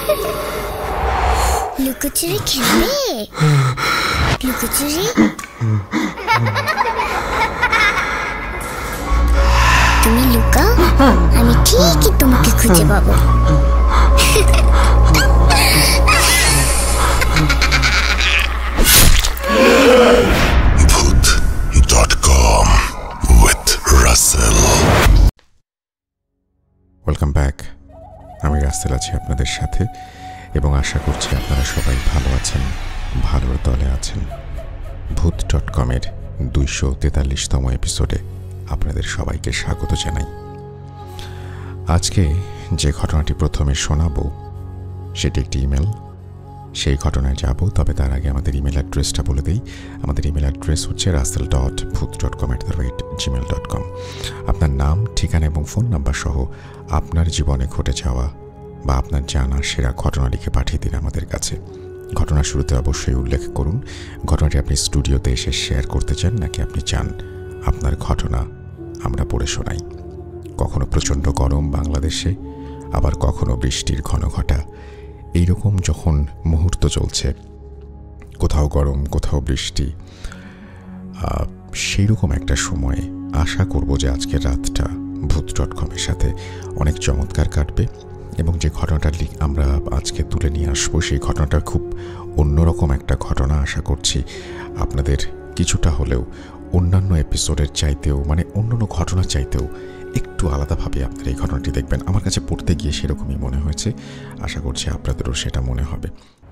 লুকোচুরি খেলবে? লুকোচুরি তুমি লুকাও, আমি ঠিকই তোমাকে খুঁজে পাবো। Voot.com with Russell. Welcome back. আমি রাসেল আছি আপনাদের সাথে এবং আশা করছি আপনারা সবাই ভালো আছেন, ভালোর দলে আছেন। ভূত.com-এর 243তম এপিসোডে আপনাদের সবাইকে স্বাগত জানাই। আজকে যে ঘটনাটি প্রথমে শোনাবো সেটি একটি ইমেল। সেই ঘটনায় যাব, তবে তার আগে আমাদের ইমেল অ্যাড্রেসটা বলে দিই। আমাদের ইমেল অ্যাড্রেস হচ্ছে russell.booth.com@gmail.com। আপনার নাম, ঠিকানা এবং ফোন নাম্বার সহ আপনার জীবনে ঘটে যাওয়া বা আপনার জানা সেরা ঘটনা লিখে পাঠিয়ে দিন আমাদের কাছে। ঘটনার শুরুতে অবশ্যই উল্লেখ করুন ঘটনাটি আপনি স্টুডিওতে এসে শেয়ার করতে চান নাকি আপনি চান আপনার ঘটনা আমরা পড়ে শোনাই। কখনো প্রচণ্ড গরম বাংলাদেশে, আবার কখনো বৃষ্টির ঘন ঘটা, এইরকম যখন মুহূর্ত চলছে, কোথাও গরম কোথাও বৃষ্টি, সেই রকম একটা সময়ে আশা করব যে আজকের রাতটা ভূত.com-এর সাথে অনেক চমৎকার কাটবে এবং যে ঘটনাটা আমরা আজকে তুলে নিয়ে আসবো সেই ঘটনাটা খুব অন্যরকম একটা ঘটনা। আশা করছি আপনাদের কিছুটা হলেও অন্যান্য এপিসোডের চাইতেও, মানে অন্যান্য ঘটনার চাইতেও একটু আলাদাভাবে আপনারা এই ঘটনাটি দেখবেন। আমার কাছে পড়তে গিয়ে সেরকমই মনে হয়েছে, আশা করছি আপনাদেরও সেটা মনে হবে।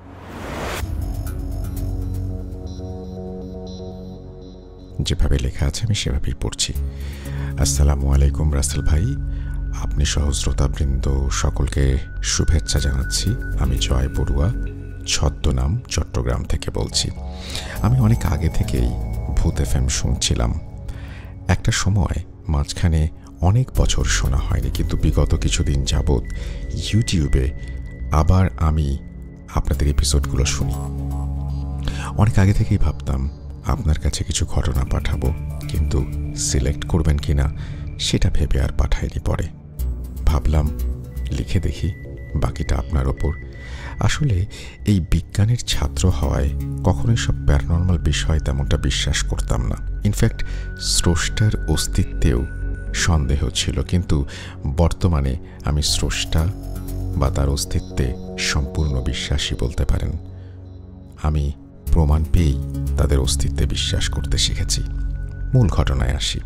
যেভাবে লেখা আছে আমি সেভাবেই পড়ছি। আসসালামু আলাইকুম রাসেল ভাই, আপনি সহ শ্রোতাবৃন্দ সকলকে শুভেচ্ছা জানাচ্ছি। আমি জয় বড়ুয়া, ছদ্মনাম চট্টগ্রাম থেকে বলছি। আমি অনেক আগে থেকেই ভূত FM শুনছিলাম। একটা সময় মাঝখানে অনেক বছর শোনা হয়নি, কিন্তু বিগত কিছুদিন যাবৎ ইউটিউবে আবার আমি আপনাদের এপিসোডগুলো শুনি। অনেক আগে থেকেই ভাবতাম আপনার কাছে কিছু ঘটনা পাঠাবো, কিন্তু সিলেক্ট করবেন কিনা সেটা ভেবে আর পাঠাইনি। পরে ভাবলাম লিখে দেখি, বাকিটা আপনার ওপর। আসলে এই বিজ্ঞানের ছাত্র হওয়ায় কখনোই সব প্যারানর্মাল বিষয় তেমনটা বিশ্বাস করতাম না। ইনফ্যাক্ট স্রষ্টার অস্তিত্বেও সন্দেহ ছিল, কিন্তু বর্তমানে আমি স্রষ্টা বা তার অস্তিত্বে সম্পূর্ণ বিশ্বাসী বলতে পারেন। আমি প্রমাণ পেয়েই তাদের অস্তিত্বে বিশ্বাস করতে শিখেছি। মূল ঘটনায় আসি।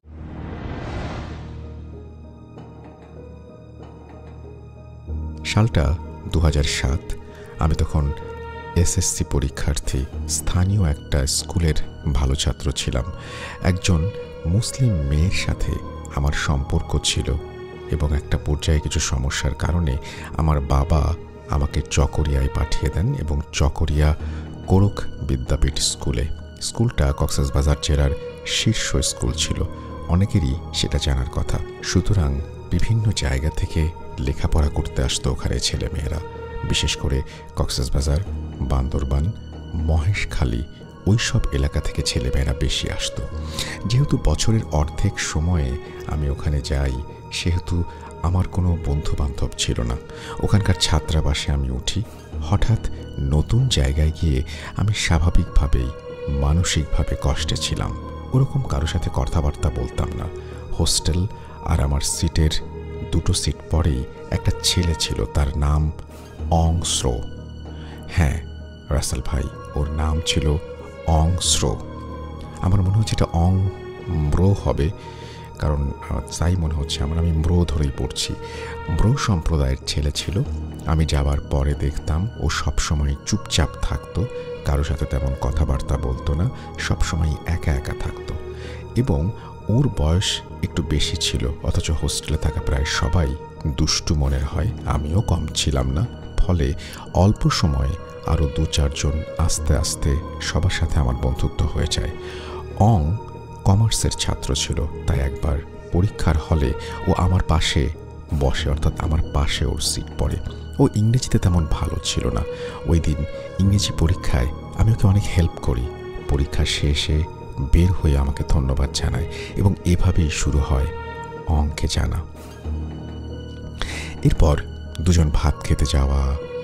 সালটা 2007। আমি তখন SSC পরীক্ষার্থী। স্থানীয় একটা স্কুলের ভালো ছাত্র ছিলাম। একজন মুসলিম মেয়ের সাথে আমার সম্পর্ক ছিল এবং একটা পর্যায়ে কিছু সমস্যার কারণে আমার বাবা আমাকে চকরিয়ায় পাঠিয়ে দেন এবং চকরিয়া কোরক বিদ্যাপীঠ স্কুলে। স্কুলটা কক্সবাজার জেলার শীর্ষ স্কুল ছিল, অনেকেরই সেটা জানার কথা। সুতরাং বিভিন্ন জায়গা থেকে লেখাপড়া করতে আসতো ওখানে ছেলেমেয়েরা, বিশেষ করে কক্সবাজার, বান্দরবান, মহেশখালী ওই সব এলাকা থেকে ছেলেমেয়েরা বেশি আসতো। যেহেতু বছরের অর্ধেক সময়ে আমি ওখানে যাই, সেহেতু আমার কোনো বন্ধু বান্ধব ছিল না। ওখানকার ছাত্রাবাসে আমি উঠি। হঠাৎ নতুন জায়গায় গিয়ে আমি স্বাভাবিকভাবেই মানসিকভাবে কষ্টে ছিলাম। ওরকম কারো সাথে কথাবার্তা বলতাম না। হোস্টেল আর আমার সিটের 2 সিট পরেই একটা ছেলে ছিল, তার নাম অং স্রো। হ্যাঁ রাসেল ভাই, ওর নাম ছিল অং স্রো। আমার মনে হচ্ছে এটা অং ম্রো হবে, কারণ তাই মনে হচ্ছে আমি ম্রো ধরেই পড়ছি। ম্রো সম্প্রদায়ের ছেলে ছিল। আমি যাবার পরে দেখতাম ও সবসময় চুপচাপ থাকতো, কারো সাথে তেমন কথাবার্তা বলতো না, সবসময় একা একা থাকতো এবং ওর বয়স একটু বেশি ছিল। অথচ হোস্টেলে থাকা প্রায় সবাই দুষ্টু মনের হয়, আমিও কম ছিলাম না। ফলে অল্প সময়ে আরও 2-4 জন আস্তে আস্তে সবার সাথে আমার বন্ধুত্ব হয়ে যায়। অং কমার্সের ছাত্র ছিল, তাই একবার পরীক্ষার হলে ও আমার পাশে বসে, অর্থাৎ আমার পাশে ওর সিট পড়ে। ও ইংরেজিতে তেমন ভালো ছিল না। ওই দিন ইংরেজি পরীক্ষায় আমি ওকে অনেক হেল্প করি। পরীক্ষা শেষে বের হয়ে আমাকে ধন্যবাদ জানায় এবং এভাবেই শুরু হয় অঙ্কে জানা। এরপর দুজন ভাত খেতে যাওয়া,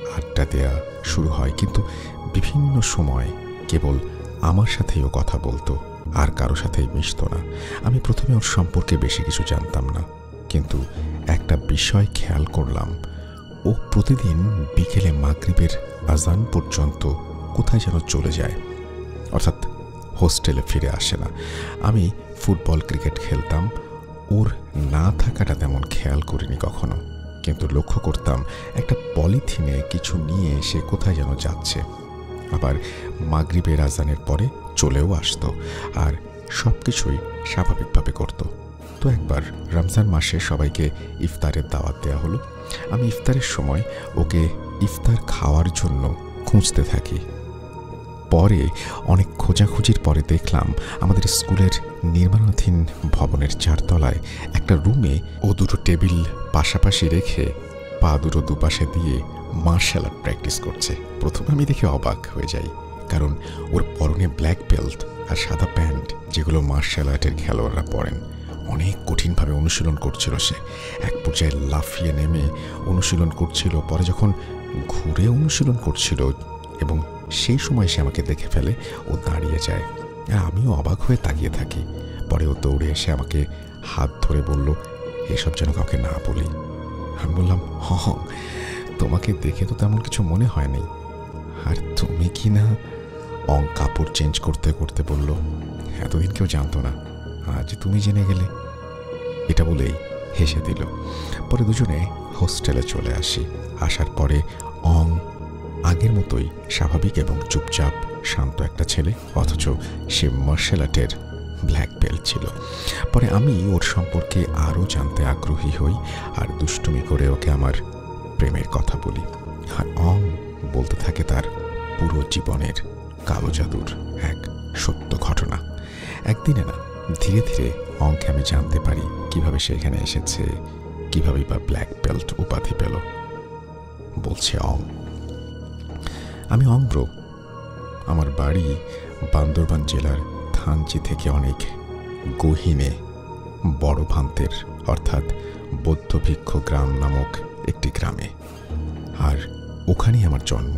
আড্ডা দেয়া শুরু হয়, কিন্তু বিভিন্ন সময় কেবল আমার সাথেই ও কথা বলতো, আর কারো সাথেই মিশত না। আমি প্রথমে ওর সম্পর্কে বেশি কিছু জানতাম না, কিন্তু একটা বিষয় খেয়াল করলাম, ও প্রতিদিন বিকেলে মাগরিবের আজান পর্যন্ত কোথায় যেন চলে যায়, অর্থাৎ হোস্টেলে ফিরে আসে না। আমি ফুটবল ক্রিকেট খেলতাম, ওর না থাকাটা তেমন খেয়াল করিনি কখনো, কিন্তু লক্ষ্য করতাম একটা পলিথিনে কিছু নিয়ে সে কোথায় যেন যাচ্ছে। আবার মাগরিবের আজানের পরে চলেও আসতো, আর সব কিছুই স্বাভাবিকভাবে করত। তো একবার রমজান মাসে সবাইকে ইফতারের দাওয়াত দেওয়া হলো। আমি ইফতারের সময় ওকে ইফতার খাওয়ার জন্য খুঁজতে থাকি। পরে অনেক খোঁজাখুঁজির পরে দেখলাম আমাদের স্কুলের নির্মাণাধীন ভবনের 4 তলায় একটা রুমে ও দুটো টেবিল পাশাপাশি রেখে পা দুটো দুপাশে দিয়ে মার্শাল আর্ট প্র্যাকটিস করছে। প্রথমে আমি দেখে অবাক হয়ে যাই, কারণ ওর পরনে ব্ল্যাক বেল্ট আর সাদা প্যান্ট, যেগুলো মার্শাল আর্টের খেলোয়াড়রা পরেন। অনেক কঠিনভাবে অনুশীলন করছিল সে। এক পর্যায়ে লাফিয়ে নেমে অনুশীলন করছিল, পরে যখন ঘুরে অনুশীলন করছিল এবং সেই সময় সে আমাকে দেখে ফেলে, ও দাঁড়িয়ে যায়। আমিও অবাক হয়ে তাকিয়ে থাকি। পরে ও দৌড়ে এসে আমাকে হাত ধরে বলল, এসব যেন কাউকে না বলি। আমি বললাম, তোমাকে দেখে তো তেমন কিছু মনে হয়নি। আর তুমি কি না? কাপড় চেঞ্জ করতে করতে বলল, এতদিন কেউ জানতো না, আজ তুমি জেনে গেলে। এটা বলেই হেসে দিল। পরে দুজনে হোস্টেলে চলে আসি। আসার পরে আগের মতোই স্বাভাবিক এবং চুপচাপ শান্ত একটা ছেলে, অথচ সে মার্শাল আর্টের ব্ল্যাক বেল্ট ছিল। পরে আমি ওর সম্পর্কে আরও জানতে আগ্রহী হই, আর দুষ্টুমি করে ওকে আমার প্রেমের কথা বলি। আর বলতে থাকে তার পুরো জীবনের কালো জাদুর এক সত্য ঘটনা। একদিনে না, ধীরে ধীরে অঙ্কে আমি জানতে পারি কিভাবে সে এখানে এসেছে, কিভাবে বা ব্ল্যাক বেল্ট উপাধি পেল। বলছে আমি ব্রো। আমার বাড়ি বান্দরবান জেলার থানচি থেকে অনেক গহীনে বড় ভান্তের অর্থাৎ বৌদ্ধভিক্ষ গ্রাম নামক একটি গ্রামে, আর ওখানেই আমার জন্ম।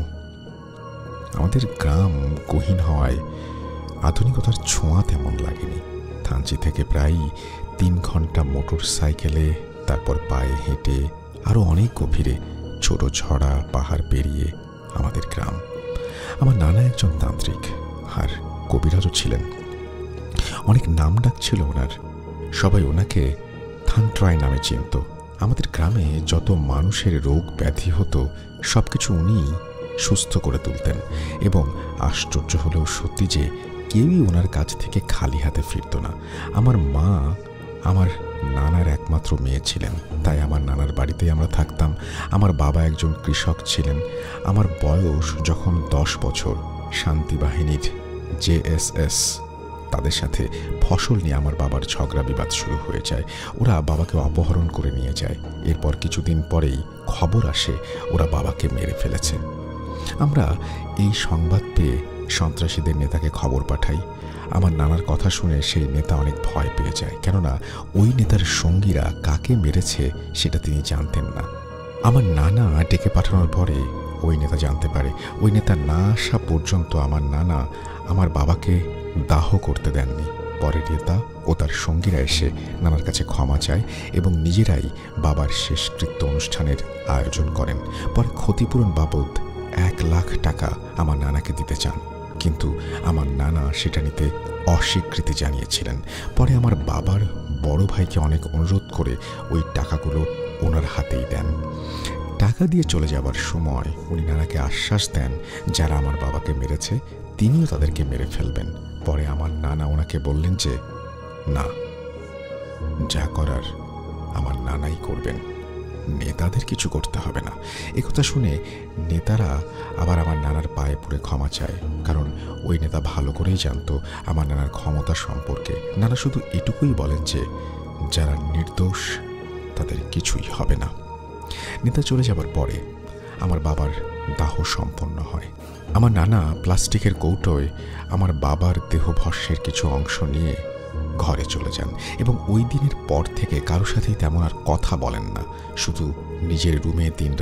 আমাদের গ্রাম গহীন হওয়ায় আধুনিকতার ছোঁয়া তেমন লাগেনি। থানচি থেকে প্রায় 3 ঘন্টা মোটর সাইকেলে, তারপর পায়ে হেঁটে আরও অনেক গভীরে ছোট ঝড়া পাহাড় পেরিয়ে আমাদের গ্রাম। আমার নানা একজন তান্ত্রিক আর কবিরাজও ছিলেন। অনেক নাম ডাক ছিল ওনার। সবাই ওনাকে থানট্রাই নামে চিনত। আমাদের গ্রামে যত মানুষের রোগ ব্যাধি হতো সব কিছু উনি সুস্থ করে তুলতেন, এবং আশ্চর্য হলেও সত্যি যে কেউই ওনার কাছ থেকে খালি হাতে ফিরত না। আমার মা আমার নানার একমাত্র মেয়ে ছিলেন, তাই আমার নানার বাড়িতেই আমরা থাকতাম। আমার বাবা একজন কৃষক ছিলেন। আমার বয়স যখন 10 বছর, শান্তি বাহিনীর JSS তাদের সাথে ফসল নিয়ে আমার বাবার ঝগড়া বিবাদ শুরু হয়ে যায়। ওরা বাবাকে অপহরণ করে নিয়ে যায়। এরপর কিছুদিন পরেই খবর আসে ওরা বাবাকে মেরে ফেলেছে। আমরা এই সংবাদ পেয়ে সন্ত্রাসীদের নেতাকে খবর পাঠাই। আমার নানার কথা শুনে সেই নেতা অনেক ভয় পেয়ে যায়, কেননা ওই নেতার সঙ্গীরা কাকে মেরেছে সেটা তিনি জানতেন না। আমার নানা ডেকে পাঠানোর পরে ওই নেতা জানতে পারে। ওই নেতা না আসা পর্যন্ত আমার নানা আমার বাবাকে দাহ করতে দেননি। পরে নেতা ও তার সঙ্গীরা এসে নানার কাছে ক্ষমা চায় এবং নিজেরাই বাবার শেষকৃত্য অনুষ্ঠানের আয়োজন করেন। পরে ক্ষতিপূরণ বাবদ 1 লাখ টাকা আমার নানাকে দিতে চান, কিন্তু আমার নানা সেটা নিতে অস্বীকৃতি জানিয়েছিলেন। পরে আমার বাবার বড় ভাইকে অনেক অনুরোধ করে ওই টাকাগুলো ওনার হাতেই দেন। টাকা দিয়ে চলে যাবার সময় উনি নানাকে আশ্বাস দেন যারা আমার বাবাকে মেরেছে তিনিও তাদেরকে মেরে ফেলবেন। পরে আমার নানা ওনাকে বললেন যে না, যা করার আমার নানাই করবেন, নেতাদের কিছু করতে হবে না। একথা শুনে নেতারা আবার আমার নানার পায়ে পড়ে ক্ষমা চায়, কারণ ওই নেতা ভালো করেই জানতো আমার নানার ক্ষমতা সম্পর্কে। নানা শুধু এটুকুই বলেন যে যারা নির্দোষ তাদের কিছুই হবে না। নেতা চলে যাবার পরে আমার বাবার দাহ সম্পন্ন হয়। আমার নানা প্লাস্টিকের কৌটোয় আমার বাবার দেহভস্যের কিছু অংশ নিয়ে ঘরে চলে যান এবং ওই দিনের পর থেকে কারোর সাথেই তেমন আর কথা বলেন না। শুধু নিজের রুমে দিনরাত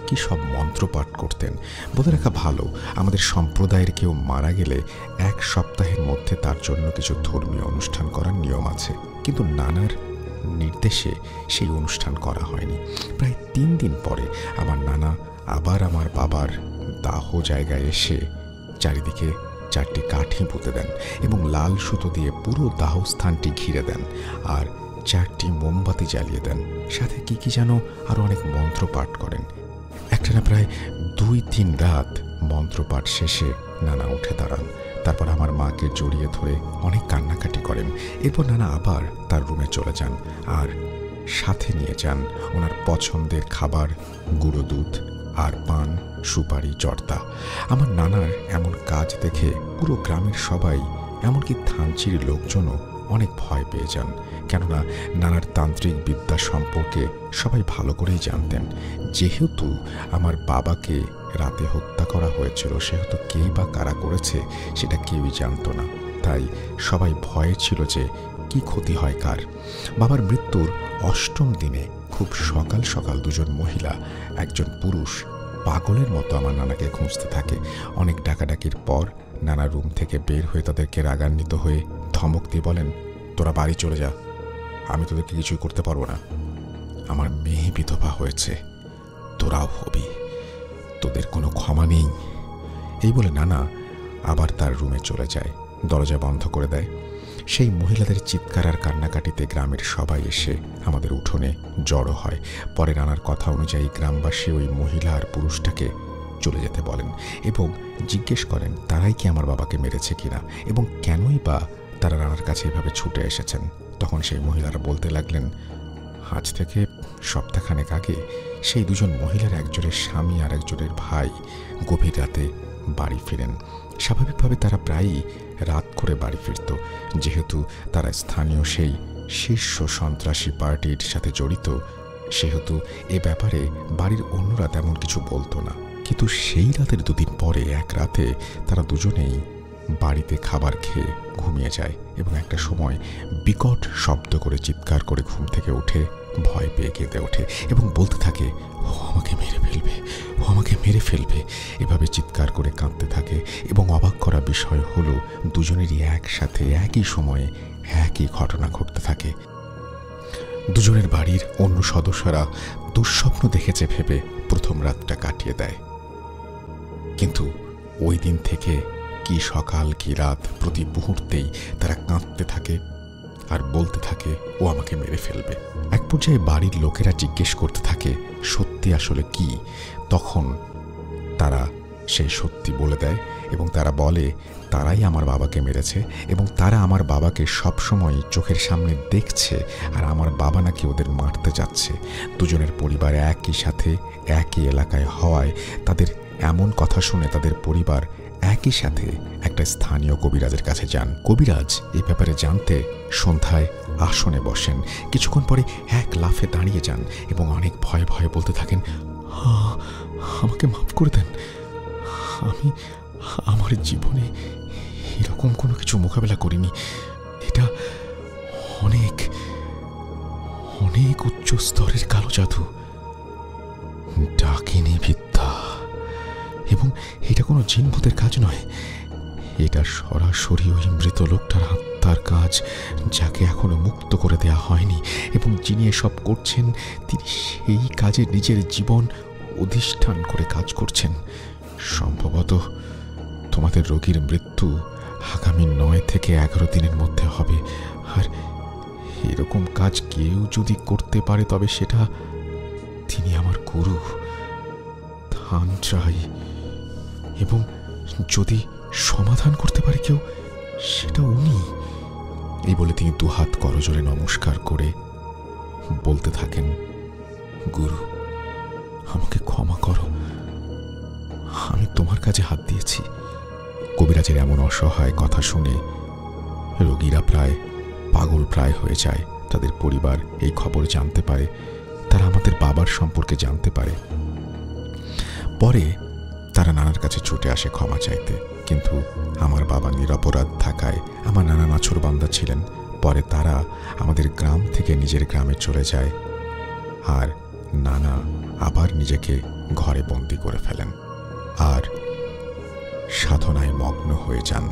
কি সব মন্ত্র পাঠ করতেন। বলে রাখা ভালো, আমাদের সম্প্রদায়ের কেউ মারা গেলে 1 সপ্তাহের মধ্যে তার জন্য কিছু ধর্মীয় অনুষ্ঠান করার নিয়ম আছে, কিন্তু নানার নির্দেশে সেই অনুষ্ঠান করা হয়নি। প্রায় 3 দিন পরে আমার নানা আবার আমার বাবার দাহ জায়গায় এসে চারিদিকে 4টি কাঠি পুঁতে দেন এবং লাল সুতো দিয়ে পুরো দাহ স্থানটি ঘিরে দেন আর 4টি মোমবাতি জ্বালিয়ে দেন। সাথে কি যেন আরো অনেক মন্ত্র পাঠ করেন। একটানা প্রায় 2-3 রাত মন্ত্রপাঠ শেষে নানা উঠে দাঁড়ান। তারপর আমার মাকে জড়িয়ে ধরে অনেক কান্নাকাটি করেন। এরপর নানা আবার তার রুমে চলে যান আর সাথে নিয়ে যান ওনার পছন্দের খাবার, গুঁড়ো দুধ আর পান, সুপারি, জর্দা। আমার নানার এমন কাজ দেখে পুরো গ্রামের সবাই, এমনকি থানচির লোকজনও অনেক ভয় পেয়ে যান, কেননা নানার তান্ত্রিক বিদ্যা সম্পর্কে সবাই ভালো করেই জানতেন। যেহেতু আমার বাবাকে রাতে হত্যা করা হয়েছিল, সেহেতু কে বা কারা করেছে সেটা কেউই জানত না। তাই সবাই ভয়ে ছিল যে কি ক্ষতি হয় কার। বাবার মৃত্যুর 8ম দিনে খুব সকাল সকাল 2জন মহিলা, একজন পুরুষ পাগলের মতো আমার নানাকে খুঁজতে থাকে। অনেক ডাকাডাকির পর নানা রুম থেকে বের হয়ে তাদেরকে রাগান্বিত হয়ে ধমক দিয়ে বলেন, তোরা বাড়ি চলে যা, আমি তোদেরকে কিছুই করতে পারবো না। আমার মেয়ে বিধবা হয়েছে, তোরাও হবি, তোদের কোনো ক্ষমা নেই। এই বলে নানা আবার তার রুমে চলে যায়, দরজা বন্ধ করে দেয়। সেই মহিলাদের চিৎকার আর কান্নাকাটিতে গ্রামের সবাই এসে আমাদের উঠোনে জড়ো হয়। পরে নানার কথা অনুযায়ী গ্রামবাসী ওই মহিলা আর পুরুষটাকে চলে যেতে বলেন এবং জিজ্ঞেস করেন তারাই কি আমার বাবাকে মেরেছে কিনা এবং কেনই বা তারা নানার কাছে এভাবে ছুটে এসেছেন। তখন সেই মহিলারা বলতে লাগলেন, আজ থেকে সপ্তাহখানেক আগে সেই 2জন মহিলার একজনের স্বামী আর একজনের ভাই গভীর রাতে বাড়ি ফিরেন। স্বাভাবিকভাবে তারা প্রায়ই রাত করে বাড়ি ফিরত, যেহেতু তারা স্থানীয় সেই শীর্ষ সন্ত্রাসী পার্টির সাথে জড়িত, সেহেতু এ ব্যাপারে বাড়ির অন্যরা তেমন কিছু বলতো না। কিন্তু সেই রাতের 2 দিন পরে এক রাতে তারা দুজনেই বাড়িতে খাবার খেয়ে ঘুমিয়ে যায় এবং একটা সময় বিকট শব্দ করে চিৎকার করে ঘুম থেকে উঠে ভয় পেয়ে কেঁদে ওঠে এবং বলতে থাকে, ও আমাকে মেরে ফেলবে, ও আমাকে মেরে ফেলবে। এভাবে চিৎকার করে কাঁদতে থাকে এবং অবাক করা বিষয় হলো দুজনেরই একসাথে একই সময়ে একই ঘটনা ঘটতে থাকে। দুজনের বাড়ির অন্য সদস্যরা দুঃস্বপ্ন দেখেছে ভেবে প্রথম রাতটা কাটিয়ে দেয়, কিন্তু ওই দিন থেকে কি সকাল কি রাত প্রতি মুহূর্তেই তারা কাঁদতে থাকে আর বলতে থাকে ও আমাকে মেরে ফেলবে। এক পর্যায়ে বাড়ির লোকেরা জিজ্ঞেস করতে থাকে সত্যি আসলে কি। তখন তারা সেই সত্যি বলে দেয় এবং তারা বলে তারাই আমার বাবাকে মেরেছে এবং তারা আমার বাবাকে সবসময় চোখের সামনে দেখছে আর আমার বাবা নাকি ওদের মারতে যাচ্ছে। দুজনের পরিবার একই সাথে একই এলাকায় হওয়ায় তাদের এমন কথা শুনে তাদের পরিবার একই সাথে একটা স্থানীয় কবিরাজের কাছে যান। কবিরাজ এই ব্যাপারে জানতে সন্ধ্যায় আসনে বসেন। কিছুক্ষণ পরে এক লাফে দাঁড়িয়ে যান এবং অনেক ভয়ে ভয়ে বলতে থাকেন, আমাকে মাফ করে দেন, আমি আমার জীবনে এরকম কোনো কিছু মোকাবেলা করিনি। এটা অনেক অনেক উচ্চ স্তরের কালো জাদু, ডাকিনী বিদ্যা, এবং এটা কোনো জিনভূতের কাজ নয়। এটা সরাসরি ওই মৃত লোকটার আত্মার কাজ, যাকে এখনো মুক্ত করে দেয়া হয়নি, এবং যিনি এসব করছেন তিনি সেই কাজে নিজের জীবন অধিষ্ঠান করে কাজ করছেন। সম্ভবত তোমাদের রোগীর মৃত্যু আগামী 9 থেকে 11 দিনের মধ্যে হবে, আর এরকম কাজ কেউ যদি করতে পারে তবে সেটা তিনি আমার গুরু থানচাই, এবং যদি সমাধান করতে পারে কেউ সেটা উনি। এই বলে তিনি 2 হাত করজোড়ে নমস্কার করে বলতে থাকেন, গুরু আমাকে ক্ষমা করো, আমি তোমার কাছে হাত দিয়েছি। কবিরাজের এমন অসহায় কথা শুনে রোগীরা প্রায় পাগল প্রায় হয়ে যায়। তাদের পরিবার এই খবর জানতে পারে, তারা আমাদের বাবার সম্পর্কে জানতে পারে। পরে তারা নানার কাছে ছুটে আসে ক্ষমা চাইতে, কিন্তু আমার বাবা নিরপরাধ থাকায় আমার নানা নাছোড়বান্দা ছিলেন। পরে তারা আমাদের গ্রাম থেকে নিজের গ্রামে চলে যায় আর নানা আবার নিজেকে ঘরে বন্দি করে ফেলেন আর সাধনায় মগ্ন হয়ে যান।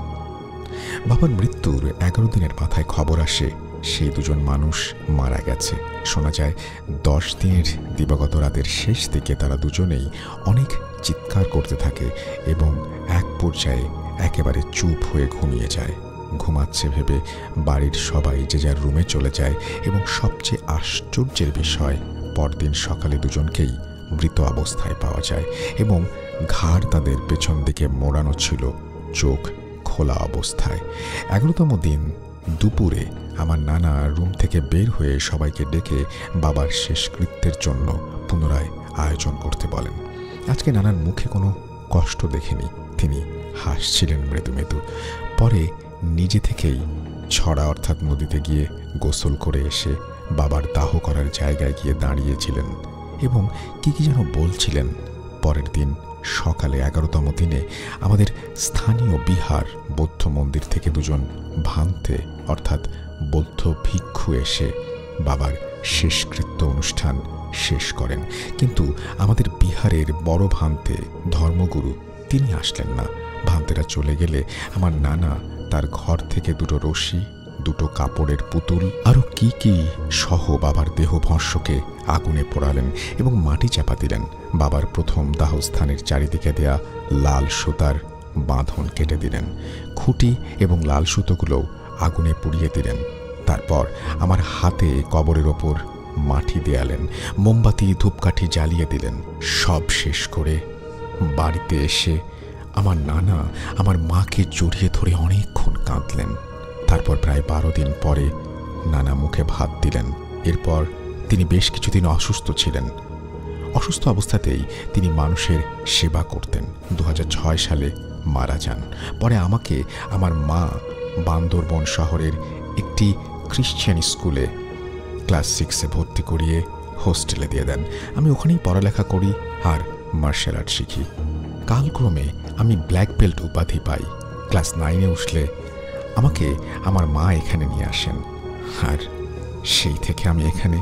বাবার মৃত্যুর 11 দিনের মাথায় খবর আসে সেই দুজন মানুষ মারা গেছে। শোনা যায় 10 দিনের দিবাগত রাতের শেষ দিকে তারা দুজনেই অনেক চিৎকার করতে থাকে এবং এক পর্যায়ে একেবারে চুপ হয়ে ঘুমিয়ে যায়। ঘুমাচ্ছে ভেবে বাড়ির সবাই যে যার রুমে চলে যায় এবং সবচেয়ে আশ্চর্যের বিষয় পরদিন সকালে দুজনকেই মৃত অবস্থায় পাওয়া যায় এবং ঘাড় তাদের পেছন দিকে মোড়ানো ছিল, চোখ খোলা অবস্থায়। 11তম দিন দুপুরে আমার নানা রুম থেকে বের হয়ে সবাইকে ডেকে বাবার শেষকৃত্যের জন্য পুনরায় আয়োজন করতে বলেন। আজকে নানার মুখে কোনো কষ্ট দেখেনি, তিনি হাসছিলেন মৃদু মৃদু। পরে নিজে থেকেই ছড়া অর্থাৎ নদীতে গিয়ে গোসল করে এসে বাবার দাহ করার জায়গায় গিয়ে দাঁড়িয়েছিলেন এবং কি যেন বলছিলেন। পরের দিন সকালে 11তম দিনে আমাদের স্থানীয় বিহার বৌদ্ধ মন্দির থেকে দুজন ভান্তে অর্থাৎ বৌদ্ধ ভিক্ষু এসে বাবার শেষকৃত্য অনুষ্ঠান শেষ করেন। কিন্তু আমাদের বিহারের বড় ভান্তে ধর্মগুরু তিনি আসলেন না। ভান্তেরা চলে গেলে আমার নানা তার ঘর থেকে 2টো রশি, 2টো কাপড়ের পুতুল আরও কি সহ বাবার দেহ ভস্মকে আগুনে পোড়ালেন এবং মাটি চাপা দিলেন। বাবার প্রথম দাহস্থানের চারিদিকে দেয়া লাল সুতার বাঁধন কেটে দিলেন, খুঁটি এবং লাল সুতোগুলোও আগুনে পুড়িয়ে দিলেন। তারপর আমার হাতে কবরের ওপর মাটি দেয়ালেন, মোমবাতি ধূপকাঠি জ্বালিয়ে দিলেন। সব শেষ করে বাড়িতে এসে আমার নানা আমার মাকে জড়িয়ে ধরে অনেকক্ষণ কাঁদলেন। তারপর প্রায় 12 দিন পরে নানা মুখে ভাত দিলেন। এরপর তিনি বেশ কিছুদিন অসুস্থ ছিলেন। অসুস্থ অবস্থাতেই তিনি মানুষের সেবা করতেন। 2006 সালে মারা যান। পরে আমাকে আমার মা বান্দরবন শহরের একটি খ্রিশ্চান স্কুলে ক্লাস 6-এ ভর্তি করিয়ে হোস্টেলে দিয়ে দেন। আমি ওখানেই পড়ালেখা করি আর মার্শাল আর্ট শিখি। কালক্রমে আমি ব্ল্যাক বেল্ট উপাধি পাই। ক্লাস 9-এ উঠলে আমাকে আমার মা এখানে নিয়ে আসেন আর সেই থেকে আমি এখানে।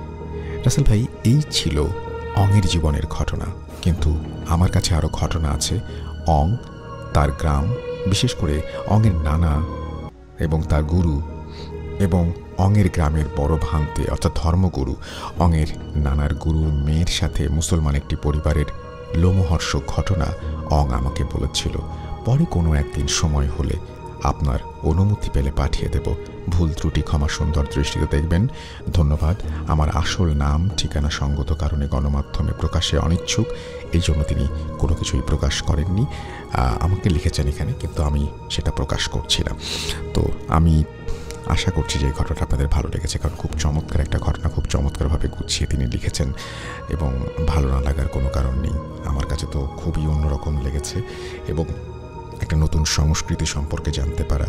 রাসেল ভাই, এই ছিল অংয়ের জীবনের ঘটনা, কিন্তু আমার কাছে আরও ঘটনা আছে। অং, তার গ্রাম, বিশেষ করে অংয়ের নানা এবং তার গুরু এবং অংয়ের গ্রামের বড় ভান্তে অর্থাৎ ধর্মগুরু অংয়ের নানার গুরুর মেয়ের সাথে মুসলমান একটি পরিবারের লোমহর্ষক ঘটনা অং আমাকে বলেছিল। পরে কোনো একদিন সময় হলে আপনার অনুমতি পেলে পাঠিয়ে দেব। ভুল ত্রুটি ক্ষমা সুন্দর দৃষ্টিতে দেখবেন। ধন্যবাদ। আমার আসল নাম ঠিকানা সঙ্গত কারণে গণমাধ্যমে প্রকাশে অনিচ্ছুক, এই জন্য তিনি কোনো কিছুই প্রকাশ করেননি। আমাকে লিখেছেন এখানে, কিন্তু আমি সেটা প্রকাশ করছিলাম। তো আমি আশা করছি যে এই ঘটনাটা আপনাদের ভালো লেগেছে, কারণ খুব চমৎকার একটা ঘটনা, খুব চমৎকারভাবে গুছিয়ে তিনি লিখেছেন এবং ভালো না লাগার কোনো কারণ নেই। আমার কাছে তো খুবই অন্যরকম লেগেছে এবং একটা নতুন সংস্কৃতি সম্পর্কে জানতে পারা,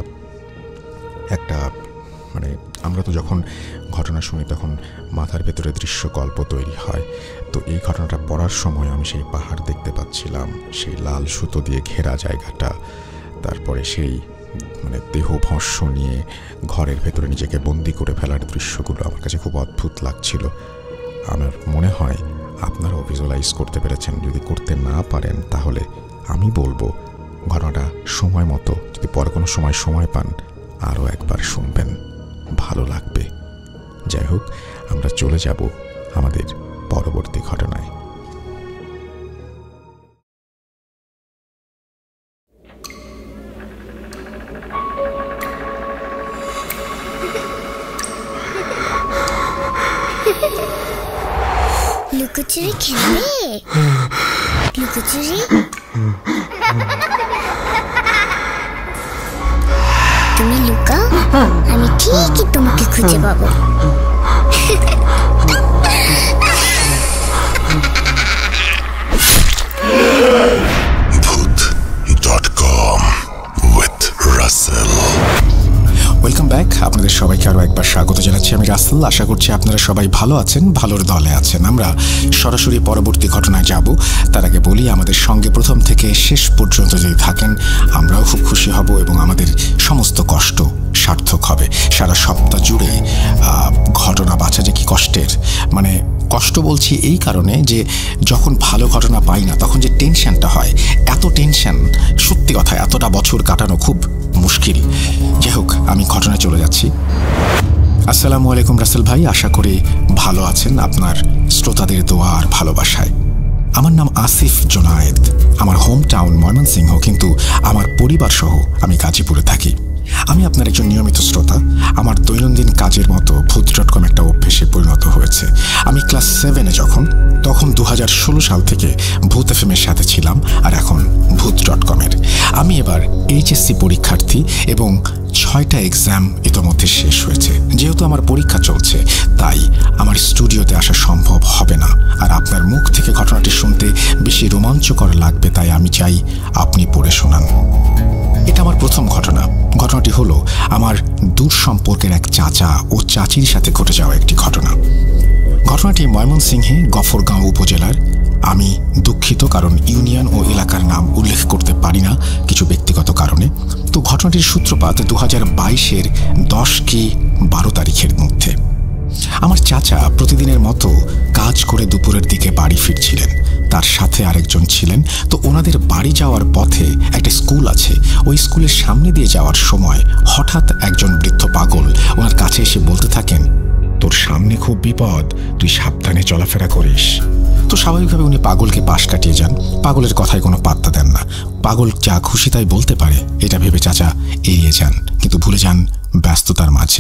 একটা মানে আমরা তো যখন ঘটনা শুনি তখন মাথার ভেতরে দৃশ্যকল্প তৈরি হয়। তো এই ঘটনাটা পড়ার সময় আমি সেই পাহাড় দেখতে পাচ্ছিলাম, সেই লাল সুতো দিয়ে ঘেরা জায়গাটা, তারপরে সেই মানে দেহ ভস্ম নিয়ে ঘরের ভেতরে নিজেকে বন্দি করে ফেলার দৃশ্যগুলো আমার কাছে খুব অদ্ভুত লাগছিল। আমার মনে হয় আপনারাও ভিজুয়ালাইজ করতে পেরেছেন। যদি করতে না পারেন তাহলে আমি বলবো ঘটনাটা সময় মতো যদি পরে কোনো সময় পান আরও একবার শুনবেন, ভালো লাগবে। যাই হোক, আমরা চলে যাব আমাদের পরবর্তী ঘটনায়। লুকোচুরি খেলবে? লুকোচুরি? তুমি লুকাও, আমি ঠিকই তোমাকে খুঁজে পাবো। Bhoot.com with Russell. Welcome back. আপনাদের সবাইকে আরও একবার স্বাগত জানাচ্ছি। আমি রাসেল। আশা করছি আপনারা সবাই ভালো আছেন, ভালোর দলে আছেন। আমরা সরাসরি পরবর্তী ঘটনায় যাব। তার আগে বলি, আমাদের সঙ্গে প্রথম থেকে শেষ পর্যন্ত যদি থাকেন আমরাও খুব খুশি হব এবং আমাদের সমস্ত কষ্ট সার্থক হবে। সারা সপ্তাহ জুড়ে ঘটনা বাছা যে কি কষ্টের, মানে কষ্ট বলছি এই কারণে যে যখন ভালো ঘটনা পাই না তখন যে টেনশনটা হয়, এত টেনশন, সত্যি কথা এতটা বছর কাটানো খুব মুশকিল। যাই হোক, আমি ঘটনায় চলে যাচ্ছি। আসসালামু আলাইকুম রাসেল ভাই, আশা করি ভালো আছেন আপনার শ্রোতাদের দোয়া আর ভালোবাসায়। আমার নাম আসিফ জোনায়েদ। আমার হোম টাউন ময়মনসিংহ, কিন্তু আমার পরিবার সহ আমি গাজীপুরে থাকি। আমি আপনার একজন নিয়মিত শ্রোতা। আমার দৈনন্দিন কাজের মতো ভূত.com একটা অভ্যেসে পরিণত হয়েছে। আমি ক্লাস 7-এ তখন 2016 সাল থেকে ভূত এফএমের সাথে ছিলাম, আর এখন ভূত.com-এর। আমি এবার এইচএসসি পরীক্ষার্থী এবং 6টা এক্সাম ইতোমধ্যে শেষ হয়েছে। যেহেতু আমার পরীক্ষা চলছে, তাই আমার স্টুডিওতে আসা সম্ভব হবে না, আর আপনার মুখ থেকে ঘটনাটি শুনতে বেশি রোমাঞ্চকর লাগবে, তাই আমি চাই আপনি পড়ে শোনান। এটা আমার প্রথম ঘটনা। ঘটনাটি হলো আমার দূর সম্পর্কের এক চাচা ও চাচির সাথে ঘটে যাওয়া একটি ঘটনা। ঘটনাটি ময়মনসিংহে গফরগাঁও উপজেলার। আমি দুঃখিত, কারণ ইউনিয়ন ও এলাকার নাম উল্লেখ করতে পারি না কিছু ব্যক্তিগত কারণে। তো ঘটনাটির সূত্রপাত 2022-এর 10 কি 12 তারিখের মধ্যে। আমার চাচা প্রতিদিনের মতো কাজ করে দুপুরের দিকে বাড়ি ফিরছিলেন। তার সাথে আরেকজন ছিলেন। তো ওনাদের বাড়ি যাওয়ার পথে একটা স্কুল আছে, ওই স্কুলের সামনে দিয়ে যাওয়ার সময় হঠাৎ একজন বৃদ্ধ পাগল ওনার কাছে এসে বলতে থাকেন, তোর সামনে খুব বিপদ, তুই সাবধানে চলাফেরা করিস। তো স্বাভাবিকভাবে উনি পাগলকে পাশ কাটিয়ে যান। পাগলের কথায় কোনো পাত্তা দেন না। পাগল যা খুশি তাই বলতে পারে, এটা ভেবে চাচা এড়িয়ে যান, কিন্তু ভুলে যান ব্যস্ততার মাঝে।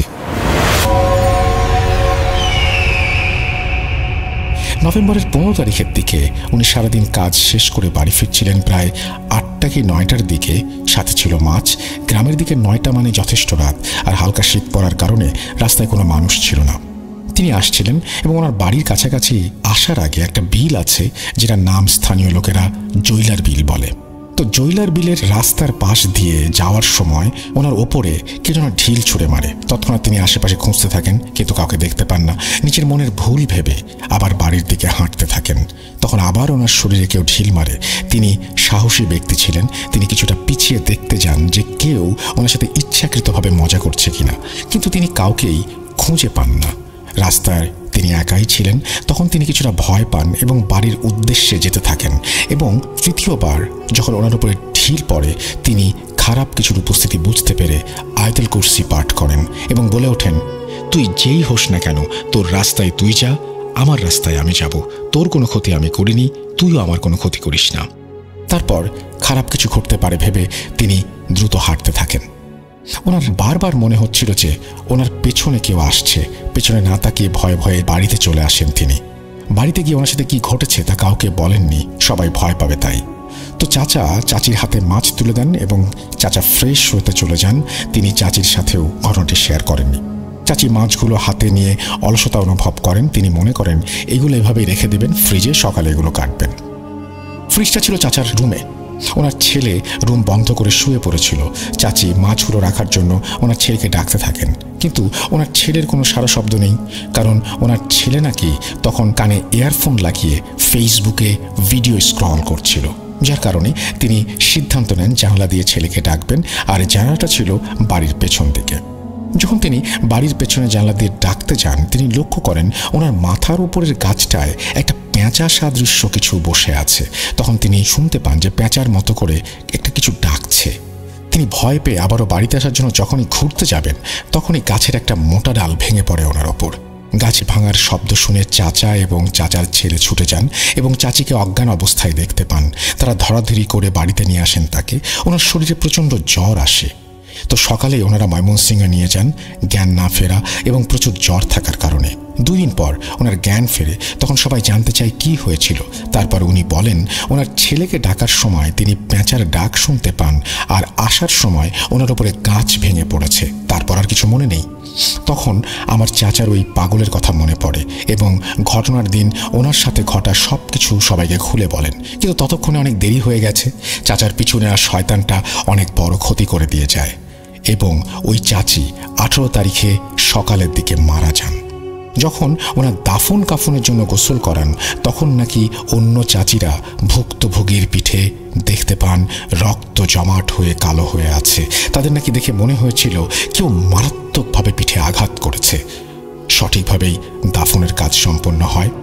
নভেম্বরের 15 তারিখের দিকে উনি সারাদিন কাজ শেষ করে বাড়ি ফিরছিলেন প্রায় 8টা কি 9টার দিকে। সাথে ছিল মাছ। গ্রামের দিকে 9টা মানে যথেষ্ট রাত, আর হালকা শীত পড়ার কারণে রাস্তায় কোনো মানুষ ছিল না। তিনি আসছিলেন এবং ওনার বাড়ির কাছাকাছি আসার আগে একটা বিল আছে, যেটার নাম স্থানীয় লোকেরা জৈলার বিল বলে। তো জৈলার বিলের রাস্তার পাশ দিয়ে যাওয়ার সময় ওনার ওপরে কে যেন ঢিল ছুঁড়ে মারে। তৎক্ষণাৎ তিনি আশেপাশে খুঁজতে থাকেন, কিন্তু কাউকে দেখতে পান না। নিজের মনের ভুল ভেবে আবার বাড়ির দিকে হাঁটতে থাকেন। তখন আবার ওনার শরীরে কেউ ঢিল মারে। তিনি সাহসী ব্যক্তি ছিলেন। তিনি কিছুটা পিছিয়ে দেখতে যান যে কেউ ওনার সাথে ইচ্ছাকৃতভাবে মজা করছে কিনা, কিন্তু তিনি কাউকেই খুঁজে পান না। রাস্তায় তিনি একাই ছিলেন। তখন তিনি কিছুটা ভয় পান এবং বাড়ির উদ্দেশ্যে যেতে থাকেন। এবং তৃতীয়বার যখন ওনার উপরে ঢিল পড়ে, তিনি খারাপ কিছুর উপস্থিতি বুঝতে পেরে আয়াতুল কুরসি পাঠ করেন এবং বলে ওঠেন, তুই যেই হোস না কেন, তোর রাস্তায় তুই যা, আমার রাস্তায় আমি যাব। তোর কোনো ক্ষতি আমি করিনি, তুইও আমার কোনো ক্ষতি করিস না। তারপর খারাপ কিছু ঘটতে পারে ভেবে তিনি দ্রুত হাঁটতে থাকেন। ওনার বারবার মনে হচ্ছিল যে ওনার পেছনে কেউ আসছে। পেছনে না তাকিয়ে ভয়ে ভয়ে বাড়িতে চলে আসেন তিনি। বাড়িতে গিয়ে ওনার সাথে কি ঘটেছে তা কাউকে বলেননি, সবাই ভয় পাবে তাই। তো চাচা চাচির হাতে মাছ তুলে দেন এবং চাচা ফ্রেশ হতে চলে যান। তিনি চাচির সাথেও ঘটনাটি শেয়ার করেননি। চাচি মাছগুলো হাতে নিয়ে অলসতা অনুভব করেন। তিনি মনে করেন এগুলো এভাবেই রেখে দেবেন, ফ্রিজে সকালে এগুলো কাটবেন। ফ্রিজটা ছিল চাচার রুমে। ওনার ছেলে রুম বন্ধ করে শুয়ে পড়েছিল। চাচি মাছগুলো রাখার জন্য ওনার ছেলেকে ডাকতে থাকেন, কিন্তু ওনার ছেলের কোনো সারা শব্দ নেই, কারণ ওনার ছেলে নাকি তখন কানে ইয়ারফোন লাগিয়ে ফেসবুকে ভিডিও স্ক্রল করছিল। যার কারণে তিনি সিদ্ধান্ত নেন জানালা দিয়ে ছেলেকে ডাকবেন, আর জানালাটা ছিল বাড়ির পেছন দিকে। যখন তিনি বাড়ির পেছনে জানালা দিয়ে ডাকতে যান, তিনি লক্ষ্য করেন ওনার মাথার উপরের গাছটায় একটা পেঁচা সাদৃশ্য কিছু বসে আছে। তখন তিনি শুনতে পান যে পেঁচার মতো করে একটা কিছু ডাকছে। তিনি ভয় পেয়ে আবারও বাড়িতে আসার জন্য যখনই ঘুরতে যাবেন, তখনই গাছের একটা মোটা ডাল ভেঙে পড়ে ওনার ওপর। গাছ ভাঙার শব্দ শুনে চাচা এবং চাচার ছেলে ছুটে যান এবং চাচিকে অজ্ঞান অবস্থায় দেখতে পান। তারা ধরাধরি করে বাড়িতে নিয়ে আসেন তাকে। ওনার শরীরে প্রচণ্ড জ্বর আসে। তো সকালে ওনারা ময়মনসিংহে নিয়ে যান, জ্ঞান না ফেরা এবং প্রচুর জ্বর থাকার কারণে। 2 দিন পর ওনার জ্ঞান ফেরে। তখন সবাই জানতে চায় কি হয়েছিল। তারপর উনি বলেন ওনার ছেলেকে ডাকার সময় তিনি পেঁচার ডাক শুনতে পান, আর আসার সময় ওনার উপরে গাছ ভেঙে পড়েছে। তারপর আর কিছু মনে নেই। তখন আমার চাচার ওই পাগলের কথা মনে পড়ে এবং ঘটনার দিন ওনার সাথে ঘটা সব কিছু সবাইকে খুলে বলেন। কিন্তু ততক্ষণে অনেক দেরি হয়ে গেছে। চাচার পিছনে আর শয়তানটা অনেক বড় ক্ষতি করে দিয়ে যায় এবং ওই চাচি 18 তারিখে সকালের দিকে মারা যান। যখন ওনার দাফন কাফনের জন্য গোসল করান, তখন নাকি অন্য চাচিরা ভুক্তভোগীর পিঠে দেখতে পান রক্ত জমাট হয়ে কালো হয়ে আছে। তাদের নাকি দেখে মনে হয়েছিল কেউ মারাত্মকভাবে পিঠে আঘাত করেছে। সঠিকভাবেই দাফনের কাজ সম্পন্ন হয়।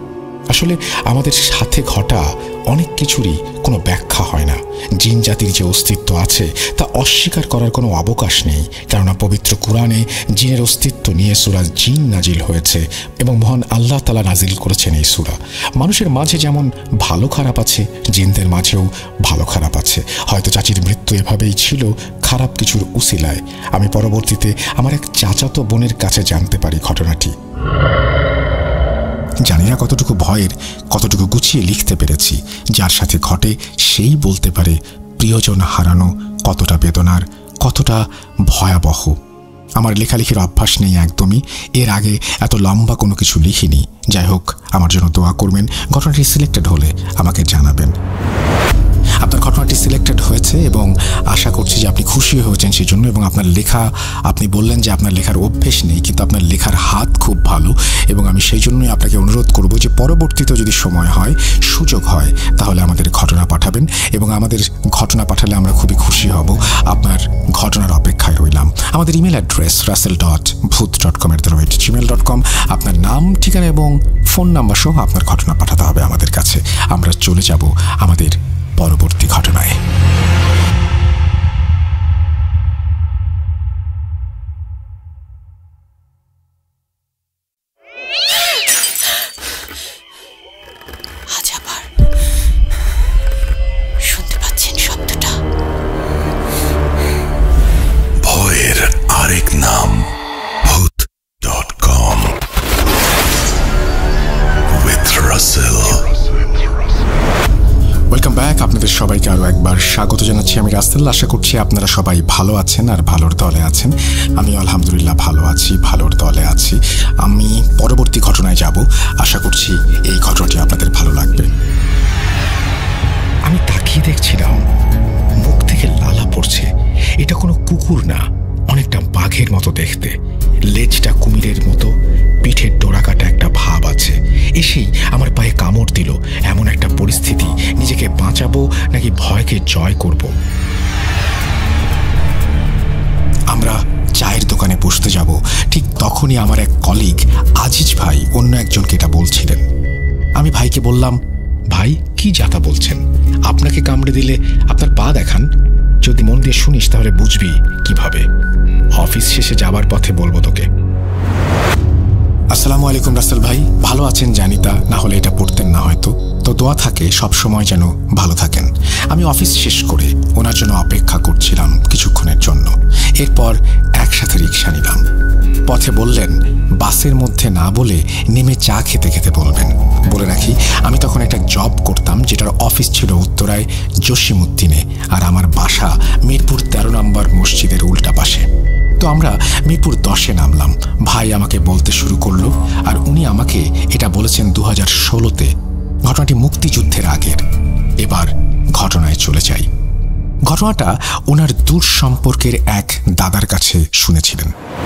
আসলে আমাদের সাথে ঘটা অনেক কিছুরই কোনো ব্যাখ্যা হয় না। জিন জাতির যে অস্তিত্ব আছে তা অস্বীকার করার কোনো অবকাশ নেই, কেননা পবিত্র কোরআনে জিনের অস্তিত্ব নিয়ে সূরা জিন নাজিল হয়েছে এবং মহান আল্লাহ তাআলা নাজিল করেছেন এই সূরা। মানুষের মাঝে যেমন ভালো খারাপ আছে, জিনদের মাঝেও ভালো খারাপ আছে। হয়তো চাচির মৃত্যু এভাবেই ছিল খারাপ কিছুর উসিলায়। আমি পরবর্তীতে আমার এক চাচাতো বোনের কাছে জানতে পারি ঘটনাটি। জানি না কতটুকু ভয়ের, কতটুকু গুছিয়ে লিখতে পেরেছি। যার সাথে ঘটে সেই বলতে পারে প্রিয়জন হারানো কতটা বেদনার, কতটা ভয়াবহ। আমার লেখালেখির অভ্যাস নেই একদমই, এর আগে এত লম্বা কোনো কিছু লিখিনি। যাই হোক, আমার জন্য দোয়া করবেন। ঘটনাটি সিলেক্টেড হলে আমাকে জানাবেন। আপনার ঘটনাটি সিলেক্টেড হয়েছে এবং আশা করছি যে আপনি খুশি হয়েছেন সেই জন্য। এবং আপনার লেখা, আপনি বললেন যে আপনার লেখার অভ্যেস নেই, কিন্তু আপনার লেখার হাত খুব ভালো। এবং আমি সেই জন্যই আপনাকে অনুরোধ করব যে পরবর্তীতে যদি সময় হয়, সুযোগ হয়, তাহলে আমাদের ঘটনা পাঠাবেন। এবং আমাদের ঘটনা পাঠালে আমরা খুবই খুশি হব। আপনার ঘটনার অপেক্ষায় রইলাম। আমাদের ইমেল অ্যাড্রেস russell.booth.com@gmail.com। আপনার নাম, ঠিকানা এবং ফোন নাম্বার সহ আপনার ঘটনা পাঠাতে হবে আমাদের কাছে। আমরা চলে যাব আমাদের পরবর্তী ঘটনায়। আজ আবার শুনতে পাচ্ছেন শব্দটা? ভয়ের আরেক নাম booth.com with Russell। Welcome back. আপনাদের সবাইকে আরও একবার স্বাগত জানাচ্ছি। আমি রাসেল। আশা করছি আপনারা সবাই ভালো আছেন আর ভালোর দলে আছেন। আমি আলহামদুলিল্লাহ ভালো আছি, ভালোর দলে আছি। আমি পরবর্তী ঘটনায় যাব। আশা করছি এই ঘটনাটি আপনাদের ভালো লাগবে। আমি তাকিয়ে দেখছিলাম, মুখ থেকে লালা পড়ছে। এটা কোনো কুকুর না, অনেকটা বাঘের মতো দেখতে। লেজটা কুমিরের মতো, পিঠের ডোরাকাটা একটা ভাব আছে। এসেই আমার পায়ে কামড় দিল। এমন একটা পরিস্থিতি, নিজেকে বাঁচাবো নাকি ভয়কে জয় করব। আমরা চায়ের দোকানে বসতে যাব, ঠিক তখনই আমার এক কলিগ আজিজ ভাই অন্য একজনকে এটা বলছিলেন। আমি ভাইকে বললাম, ভাই কি যাতা বলছেন? আপনাকে কামড়ে দিলে আপনার পা দেখান, যদি মন দিয়ে শুনিস তাহলে বুঝবি কিভাবে। অফিস শেষে যাবার পথে বলবো তোকে। আসসালামু আলাইকুম রাসেল ভাই, ভালো আছেন জানি, তা না হলে এটা পড়তেন না হয়তো। তো দোয়া থাকে সব সময় যেন ভালো থাকেন। আমি অফিস শেষ করে ওনার জন্য অপেক্ষা করছিলাম কিছুক্ষণের জন্য। এরপর একসাথে রিক্সা নিলাম। পথে বললেন বাসের মধ্যে না বলে নেমে চা খেতে খেতে বলবেন। বলে রাখি, আমি তখন একটা জব করতাম যেটার অফিস ছিল উত্তরায় জসিমউদ্দিনে, আর আমার বাসা মিরপুর 13 নম্বর মসজিদের উল্টা পাশে। তো আমরা মিরপুর 10-এ নামলাম। ভাই আমাকে বলতে শুরু করলো, আর উনি আমাকে এটা বলেছেন 2016-তে। ঘটনাটি মুক্তিযুদ্ধের আগের। এবার ঘটনায় চলে যাই। ঘটনাটা ওনার দূর সম্পর্কের এক দাদার কাছে শুনেছিলেন।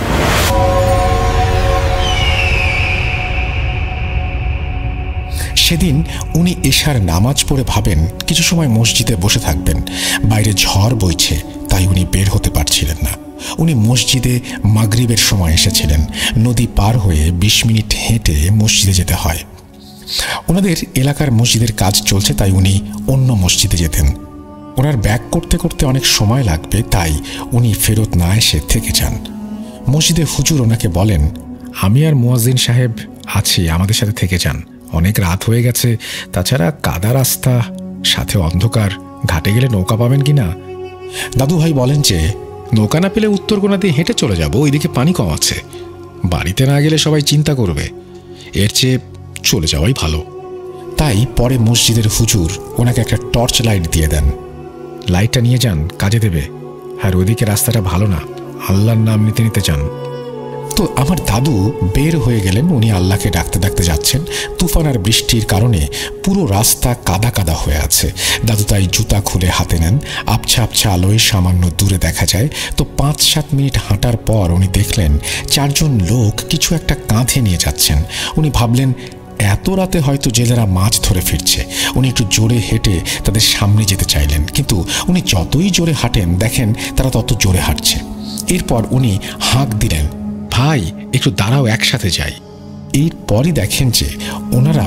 সেদিন উনি এশার নামাজ পড়ে ভাবেন কিছু সময় মসজিদে বসে থাকবেন। বাইরে ঝড় বইছে, তাই উনি বের হতে পারছিলেন না। উনি মসজিদে মাগরিবের সময় এসেছিলেন। নদী পার হয়ে 20 মিনিট হেঁটে মসজিদে যেতে হয়। ওনাদের এলাকার মসজিদের কাজ চলছে, তাই উনি অন্য মসজিদে যেতেন। ওনার ব্যাক করতে করতে অনেক সময় লাগবে, তাই উনি ফেরত না এসে থেকে যান। মসজিদে হুজুর ওনাকে বলেন, আমি আর মুয়াজ্জিন সাহেব আছি, আমাদের সাথে থেকে যান, অনেক রাত হয়ে গেছে। তাছাড়া কাদা রাস্তা, সাথে অন্ধকার, ঘাটে গেলে নৌকা পাবেন কিনা। দাদু ভাই বলেন যে নৌকা না পেলে উত্তরকোনা দিয়ে হেঁটে চলে যাব, ওইদিকে পানি কম আছে। বাড়িতে না গেলে সবাই চিন্তা করবে, এর চেয়ে চলে যাওয়াই ভালো। তাই পরে মসজিদের হুজুর ওনাকে একটা টর্চ লাইট দিয়ে দেন। লাইটটা নিয়ে যান, কাজে দেবে। আর ওইদিকে রাস্তাটা ভালো না, আল্লাহর নাম নিতে নিতে যান। তো আমার দাদু বের হয়ে গেলেন। উনি আল্লাহকে ডাকতে ডাকতে যাচ্ছেন। তুফান আর বৃষ্টির কারণে পুরো রাস্তা কাদা কাদা হয়ে আছে। দাদু তাই জুতা খুলে হাতে নেন। আবছা আবছা আলোয় সামান্য দূরে দেখা যায়। তো 5-7 মিনিট হাঁটার পর উনি দেখলেন 4 জন লোক কিছু একটা কাঁধে নিয়ে যাচ্ছেন। উনি ভাবলেন এত রাতে হয়তো জেলেরা মাছ ধরে ফিরছে। উনি একটু জোরে হেঁটে তাদের সামনে যেতে চাইলেন, কিন্তু উনি যতই জোরে হাঁটেন দেখেন তারা তত জোরে হাঁটছে। এরপর উনি হাঁক দিলেন, ভাই একটু দাঁড়াও, একসাথে যাই। এরপরই দেখেন যে ওনারা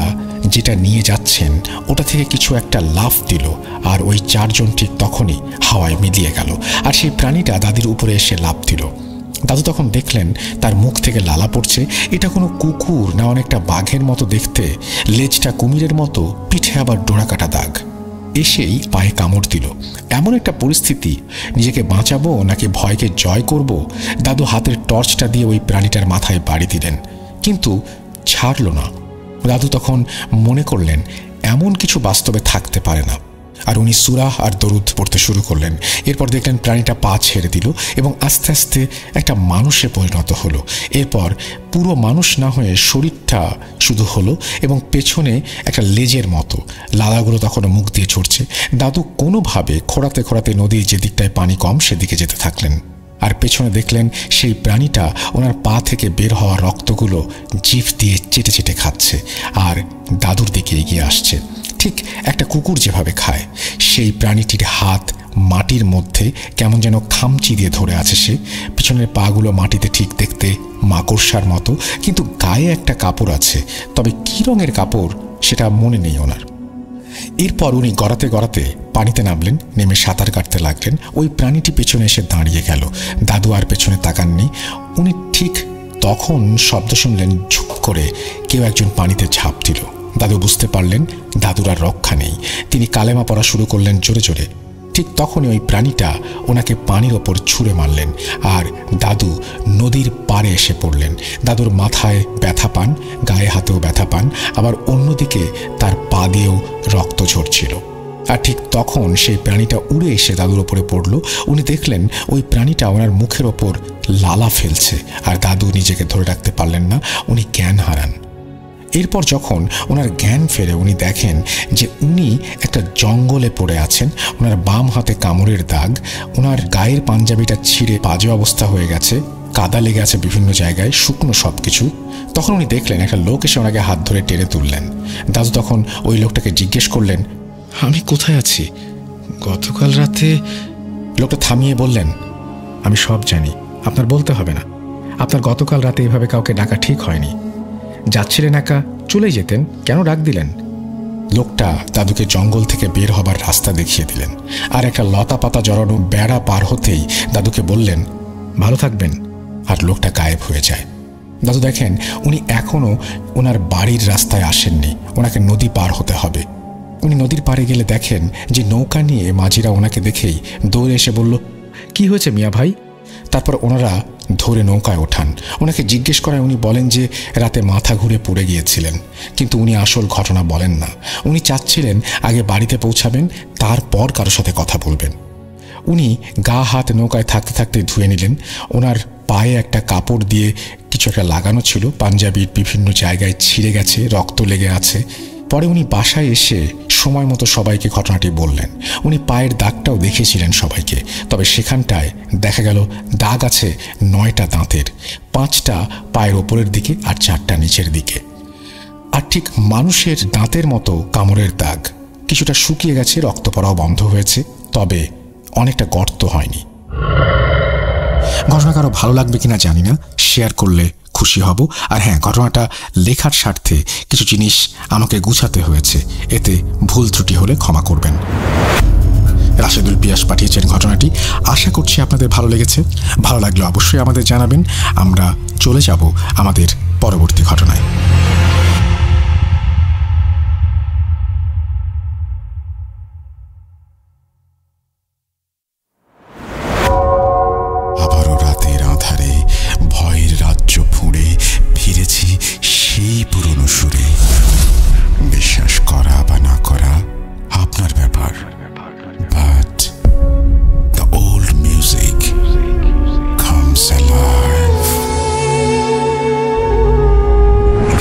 যেটা নিয়ে যাচ্ছেন ওটা থেকে কিছু একটা লাফ দিল, আর ওই 4 জন ঠিক তখনই হাওয়ায় মিলিয়ে গেল, আর সেই প্রাণীটা দাদির উপরে এসে লাফ দিল। দাদু তখন দেখলেন তার মুখ থেকে লালা পড়ছে। এটা কোনো কুকুর না অনেকটা বাঘের মতো দেখতে, লেজটা কুমিরের মতো, পিঠে আবার ডোরাকাটা দাগ। এসেই পায়ে কামড় দিল। এমন একটা পরিস্থিতি, নিজেকে বাঁচাবো নাকি ভয়কে জয় করব? দাদু হাতের টর্চটা দিয়ে ওই প্রাণীটার মাথায় বাড়ি দিলেন, কিন্তু ছাড়ল না। দাদু তখন মনে করলেন এমন কিছু বাস্তবে থাকতে পারে না, আর উনি সূরা আর দরুদ পড়তে শুরু করলেন। এরপর দেখলেন প্রাণীটা পা ছেড়ে দিল এবং আস্তে আস্তে একটা মানুষে পরিণত হলো। এরপর পুরো মানুষ না হয়ে শরীরটা শুধু হলো এবং পেছনে একটা লেজের মতো, লালাগুলো তখনও মুখ দিয়ে ঝরছে। দাদু কোনোভাবে খোঁড়াতে খোঁড়াতে নদীর যে দিকটায় পানি কম সেদিকে যেতে থাকলেন, আর পেছনে দেখলেন সেই প্রাণীটা ওনার পা থেকে বের হওয়া রক্তগুলো জিভ দিয়ে চেটে চেটে খাচ্ছে আর দাদুর দিকে এগিয়ে আসছে, ঠিক একটা কুকুর যেভাবে খায়। সেই প্রাণীটির হাত মাটির মধ্যে কেমন যেন খামচি দিয়ে ধরে আছে সে। পিছনের পাগুলো মাটিতে ঠিক দেখতে মাকড়সার মতো, কিন্তু গায়ে একটা কাপড় আছে, তবে কী রঙের কাপড় সেটা মনে নেই ওনার। এরপর উনি গড়াতে গড়াতে পানিতে নামলেন, নেমে সাঁতার কাটতে লাগলেন। ওই প্রাণীটি পেছনে এসে দাঁড়িয়ে গেল। দাদু আর পেছনে তাকাননি। উনি ঠিক তখন শব্দ শুনলেন, ঝুপ করে কেউ একজন পানিতে ঝাঁপ দিল। দাদু বুঝতে পারলেন দাদুর আর রক্ষা নেই। তিনি কালেমা পড়া শুরু করলেন জোরে জোরে। ঠিক তখনই ওই প্রাণীটা ওনাকে পানির ওপর ছুঁড়ে মারলেন, আর দাদু নদীর পাড়ে এসে পড়লেন। দাদুর মাথায় ব্যথা পান, গায়ে হাতেও ব্যথা পান, আবার অন্যদিকে তার পা দিয়েও রক্ত ঝরছিল। আর ঠিক তখন সেই প্রাণীটা উড়ে এসে দাদুর ওপরে পড়ল। উনি দেখলেন ওই প্রাণীটা ওনার মুখের ওপর লালা ফেলছে, আর দাদু নিজেকে ধরে রাখতে পারলেন না, উনি জ্ঞান হারান। এরপর যখন ওনার জ্ঞান ফেরে উনি দেখেন যে উনি একটা জঙ্গলে পড়ে আছেন। ওনার বাম হাতে কামড়ের দাগ, ওনার গায়ের পাঞ্জাবিটা ছিঁড়ে বাজে অবস্থা হয়ে গেছে, কাদা লেগে আছে বিভিন্ন জায়গায়, শুকনো সব কিছু। তখন উনি দেখলেন একটা লোক এসে ওনাকে হাত ধরে টেনে তুললেন। দাদু তখন ওই লোকটাকে জিজ্ঞেস করলেন, আমি কোথায় আছি? গতকাল রাতে। লোকটা থামিয়ে বললেন, আমি সব জানি, আপনার বলতে হবে না। আপনার গতকাল রাতে এভাবে কাউকে ডাকা ঠিক হয়নি। যাচ্ছিলেন একা, চলেই যেতেন, কেন ডাক দিলেন? লোকটা দাদুকে জঙ্গল থেকে বের হবার রাস্তা দেখিয়ে দিলেন, আর একটা লতা পাতা জড়ানো বেড়া পার হতেই দাদুকে বললেন, ভালো থাকবেন, আর লোকটা গায়েব হয়ে যায়। দাদু দেখেন উনি এখনও ওনার বাড়ির রাস্তায় আসেননি, ওনাকে নদী পার হতে হবে। উনি নদীর পাড়ে গেলে দেখেন যে নৌকা নিয়ে মাঝিরা ওনাকে দেখেই দৌড়ে এসে বলল, কি হয়েছে মিয়া ভাই? তারপর ওনারা ধরে নৌকায় ওঠান। ওনাকে জিজ্ঞেস করায় উনি বলেন যে রাতে মাথা ঘুরে পড়ে গিয়েছিলেন, কিন্তু উনি আসল ঘটনা বলেন না। উনি চাচ্ছিলেন আগে বাড়িতে পৌঁছাবেন, তারপর কারোর সাথে কথা বলবেন। উনি গা হাত নৌকায় থাকতে থাকতে ধুয়ে নিলেন। ওনার পায়ে একটা কাপড় দিয়ে কিছু একটা লাগানো ছিল, পাঞ্জাবির বিভিন্ন জায়গায় ছিঁড়ে গেছে, রক্ত লেগে আছে। পরে উনি বাসায় এসে সময় মতো সবাইকে ঘটনাটি বললেন। উনি পায়ের দাগটাও দেখিয়েছিলেন সবাইকে, তবে সেখানটায় দেখা গেল দাগ আছে 9টা দাঁতের, 5টা পায়ের ওপরের দিকে আর 4টা নিচের দিকে। আর ঠিক মানুষের দাঁতের মতো কামড়ের দাগ, কিছুটা শুকিয়ে গেছে, রক্ত পড়াও বন্ধ হয়েছে, তবে অনেকটা গর্ত হয়নি। ঘটনা কারো ভালো লাগবে কিনা জানি না, শেয়ার করলে খুশি হব। আর হ্যাঁ, ঘটনাটা লেখার স্বার্থে কিছু জিনিস আমাকে গুছাতে হয়েছে, এতে ভুল ত্রুটি হলে ক্ষমা করবেন। রাশেদুল পিয়াস পাঠিয়েছেন ঘটনাটি, আশা করছি আপনাদের ভালো লেগেছে। ভালো লাগলে অবশ্যই আমাদের জানাবেন। আমরা চলে যাব আমাদের পরবর্তী ঘটনায়। আবারও রাতের আঁধারে ভয়ের রাজ্য ফুঁড়ে ফিরেছি সেই পুরনো সুরে। বিশ্বাস করা বা না করা আপনার ব্যাপার, but the old music comes alive.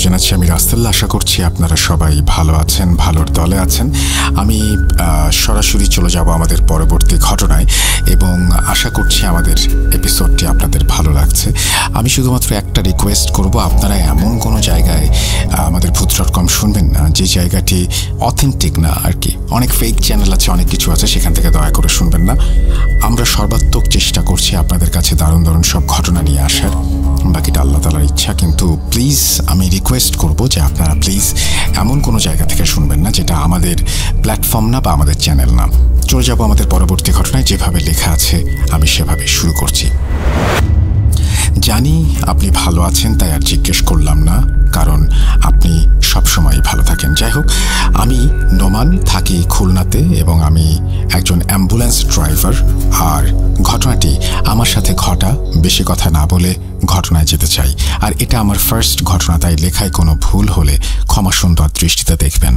জানাচ্ছি আমি রাস্তাল্লাহ। আশা করছি আপনারা সবাই ভালো আছেন, ভালোর দলে আছেন। আমি সরাসরি চলে যাব আমাদের পরবর্তী ঘটনায় এবং আশা করছি আমাদের এপিসোডটি আপনাদের ভালো লাগছে। আমি শুধুমাত্র একটা রিকোয়েস্ট করব, আপনারা এমন কোনো জায়গায় আমাদের ভূত.com শুনবেন না যে জায়গাটি অথেন্টিক না আর কি। অনেক ফেক চ্যানেল আছে, অনেক কিছু আছে, সেখান থেকে দয়া করে শুনবেন না। আমরা সর্বাত্মক চেষ্টা করছি আপনাদের কাছে দারুণ দারুণ সব ঘটনা নিয়ে আসার, বাকিটা আল্লাহ তাআলার ইচ্ছা। কিন্তু প্লিজ আমি রিকোয়েস্ট করব যে আপনারা প্লিজ এমন কোনো জায়গা থেকে শুনবেন না যেটা আমাদের প্ল্যাটফর্ম না বা আমাদের চ্যানেল না। চলে যাব আমাদের পরবর্তী ঘটনায়। যেভাবে লেখা আছে আমি সেভাবে শুরু করছি। জানি আপনি ভালো আছেন, তাই আর জিজ্ঞেস করলাম না, কারণ আপনি সবসময় ভালো থাকেন। যাই হোক, আমি নোমান, থাকি খুলনাতে এবং আমি একজন অ্যাম্বুলেন্স ড্রাইভার। আর ঘটনাটি আমার সাথে ঘটা, বেশি কথা না বলে ঘটনায় যেতে চাই। আর এটা আমার ফার্স্ট ঘটনা, তাই লেখায় কোনো ভুল হলে ক্ষমা সুন্দর দৃষ্টিতে দেখবেন।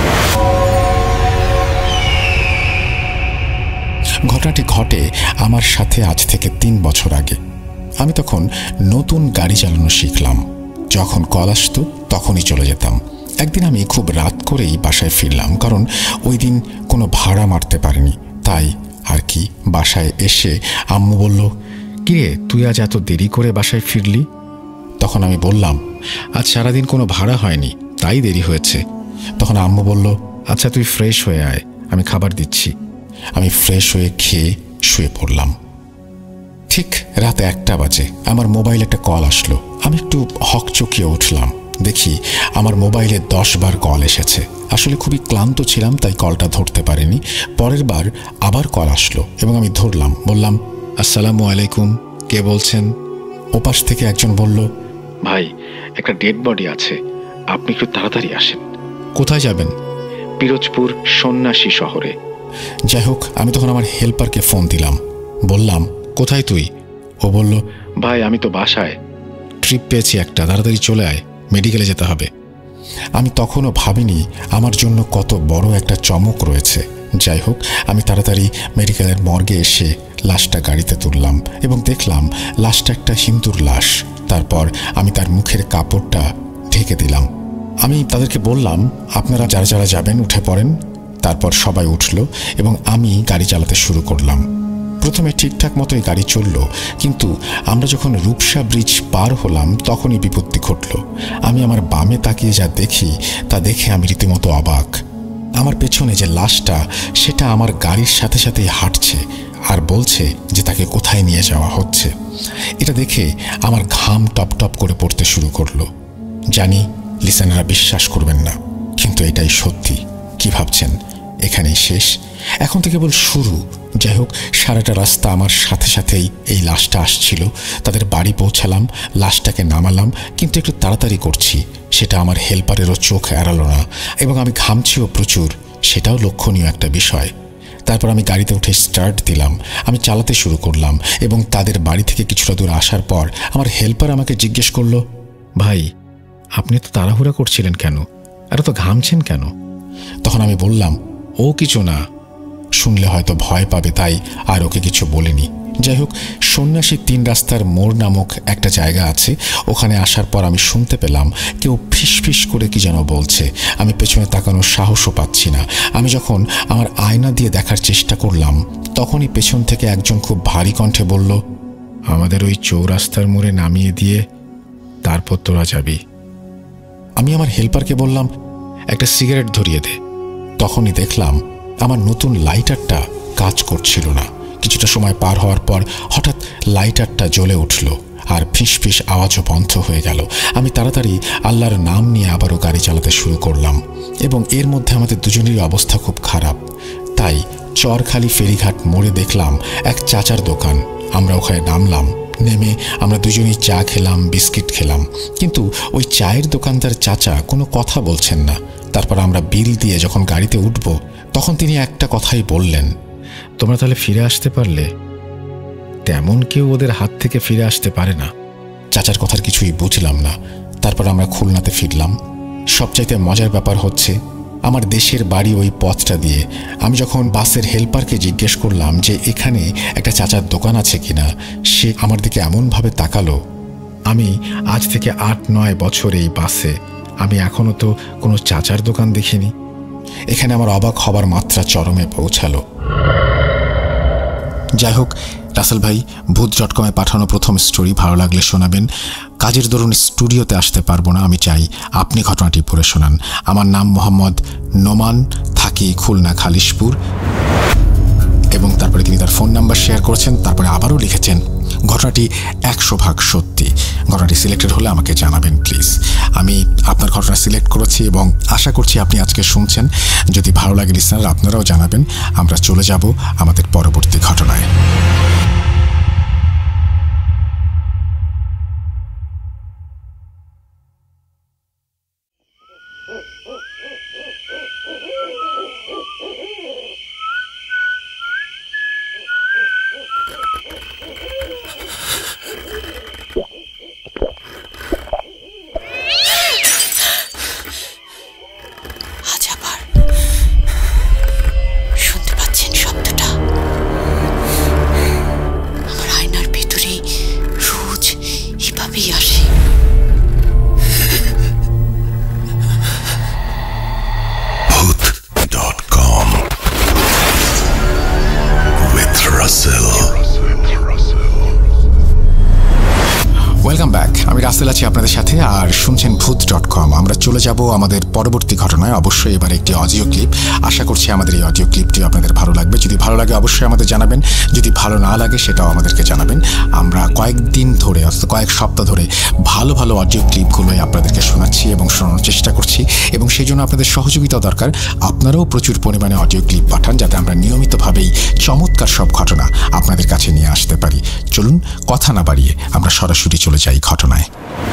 ঘটনাটি ঘটে আমার সাথে আজ থেকে 3 বছর আগে। আমি তখন নতুন গাড়ি চালানো শিখলাম। যখন কল আসতো তখনই চলে যেতাম। একদিন আমি খুব রাত করেই বাসায় ফিরলাম, কারণ ওই দিন কোনো ভাড়া মারতে পারিনি। তাই আর কি বাসায় এসে আম্মু বলল, কিরে তুই আজ এত দেরি করে বাসায় ফিরলি? তখন আমি বললাম, আজ সারাদিন কোনো ভাড়া হয়নি, তাই দেরি হয়েছে। তখন আম্মু বলল, আচ্ছা তুই ফ্রেশ হয়ে আয়, আমি খাবার দিচ্ছি। আমি ফ্রেশ হয়ে খেয়ে শুয়ে পড়লাম। ঠিক রাত 1টা বাজে আমার মোবাইলে একটা কল আসলো। আমি একটু হকচকিয়ে উঠলাম, দেখি আমার মোবাইলে 10 বার কল এসেছে। আসলে খুবই ক্লান্ত ছিলাম, তাই কলটা ধরতে পারিনি। পরের বার আবার কল আসলো এবং আমি ধরলাম। বললাম, আসসালামু আলাইকুম, কে বলছেন? ওপাশ থেকে একজন বলল, ভাই একটা ডেড বডি আছে, আপনি একটু তাড়াতাড়ি আসেন। কোথায় যাবেন? পিরোজপুর সন্ন্যাসী শহরে। যাই হোক, আমি তখন আমার হেল্পারকে ফোন দিলাম, বললাম, কোথায় তুই? ও বলল, ভাই আমি তো বাসায়, ট্রিপ পেয়েছি একটা, তাড়াতাড়ি চলে আয়, মেডিকেলে যেতে হবে। আমি তখনও ভাবিনি আমার জন্য কত বড় একটা চমক রয়েছে। যাই হোক, আমি তাড়াতাড়ি মেডিকেলের মর্গে এসে লাশটা গাড়িতে তুললাম এবং দেখলাম লাশটা একটা হিন্দুর লাশ। তারপর আমি তার মুখের কাপড়টা ঢেকে দিলাম। আমি তাদেরকে বললাম, আপনারা যারা যারা যাবেন উঠে পড়েন। তারপর সবাই উঠল এবং আমি গাড়ি চালাতে শুরু করলাম। প্রথমে ঠিকঠাক মতোই গাড়ি চলল, কিন্তু আমরা যখন রূপসা ব্রিজ পার হলাম তখনই বিপত্তি ঘটল। আমি আমার বামে তাকিয়ে যা দেখি তা দেখে আমি রীতিমতো অবাক। আমার পেছনে যে লাশটা, সেটা আমার গাড়ির সাথে সাথেই হাঁটছে আর বলছে যে তাকে কোথায় নিয়ে যাওয়া হচ্ছে। এটা দেখে আমার ঘাম টপ টপ করে পড়তে শুরু করলো। জানি লিসেনাররা বিশ্বাস করবেন না, কিন্তু এটাই সত্যি। কি ভাবছেন এখানেই শেষ? এখন থেকে কেবল শুরু। যাই হোক, সারাটা রাস্তা আমার সাথে সাথেই এই লাশটা আসছিল। তাদের বাড়ি পৌঁছালাম, লাশটাকে নামালাম, কিন্তু একটু তাড়াতাড়ি করছি, সেটা আমার হেল্পারেরও চোখ এড়ালো না এবং আমি ঘামছিও প্রচুর, সেটাও লক্ষণীয় একটা বিষয়। তারপর আমি গাড়িতে উঠে স্টার্ট দিলাম, আমি চালাতে শুরু করলাম এবং তাদের বাড়ি থেকে কিছুটা দূর আসার পর আমার হেল্পার আমাকে জিজ্ঞেস করলো, ভাই আপনি তো তাড়াহুড়া করছিলেন কেন, আর তো ঘামছেন কেন? তখন আমি বললাম, ও কিছু না, শুনলে হয়তো ভয় পাবে তাই আর ওকে কিছু বলিনি। যাই হোক, সন্ন্যাসী 3 রাস্তার মোড় নামক একটা জায়গা আছে, ওখানে আসার পর আমি শুনতে পেলাম কেউ ফিসফিস করে কি যেন বলছে। আমি পেছনে তাকানোর সাহসও পাচ্ছি না। আমি যখন আমার আয়না দিয়ে দেখার চেষ্টা করলাম তখনই পেছন থেকে একজন খুব ভারী কণ্ঠে বলল, আমাদের ওই চৌরাস্তার মোড়ে নামিয়ে দিয়ে তারপর তোরা যাবি। আমি আমার হেল্পারকে বললাম, একটা সিগারেট ধরিয়ে দে। তখনই দেখলাম আমার নতুন লাইটারটা কাজ করছিল না। কিছুটা সময় পার হওয়ার পর হঠাৎ লাইটারটা জ্বলে উঠল আর ফিসফিস আওয়াজও বন্ধ হয়ে গেল। আমি তাড়াতাড়ি আল্লাহর নাম নিয়ে আবারও গাড়ি চালাতে শুরু করলাম এবং এর মধ্যে আমাদের দুজনেরই অবস্থা খুব খারাপ। তাই চরখালি ফেরিঘাট মোড়ে দেখলাম এক চাচার দোকান। আমরা ওখানে নামলাম। নেমে আমরা দুজনেই চা খেলাম, বিস্কিট খেলাম, কিন্তু ওই চায়ের দোকানদার চাচা কোনো কথা বলছেন না। তারপর আমরা বিল দিয়ে যখন গাড়িতে উঠব তখন তিনি একটা কথাই বললেন, তোমরা তাহলে ফিরে আসতে পারলে? তেমন কেউ ওদের হাত থেকে ফিরে আসতে পারে না। চাচার কথার কিছুই বুঝলাম না। তারপর আমরা খুলনাতে ফিরলাম। সবচাইতে মজার ব্যাপার হচ্ছে, আমার দেশের বাড়ি ওই পথটা দিয়ে। আমি যখন বাসের হেল্পারকে জিজ্ঞেস করলাম যে এখানে একটা চাচার দোকান আছে কিনা, সে আমার দিকে এমনভাবে তাকালো আমি আজ থেকে ৮-৯ বছর এই বাসে, আমি এখনো তো কোনো চাচার দোকান দেখিনি। এখানে আমার অবাক হবার মাত্রা চরমে পৌঁছালো। যাই হোক রাসেল ভাই, ভূত.com-এ পাঠানো প্রথম স্টোরি ভালো লাগলে শোনাবেন। কাজের দরুন স্টুডিওতে আসতে পারবো না, আমি চাই আপনি ঘটনাটি পড়ে শোনান। আমার নাম মোহাম্মদ নোমান, থাকি খুলনা খালিশপুর। এবং তারপরে তিনি তার ফোন নাম্বার শেয়ার করেছেন, তারপরে আবারও লিখেছেন ঘটনাটি 100% সত্যি। ঘটনাটি সিলেক্টেড হলে আমাকে জানাবেন প্লিজ। আমি আপনার ঘটনা সিলেক্ট করেছি এবং আশা করছি আপনি আজকে শুনছেন। যদি ভালো লাগে লিসনার, আপনারাও জানাবেন। আমরা চলে যাব আমাদের পরবর্তী ঘটনায়। আছি আপনাদের সাথে আর শুনছেন ভূত.com। আমরা চলে যাব আমাদের পরবর্তী ঘটনায়। অবশ্যই এবার একটি অডিও ক্লিপ। আশা করছি আমাদের এই অডিও ক্লিপটি আপনাদের ভালো লাগবে। যদি ভালো লাগে অবশ্যই আমাদের জানাবেন, যদি ভালো না লাগে সেটাও আমাদেরকে জানাবেন। আমরা কয়েকদিন ধরে, অর্থাৎ কয়েক সপ্তাহ ধরে ভালো ভালো অডিও ক্লিপগুলোই আপনাদেরকে শোনাচ্ছি এবং শোনানোর চেষ্টা করছি, এবং সেই জন্য আপনাদের সহযোগিতা দরকার। আপনারাও প্রচুর পরিমাণে অডিও ক্লিপ পাঠান যাতে আমরা নিয়মিতভাবেই চমৎকার সব ঘটনা আপনাদের কাছে নিয়ে আসতে পারি। চলুন কথা না বাড়িয়ে আমরা সরাসরি চলে যাই ঘটনায়।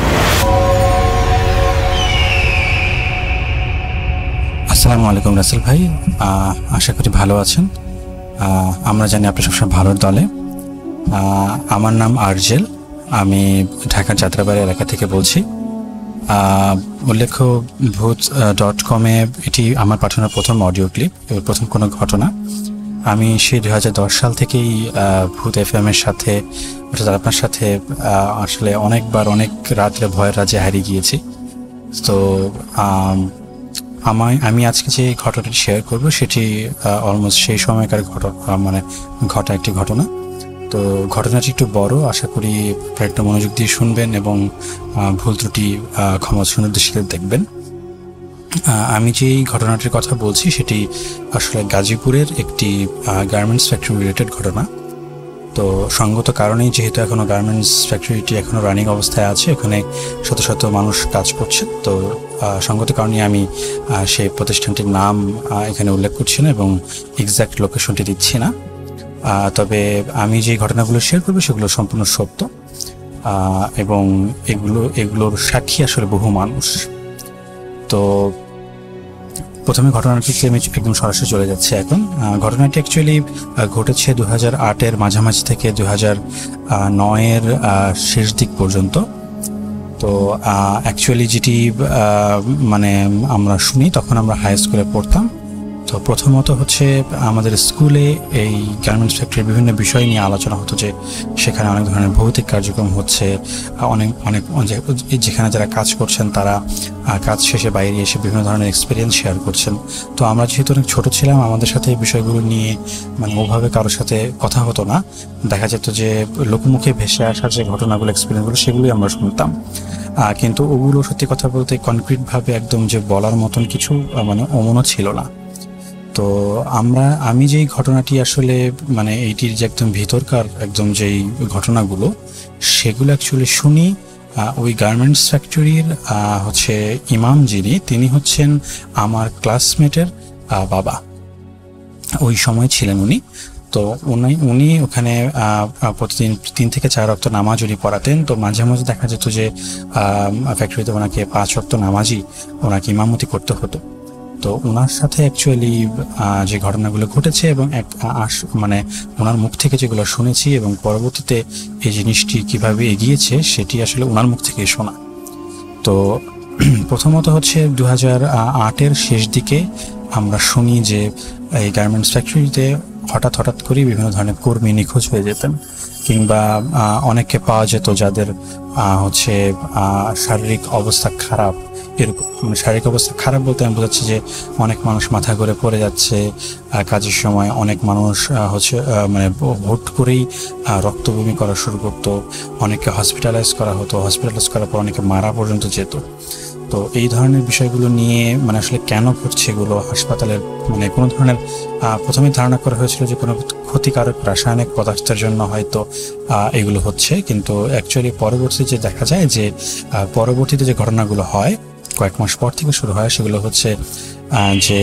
আসসালামু আলাইকুম রাসেল ভাই, আশা করি ভালো আছেন। আমরা জানি আপনি সবসময় ভালোর দলে। আমার নাম আরজেল, আমি ঢাকার যাত্রাবাড়ি এলাকা থেকে বলছি। উল্লেখ্য ভূত.com-এ এটি আমার পাঠানো প্রথম অডিও ক্লিপ, প্রথম কোনো ঘটনা। আমি সেই 2010 সাল থেকেই ভূত FM-এর সাথে, অর্থাৎ আপনার সাথে আসলে অনেকবার অনেক রাত্রে ভয়ের রাজ্যে হারিয়ে গিয়েছি। তো আমি আজকে যে ঘটনাটি শেয়ার করব সেটি অলমোস্ট সেই সময়কার ঘটা একটি ঘটনা। তো ঘটনাটি একটু বড়, আশা করি একটু মনোযোগ দিয়ে শুনবেন এবং ভুল ত্রুটি ক্ষমা সুনির্দেশিত দেখবেন। আমি যে ঘটনাটির কথা বলছি সেটি আসলে গাজীপুরের একটি গার্মেন্টস ফ্যাক্টরি রিলেটেড ঘটনা। তো সঙ্গত কারণেই, যেহেতু এখনও গার্মেন্টস ফ্যাক্টরিটি এখনও রানিং অবস্থায় আছে, এখানে শত শত মানুষ কাজ করছে, তো সঙ্গত কারণে আমি সেই প্রতিষ্ঠানটির নাম এখানে উল্লেখ করছি না এবং এক্স্যাক্ট লোকেশনটি দিচ্ছি না। তবে আমি যে ঘটনাগুলো শেয়ার করবো সেগুলো সম্পূর্ণ সত্য এবং এগুলোর সাক্ষী আসলে বহু মানুষ। তো প্রথমে ঘটনাটিতে আমি একদম সরাসরি চলে যাচ্ছি এখন। ঘটনাটি অ্যাকচুয়ালি ঘটেছে 2008-এর মাঝামাঝি থেকে 2009-এর শেষ দিক পর্যন্ত। তো অ্যাকচুয়ালি যেটি মানে আমরা শুনি, তখন আমরা হাই স্কুলে পড়তাম। তো প্রথমত হচ্ছে আমাদের স্কুলে এই গার্মেন্টস ফ্যাক্টরির বিভিন্ন বিষয় নিয়ে আলোচনা হতো, যে সেখানে অনেক ধরনের ভৌতিক কার্যক্রম হচ্ছে, অনেক যেখানে যারা কাজ করছেন তারা কাজ শেষে বাইরে এসে বিভিন্ন ধরনের এক্সপিরিয়েন্স শেয়ার করছেন। তো আমরা যেহেতু অনেক ছোটো ছিলাম, আমাদের সাথে এই বিষয়গুলো নিয়ে ওভাবে কারোর সাথে কথা হতো না। দেখা যেত যে লোকমুখে ভেসে আসা যে ঘটনাগুলো, এক্সপিরিয়েন্সগুলো, সেগুলোই আমরা শুনতাম। কিন্তু ওগুলো সত্যি কথা বলতে কনক্রিটভাবে একদম যে বলার মতন কিছু অমনও ছিল না। তো আমি যেই ঘটনাটি আসলে এইটির যে একদম ভিতরকার একদম যেই ঘটনাগুলো, সেগুলো অ্যাকচুয়ালি শুনি ওই গার্মেন্টস ফ্যাক্টরির হচ্ছে ইমাম যিনি, তিনি হচ্ছেন আমার ক্লাসমেটের বাবা। ওই সময় ছিলেন উনি। তো উনি ওখানে প্রতিদিন 3 থেকে 4 ওয়াক্ত নামাজ উনি পড়াতেন। তো মাঝে মাঝে দেখা যেত যে ফ্যাক্টরিতে ওনাকে 5 ওয়াক্ত নামাজই ওনাকে ইমামতি করতে হতো। তো ওনার সাথে অ্যাকচুয়ালি যে ঘটনাগুলো ঘটেছে এবং ওনার মুখ থেকে যেগুলো শুনেছি এবং পরবর্তীতে এই জিনিসটি কিভাবে এগিয়েছে সেটি আসলে ওনার মুখ থেকে শোনা। তো প্রথমত হচ্ছে 2008-এর শেষ দিকে আমরা শুনি যে এই গার্মেন্টস ফ্যাক্টরিতে হঠাৎ করেই বিভিন্ন ধরনের কর্মী নিখোঁজ হয়ে যেতেন, কিংবা অনেককে পাওয়া যেত যাদের হচ্ছে শারীরিক অবস্থা খারাপ। এরকম শারীরিক অবস্থা খারাপ বলতে আমি বোঝাচ্ছি যে অনেক মানুষ মাথা ঘুরে পড়ে যাচ্ছে কাজের সময়, অনেক মানুষ হচ্ছে মানে হুট করেই রক্তবমি করা শুরু করতো, অনেককে হসপিটালাইজ করা হতো, হসপিটালাইজ করার পর অনেকে মারা পর্যন্ত যেত। তো এই ধরনের বিষয়গুলো নিয়ে মানে আসলে কেন ঘটছে এগুলো হাসপাতালের মানে কোনো ধরনের প্রথমে ধারণা করা হয়েছিল যে কোনো ক্ষতিকারক রাসায়নিক পদার্থের জন্য হয়তো এগুলো হচ্ছে, কিন্তু অ্যাকচুয়ালি পরবর্তীতে যে দেখা যায় যে পরবর্তীতে যে ঘটনাগুলো হয় কয়েক মাস পর থেকে শুরু হয় সেগুলো হচ্ছে যে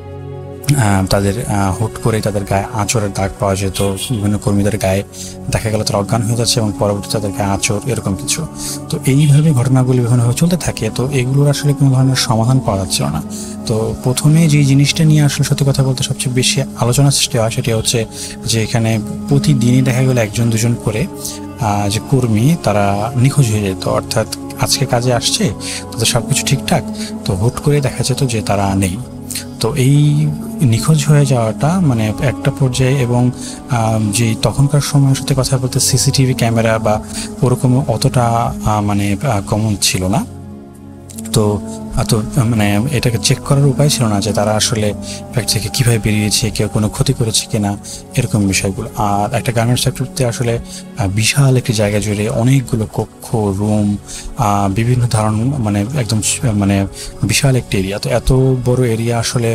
তাদের হুট করে তাদের গায়ে আঁচড়ের দাগ পাওয়া যেত, বিভিন্ন কর্মীদের গায়ে দেখা গেল তারা অজ্ঞান হয়ে যাচ্ছে এবং পরবর্তীতে তাদের গায়ে আঁচড়, এরকম কিছু। তো এইভাবে ঘটনাগুলি বিভিন্নভাবে চলতে থাকে। তো এগুলোর আসলে কোনো ধরনের সমাধান পাওয়া যাচ্ছিল না। তো প্রথমে যে জিনিসটা নিয়ে আসলে সত্যি কথা বলতে সবচেয়ে বেশি আলোচনা সৃষ্টি হয় সেটা হচ্ছে যে এখানে প্রতিদিনই দেখা গেল 1-2 করে যে কর্মী তারা নিখোঁজ হয়ে যেত, অর্থাৎ আজকে কাজে আসছে তাদের সব কিছু ঠিকঠাক, তো হুট করে দেখা যেত যে তারা নেই। তো এই নিখোঁজ হয়ে যাওয়াটা মানে একটা পর্যায়ে, এবং যে তখনকার সময় সত্যি কথা বলতে সিসিটিভি ক্যামেরা বা ওরকম অতটা মানে কমন ছিল না। তো মানে এটাকে চেক করার উপায় ছিল না যে তারা আসলে ফ্যাক্টরি থেকে কীভাবে বেরিয়েছে, কেউ কোনো ক্ষতি করেছে কিনা, এরকম বিষয়গুলো। আর একটা গার্মেন্টস ফ্যাক্টরিতে আসলে বিশাল একটি জায়গা জুড়ে অনেকগুলো কক্ষ, রুম, বিভিন্ন ধরনের মানে একদম মানে বিশাল একটি এরিয়া। তো এত বড় এরিয়া আসলে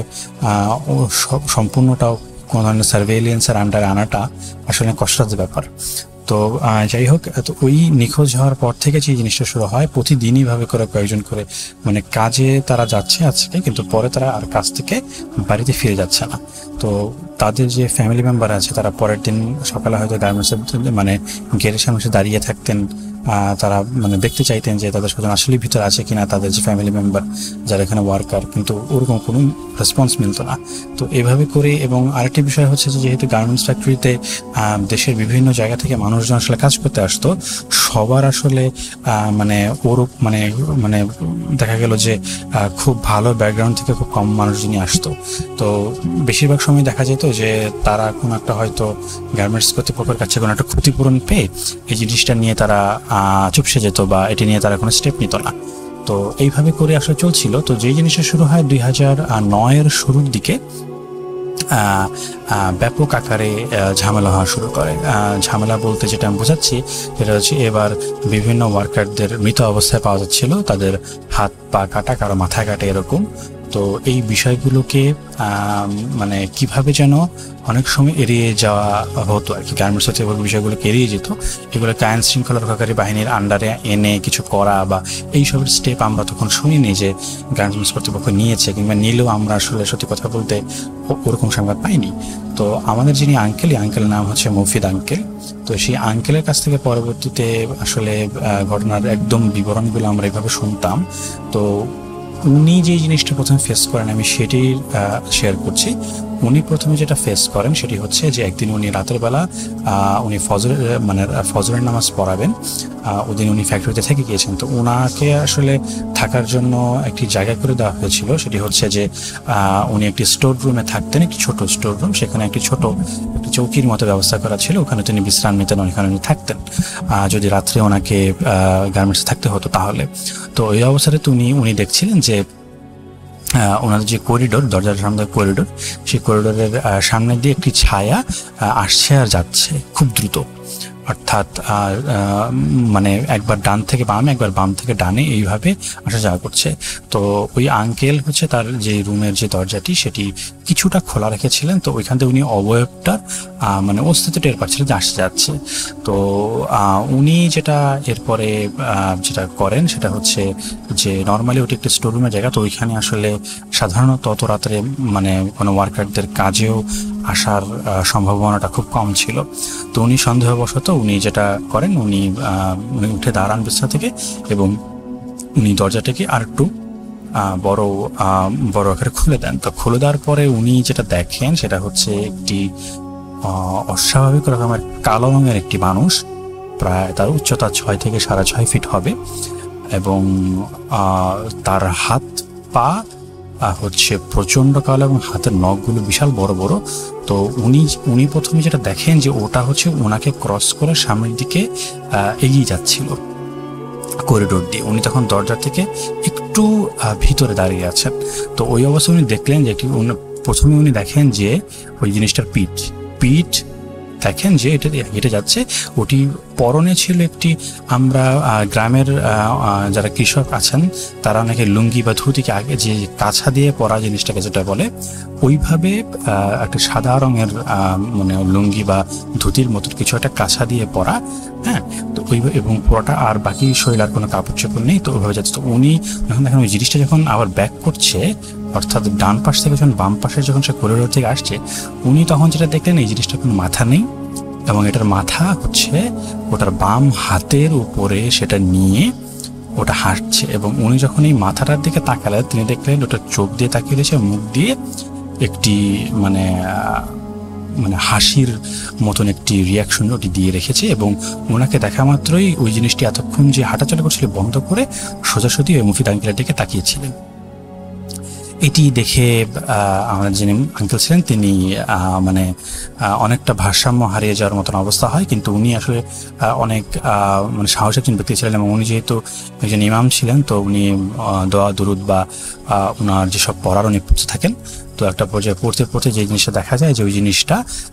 সম্পূর্ণটাও কোনো ধরনের সার্ভেইলেন্সের আন্ডারে আনাটা আসলে কষ্টসাধ্য ব্যাপার। তো যাই হোক, তো ওই নিখোঁজ হওয়ার পর থেকে যে জিনিসটা শুরু হয়, প্রতিদিনই ভাবে করে কয়েকজন করে মানে কাজে তারা যাচ্ছে আজকে, কিন্তু পরে তারা আর কাজ থেকে বাড়িতে ফিরে যাচ্ছে না। তো তাদের যে ফ্যামিলি মেম্বার আছে তারা পরের দিন সকালে হয়তো গার্মেন্টসের মানে গেটের সামনে দাঁড়িয়ে থাকতেন, তারা মানে দেখতে চাইতেন যে তাদের স্বজন আসলে ভিতরে আছে কিনা, তাদের যে ফ্যামিলি মেম্বার যারা এখানে ওয়ার্কার, কিন্তু ওরকম কোনো রেসপন্স মিলতো না। তো এভাবে করে, এবং আরেকটি বিষয় হচ্ছে যে যেহেতু গার্মেন্টস ফ্যাক্টরিতে দেশের বিভিন্ন জায়গা থেকে মানুষজন আসলে কাজ করতে আসতো, সবার আসলে মানে ওর মানে মানে দেখা গেল যে খুব ভালো ব্যাকগ্রাউন্ড থেকে খুব কম মানুষজনই আসতো। তো বেশিরভাগ সময় দেখা যেত যে তারা কোনো একটা হয়তো গার্মেন্টস কর্তৃপক্ষের কাছে কোনো একটা ক্ষতিপূরণ পেয়ে এই জিনিসটা নিয়ে তারা চুপসে যেত বা এটি নিয়ে তারা কোনো স্টেপ নিত না। তো এইভাবে করে আসলে চলছিল। তো যেই জিনিসটা শুরু হয় 2009-এর শুরুর দিকে ব্যাপক আকারে ঝামেলা হওয়া শুরু করে। ঝামেলা বলতে যেটা আমি বোঝাচ্ছি সেটা হচ্ছে এবার বিভিন্ন ওয়ার্কারদের মৃত অবস্থায় পাওয়া যাচ্ছিল, তাদের হাত পা কাটা, কারো মাথা কাটে, এরকম। তো এই বিষয়গুলোকে মানে কিভাবে যেন অনেক সময় এড়িয়ে যাওয়া হতো আর কি, গার্মেন্টস কর্তৃপক্ষ বিষয়গুলোকে এড়িয়ে যেত। এগুলোকে আইন শৃঙ্খলা রক্ষাকারী বাহিনীর আন্ডারে এনে কিছু করা বা এইসবের স্টেপ আমরা তখন শুনিনি যে গার্মেন্টস কর্তৃপক্ষ নিয়েছে, কিংবা নিলেও আমরা আসলে সত্যি কথা বলতে ওরকম সংবাদ পাইনি। তো আমাদের যিনি আঙ্কেলের নাম হচ্ছে মফিদ আঙ্কেল। তো সেই আঙ্কেলের কাছ থেকে পরবর্তীতে আসলে ঘটনার একদম বিবরণগুলো আমরা এভাবে শুনতাম। তো উনি যে জিনিসটা প্রথমে ফেস করেন আমি সেটি শেয়ার করছি। উনি প্রথমে যেটা ফেস করেন সেটি হচ্ছে যে একদিন উনি রাতের বেলা উনি ফজরের নামাজ পড়াবেন, ওদিন উনি ফ্যাক্টরিতে থেকে গিয়েছেন। তো ওনাকে আসলে থাকার জন্য একটি জায়গা করে দেওয়া হয়েছিল, সেটি হচ্ছে যে উনি একটি স্টোর রুমে থাকতেন, একটি ছোট স্টোর রুম, সেখানে একটি ছোট একটি চৌকির মতো ব্যবস্থা করা ছিল, ওখানে তিনি বিশ্রাম নিতেন, ওখানে উনি থাকতেন যদি রাত্রে ওনাকে গার্মেন্টসে থাকতে হতো তাহলে। তো এই অবস্থাতে উনি দেখছিলেন যে ওনাদের যে করিডোর, দরজার সামনে করিডোর, সেই করিডোরের সামনে দিয়ে একটি ছায়া আসছে আর যাচ্ছে খুব দ্রুত, অর্থাৎ মানে একবার ডান থেকে বামে, একবার বাম থেকে ডানে, এইভাবে আসা যাওয়া করছে। তো ওই আঙ্কেল হচ্ছে তার যে রুমের যে দরজাটি সেটি কিছুটা খোলা রেখেছিলেন। তো ওইখান থেকে উনি অবয়বটার মানে অস্তিত্ব টের পাচ্ছিলেন যে আসতে যাচ্ছে। তো উনি যেটা এরপরে যেটা করেন সেটা হচ্ছে যে নর্মালি ওটি একটি স্টোর রুমের জায়গা, তো ওইখানে আসলে সাধারণত অত রাত্রে মানে কোনো ওয়ার্কারদের কাজেও আসার সম্ভাবনাটা খুব কম ছিল। তো উনি সন্দেহবশত উনি যেটা করেন, উনি উঠে দাঁড়ান বিছানা থেকে এবং উনি দরজাটাকে আর একটু বড় আকারে খুলে দেন। তো খুলে দেওয়ার পরে উনি যেটা দেখেন সেটা হচ্ছে একটি অস্বাভাবিক রকমের কালো রঙের একটি মানুষ, প্রায় তার উচ্চতা 6 থেকে 6.5 ফিট হবে, এবং তার হাত পা হচ্ছে প্রচণ্ড কালো এবং হাতের নখগুলো বিশাল বড় বড়। তো উনি প্রথমে যেটা দেখেন যে ওটা হচ্ছে ওনাকে ক্রস করে সামনের দিকে এগিয়ে যাচ্ছিল করিডোর দিয়ে। উনি তখন দরজা থেকে একটু ভিতরে দাঁড়িয়ে আছেন। তো ওই অবস্থায় উনি দেখলেন যে প্রথমে উনি দেখেন যে ওই জিনিসটার পিঠ দেখেন যে এটা হেঁটে যাচ্ছে। ওটি পরনে ছিল একটি, আমরা গ্রামের যারা কৃষক আছেন তারা অনেকে লুঙ্গি বা ধুতিকে আগে যে কাছা দিয়ে পরা জিনিসটাকে যেটা বলে, ওইভাবে একটা সাদা রঙের মানে লুঙ্গি বা ধুতির মতো কিছু একটা কাছা দিয়ে পরা, হ্যাঁ। তো ওইভাবে, এবং পুরোটা আর বাকি শরীর আর কোনো কাপড় চোপড় নেই। তো ওইভাবে যাচ্ছে। তো উনি যখন দেখেন ওই জিনিসটা যখন আবার ব্যাক করছে, অর্থাৎ ডান পাশ থেকে যখন বাম পাশে যখন সে করিডোর থেকে আসছে, উনি তখন যেটা দেখলেন এই জিনিসটার কোনো মাথা নেই, এবং এটার মাথা হচ্ছে ওটার বাম হাতের উপরে সেটা নিয়ে ওটা হাঁটছে। এবং উনি যখন এই মাথাটার দিকে তাকালেন, তিনি দেখলেন ওটা চোখ দিয়ে তাকিয়ে দিয়েছে, মুখ দিয়ে একটি মানে হাসির মতন একটি রিয়াকশন ওটি দিয়ে রেখেছে। এবং ওনাকে দেখা মাত্রই ওই জিনিসটি এতক্ষণ যে হাঁটাচলা করছিল বন্ধ করে সোজাসুজি ওই মুফিদ আঙ্কেলের দিকে তাকিয়েছিলেন। এটি দেখে আমাদের যিনি আঙ্কেল ছিলেন তিনি মানে অনেকটা ভারসাম্য হারিয়ে যাওয়ার মতন অবস্থা হয়। কিন্তু উনি আসলে অনেক মানে সাহসী একজন ব্যক্তি ছিলেন, এবং উনি যেহেতু একজন ইমাম ছিলেন, তো উনি দোয়া দুরুদ বা ওনার যেসব পড়ার উনি পড়তে থাকেন। তো একটা পর্যায়ে পড়তে পড়তে যে জিনিসটা দেখা যায় যে ওই জিনিসটা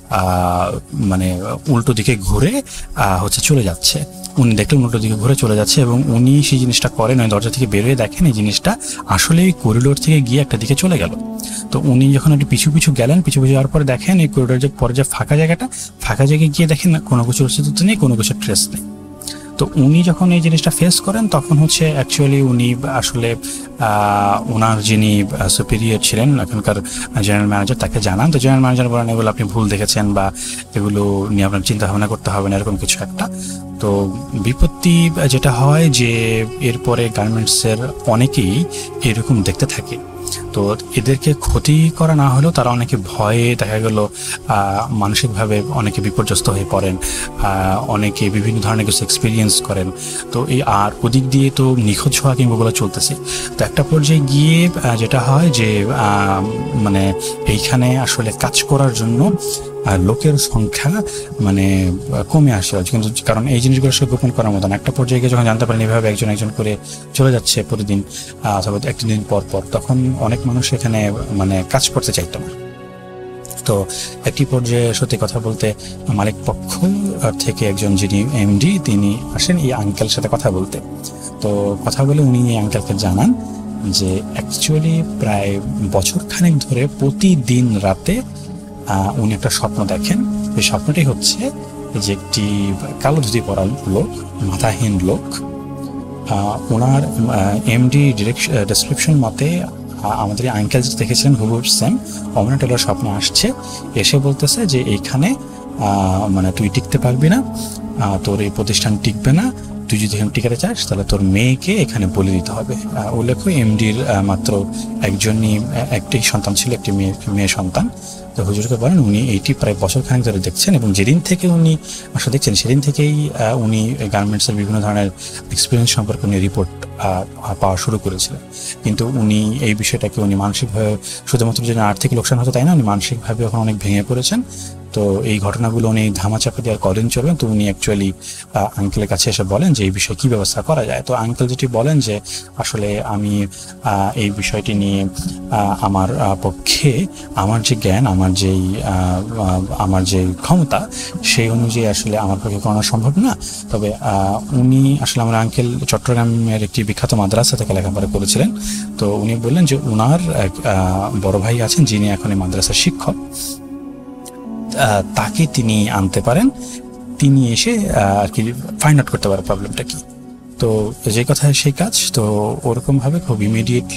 মানে উল্টো দিকে ঘুরে হচ্ছে চলে যাচ্ছে। উনি দেখলেন উল্টো দিকে ঘুরে চলে যাচ্ছে, এবং উনি সেই জিনিসটা করেন, ওই দরজা থেকে বেরোয় দেখেন এই জিনিসটা আসলে এই করিডোর থেকে গিয়ে একটা দিকে চলে গেল। তো উনি যখন একটু পিছু পিছু গেলেন, পিছু যাওয়ার পরে দেখেন এই করিডোর যে পরে যে ফাঁকা জায়গায় গিয়ে দেখেন কোনো কিছুর অস্তিত্ব নেই, কোনো কিছুর ট্রেস নেই। তো উনি যখন এই জিনিসটা ফেস করেন, তখন হচ্ছে অ্যাকচুয়ালি উনি আসলে ওনার যিনি সুপিরিয়র ছিলেন, এখনকার জেনারেল ম্যানেজার, তাকে জানান। তো জেনারেল ম্যানেজার বলেন এগুলো আপনি ভুল দেখেছেন বা এগুলো নিয়ে আপনার চিন্তা ভাবনা করতে হবে না, এরকম কিছু একটা। তো বিপত্তি যেটা হয় যে এরপরে গার্মেন্টসের অনেকেই এরকম দেখতে থাকে। তো এদেরকে ক্ষতি করা না হলেও তারা অনেকে ভয়ে দেখা গেল মানসিকভাবে অনেকে বিপর্যস্ত হয়ে পড়েন, অনেকে বিভিন্ন ধরনের কিছু এক্সপিরিয়েন্স করেন। তো এই আর ওদিক দিয়ে তো নিখোঁজ হওয়া কিংবা চলতেছে। তো একটা পর্যায়ে গিয়ে যেটা হয় যে মানে এইখানে আসলে কাজ করার জন্য লোকের সংখ্যা মানে কমে আসে, কিন্তু কারণ এই জিনিসগুলো আসলে গোপন করার মতন। একটা পর্যায়ে গিয়ে যখন জানতে পারেন এভাবে একজন করে চলে যাচ্ছে প্রতিদিন অথবা একদিন পর, তখন অনেক মানুষ এখানে মানে কাজ করতে চাইতো না। তো একটি পর্যায়ে সত্যি কথা বলতে মালিক পক্ষ থেকে একজন যিনি এমডি তিনি আসেন এই আঙ্কেলের সাথে কথা বলতে। তো কথা বলে উনি এই আঙ্কেলকে জানান যে অ্যাকচুয়ালি প্রায় বছর খানেক ধরে প্রতিদিন রাতে উনি একটা স্বপ্ন দেখেন। এই স্বপ্নটি হচ্ছে যে একটি কালো ধুতি পরা লোক, মাথাহীন লোক, ওনার এমডি ডেসক্রিপশন মতে আমাদের আঙ্কেল যেটা দেখেছিলেন হুবহু সেম অমনা টেলর স্বপ্নে আসছে, এসে বলতেছে যে এইখানে মানে তুই টিকতে পারবি না, তোর এই প্রতিষ্ঠান টিকবে না, তুই যদি এখানে টিকাতে চাস তাহলে তোর মেয়েকে এখানে বলে দিতে হবে। উল্লেখ্য এমডির মাত্র একটি সন্তান ছিল, একটি মেয়ে সন্তান। তো হুজুরকে বলেন উনি এইটি প্রায় বছর খানেক ধরে দেখছেন, এবং যেদিন থেকে উনি আসলে দেখছেন সেদিন থেকেই উনি গার্মেন্টসের বিভিন্ন ধরনের এক্সপিরিয়েন্স সম্পর্কে উনি রিপোর্ট পাওয়া শুরু করেছিলেন। কিন্তু উনি এই বিষয়টাকে উনি মানসিকভাবে শুধুমাত্র যে আর্থিক লোকসান হতো তাই না, উনি মানসিকভাবে এখন অনেক ভেঙে পড়েছেন। তো এই ঘটনাগুলো উনি ধামাচাপা দেওয়ার কদিন চলবেন। তো উনি অ্যাকচুয়ালি আঙ্কেলের কাছে এসে বলেন যে এই বিষয়ে কী ব্যবস্থা করা যায়। তো আঙ্কেল যেটি বলেন যে আসলে আমি এই বিষয়টি নিয়ে আমার পক্ষে আমার যে জ্ঞান, আমার যে ক্ষমতা সেই অনুযায়ী আসলে আমার পক্ষে করানো সম্ভব না। তবে উনি আসলে আমার আঙ্কেল চট্টগ্রামের একটি বিখ্যাত মাদ্রাসা থেকে লেখাপড়া করেছিলেন। তো উনি বললেন যে ওনার এক বড় ভাই আছেন যিনি এখন এই মাদ্রাসার শিক্ষক, তাকে তিনি আনতে পারেন, তিনি এসে আর কি ফাইন্ড আউট করতে পারে প্রবলেমটা কি। তো যে কথা সেই কাজ। তো ওরকমভাবে খুব ইমিডিয়েট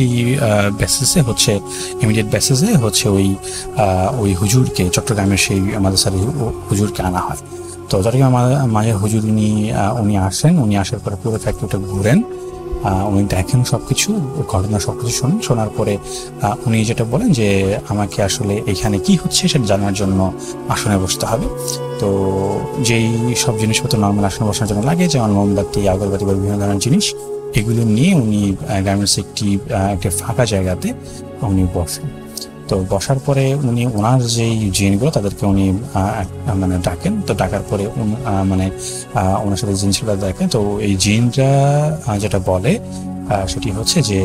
বেসিসে হচ্ছে ওই হুজুরকে, চট্টগ্রামের সেই মাদ্রাসার হুজুরকে আনা হয়। তো চট্টগ্রাম মাঝে হুজুর উনি আসেন, উনি আসার পরে পুরো ফ্যাক্টরিটা ঘুরেন, উনি দেখেন সবকিছু, ঘটনা সবকিছু শোনার পরে উনি যেটা বলেন যে আমাকে আসলে এখানে কি হচ্ছে সেটা জানার জন্য আসনে বসতে হবে। তো যেই সব জিনিসপত্র নর্মাল আসনে বসার জন্য লাগে, যেমন মোমবাতি, আগরবাতি বা বিভিন্ন ধরনের জিনিস, এগুলো নিয়ে উনি গার্মেন্টস একটি ফাঁকা জায়গাতে উনি বসেন। তো বসার পরে উনি ওনার যেই জিনগুলো তাদেরকে উনি মানে ডাকেন। তো ডাকার পরে মানে ওনার সাথে জিন ছিল দেখেন। তো এই জিনরা যেটা বলে সেটি হচ্ছে যে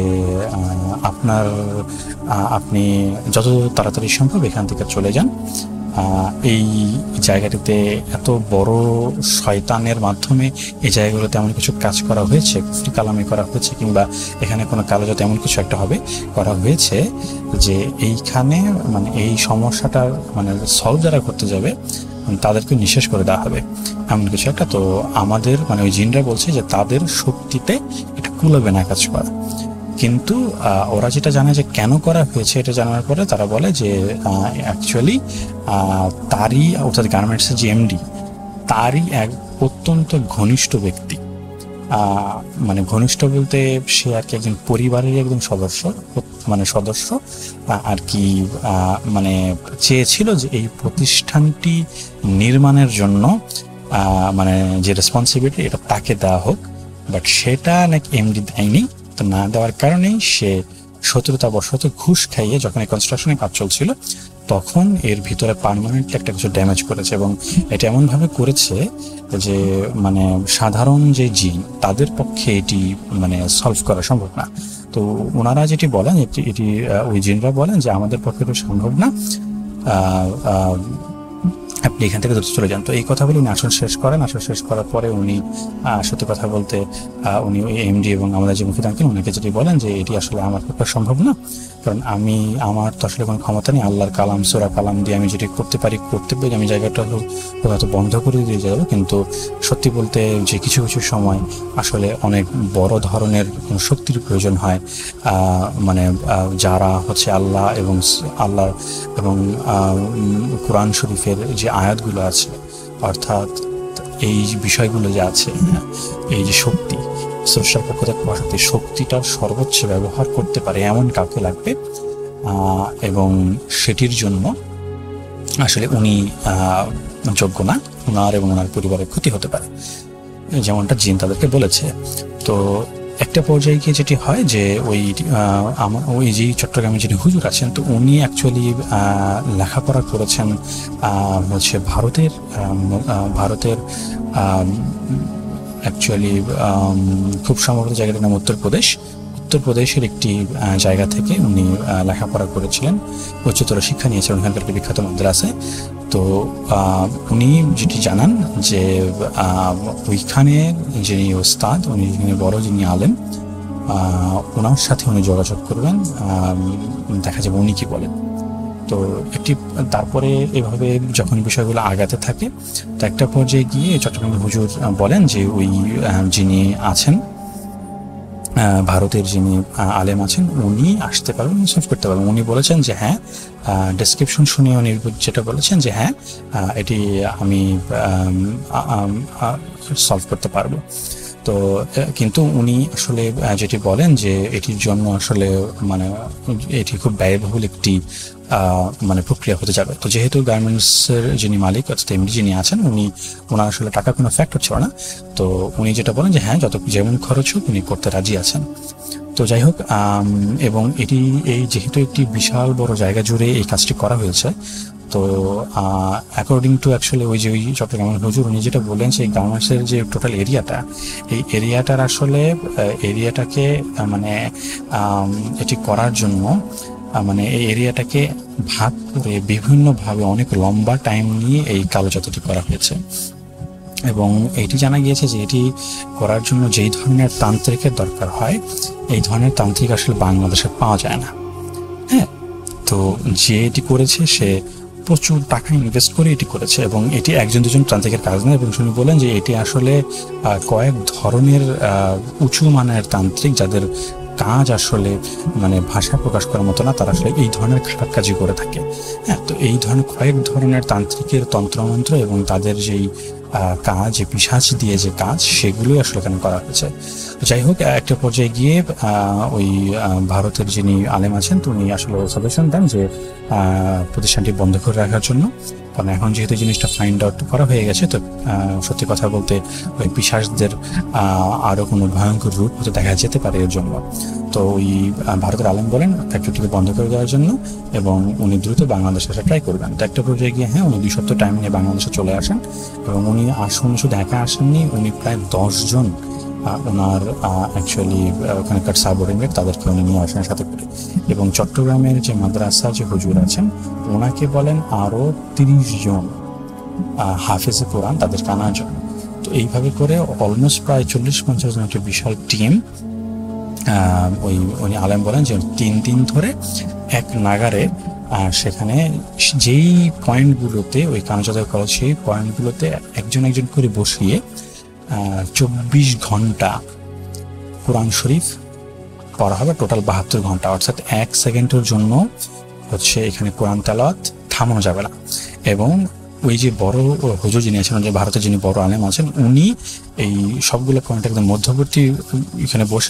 আপনি যত তাড়াতাড়ি সম্ভব এখান থেকে চলে যান। এই জায়গাটিতে এত বড় শয়তানের মাধ্যমে এই জায়গাগুলোতে এমন কিছু কাজ করা হয়েছে, কুফরি কালামি করা হয়েছে, কিংবা এখানে কোনো কালো এমন কিছু একটা হবে করা হয়েছে যে এইখানে মানে এই সমস্যাটা মানে সলভ যারা করতে যাবে তাদেরকে নিঃশেষ করে দেওয়া হবে এমন কিছু একটা। তো আমাদের মানে ওই জিনরা বলছে যে তাদের শক্তিতে এটা কুলাবে না কাজ করা। কিন্তু ওরা যেটা জানে যে কেন করা হয়েছে এটা জানার পরে তারা বলে যে অ্যাকচুয়ালি তারই অর্থাৎ গার্মেন্টসের যে এমডি তারই এক অত্যন্ত ঘনিষ্ঠ ব্যক্তি, মানে ঘনিষ্ঠ বলতে সে আর কি একজন পরিবারের একজন সদস্য আর কি মানে চেয়েছিল যে এই প্রতিষ্ঠানটি নির্মাণের জন্য মানে যে রেসপন্সিবিলিটি এটা তাকে দেওয়া হোক, বাট সেটা নাকি এমডি দেয়নি। তো না দেওয়ার কারণেই সে শত্রুতাবশত ঘুষ খাইয়ে যখন এই কনস্ট্রাকশনের কাজ চলছিল তখন এর ভিতরে পার্মানেন্টলি একটা কিছু ড্যামেজ করেছে, এবং এটা এমনভাবে করেছে যে মানে সাধারণ যে জিন তাদের পক্ষে এটি মানে সলভ করা সম্ভব না। তো ওনারা যেটি বলেন এটি ওই জিনরা বলেন যে আমাদের পক্ষে তো সম্ভব না, আপনি এখান থেকে দ্রুত চলে যান। তো এই কথা বলে উনি আসন শেষ করেন। আসন শেষ করার পরে উনি সত্যি কথা বলতে উনি ওই এমডি এবং আমাদের যে মুফতি আঙ্কেল ওনাকে যেটি বলেন যে এটি আসলে আমার পক্ষে সম্ভব না, কারণ আমার তো আসলে কোনো ক্ষমতা নেই। আল্লাহর কালাম সূরা কালাম দিয়ে আমি যেটি করতে পারি আমি জায়গাটা হয়তো বন্ধ করে দিয়ে যাবো, কিন্তু সত্যি বলতে যে কিছু কিছু সময় আসলে অনেক বড় ধরনের শক্তির প্রয়োজন হয়, মানে যারা হচ্ছে আল্লাহ এবং কোরআন শরীফের যে আয়াতগুলো আছে, অর্থাৎ এই বিষয়গুলো যে আছে, এই যে শক্তি স্রষ্টার পক্ষ থেকে পাওয়া শক্তিটার সর্বোচ্চ ব্যবহার করতে পারে এমন কাউকে লাগবে, এবং সেটির জন্য আসলে উনি যোগ্য না, ওনার এবং ওনার পরিবারের ক্ষতি হতে পারে, যেমনটা জিন তাদেরকে বলেছে। তো একটা পর্যায়ে গিয়ে যেটি হয় যে ওই যে চট্টগ্রামে যিনি হুজুর আছেন, তো উনি অ্যাকচুয়ালি লেখাপড়া করেছেন হচ্ছে ভারতের অ্যাকচুয়ালি খুব সম্ভবত জায়গাটার নাম উত্তরপ্রদেশের একটি জায়গা থেকে উনি লেখাপড়া করেছিলেন, উচ্চতর শিক্ষা নিয়েছিলেন ওখানকার একটি বিখ্যাত মাদ্রাসায়। তো উনি যেটি জানান যে ওইখানে যিনি ওস্তাদ উনি বড় যিনি আলেম ওনার সাথে উনি যোগাযোগ করবেন, দেখা যাবে উনি কি বলেন। তো তারপরে এভাবে যখন বিষয়গুলো আগাতে থাকে তো একটা পর্যায়ে গিয়ে চট্টগ্রামের হুজুর বলেন যে ওই যিনি আছেন ভারতের যিনি আলেম আছেন উনি আসতে পারবেন, সলভ করতে পারবেন। উনি বলেছেন যে হ্যাঁ, ডেসক্রিপশন শুনে উনি যেটা বলেছেন যে হ্যাঁ এটি আমি সলভ করতে পারবো। তো কিন্তু উনি আসলে যেটি বলেন যে এটির জন্য আসলে মানে এটি খুব ব্যয়বহুল একটি মানে প্রক্রিয়া হতে যাবে। তো যেহেতু গার্মেন্টসের যিনি মালিক অর্থাৎ এমডি যিনি আছেন ওনার আসলে টাকা কোনো ফ্যাক্টর ছিল না, তো উনি যেটা বলেন যে হ্যাঁ যেমন খরচ হোক উনি করতে রাজি আছেন। তো যাই হোক, এবং যেহেতু একটি বিশাল বড় জায়গা জুড়ে এই কাজটি করা হয়েছে, তো অ্যাকর্ডিং টু অ্যাকচুয়ালি ওই চট্টগ্রামের হুজুর উনি যেটা বললেন সেই গার্মেন্টসের যে টোটাল এরিয়াটা, এই এরিয়াটার আসলে এরিয়াটাকে মানে এটি করার জন্য মানে এই এরিয়াটাকে ভাগ করে বিভিন্নভাবে অনেক লম্বা টাইম নিয়ে এই কালোজাদুটি করা হয়েছে। এবং এটি জানা গিয়েছে যে এটি করার জন্য যেই ধরনের তান্ত্রিকের দরকার হয় এই ধরনের তান্ত্রিক আসলে বাংলাদেশে পাওয়া যায় না। হ্যাঁ, তো যে এটি করেছে সে প্রচুর টাকা ইনভেস্ট করে এটি করেছে, এবং এটি একজন দুজন তান্ত্রিকের কাজ না। এবং শুনি বলেন যে এটি আসলে কয়েক ধরনের উঁচু মানের তান্ত্রিক যাদের কাজ আসলে মানে ভাষা প্রকাশ করার মতো না, তারা আসলে এই ধরনের খারাপ কাজই করে থাকে। হ্যাঁ, তো এই ধরনের কয়েক ধরনের তান্ত্রিকের তন্ত্রমন্ত্র এবং তাদের যেই কাজ পিশাচ দিয়ে যে কাজ সেগুলোই আসলে এখানে করা হয়েছে। যাই হোক, একটা পর্যায়ে গিয়ে ওই ভারতের যিনি আলেম আছেন তো উনি আসলে সাজেশন দেন যে প্রতিষ্ঠানটি বন্ধ করে রাখার জন্য, কারণ এখন যেহেতু জিনিসটা ফাইন্ড আউট করা হয়ে গেছে, তো সত্যি কথা বলতে ওই পিশাচদের আরও কোনো ভয়ঙ্কর রূপ হতে দেখা যেতে পারে এর জন্য। তো ওই ভারতের আলেম বলেন ফ্যাক্টরিটিকে বন্ধ করে দেওয়ার জন্য, এবং উনি দ্রুত বাংলাদেশে আসা ট্রাই করবেন। তো একটা পর্যায়ে গিয়ে হ্যাঁ উনি 2 সপ্তাহ টাইম নিয়ে বাংলাদেশে চলে আসেন, এবং উনি শুধু একা আসেননি, উনি প্রায় 10 জন ওনার অ্যাকচুয়ালি ওখানকার সাবঅর্ডিনেট তাদেরকে উনি নিয়ে আসেন সাথে করে। এবং চট্টগ্রামের যে মাদ্রাসা যে হুজুর আছেন ওনাকে বলেন আরও 30 জন হাফেজে কোরআন তাদেরকে আনার জন্য। তো এইভাবে করে অলমোস্ট প্রায় 40-50 জন একটা বিশাল টিম, উনি আলেম বলেন যে 3 দিন ধরে এক নাগারে সেখানে যেই পয়েন্টগুলোতে ওই কানাজাদা কলেজ সেই পয়েন্টগুলোতে একজন করে বসিয়ে 24 ঘন্টা কোরআন শরীফ পড়া হবে, টোটাল 72 ঘন্টা, অর্থাৎ 1 সেকেন্ডের জন্য হচ্ছে এখানে কোরআন তেলাওয়াত থামানো যাবে না। এবং ওই যে বড় হুজুর যিনি আছেন, যে ভারতের যিনি বড় আলেম আছেন, উনি এই সবগুলো পয়েন্ট একদম মধ্যবর্তী এখানে বসে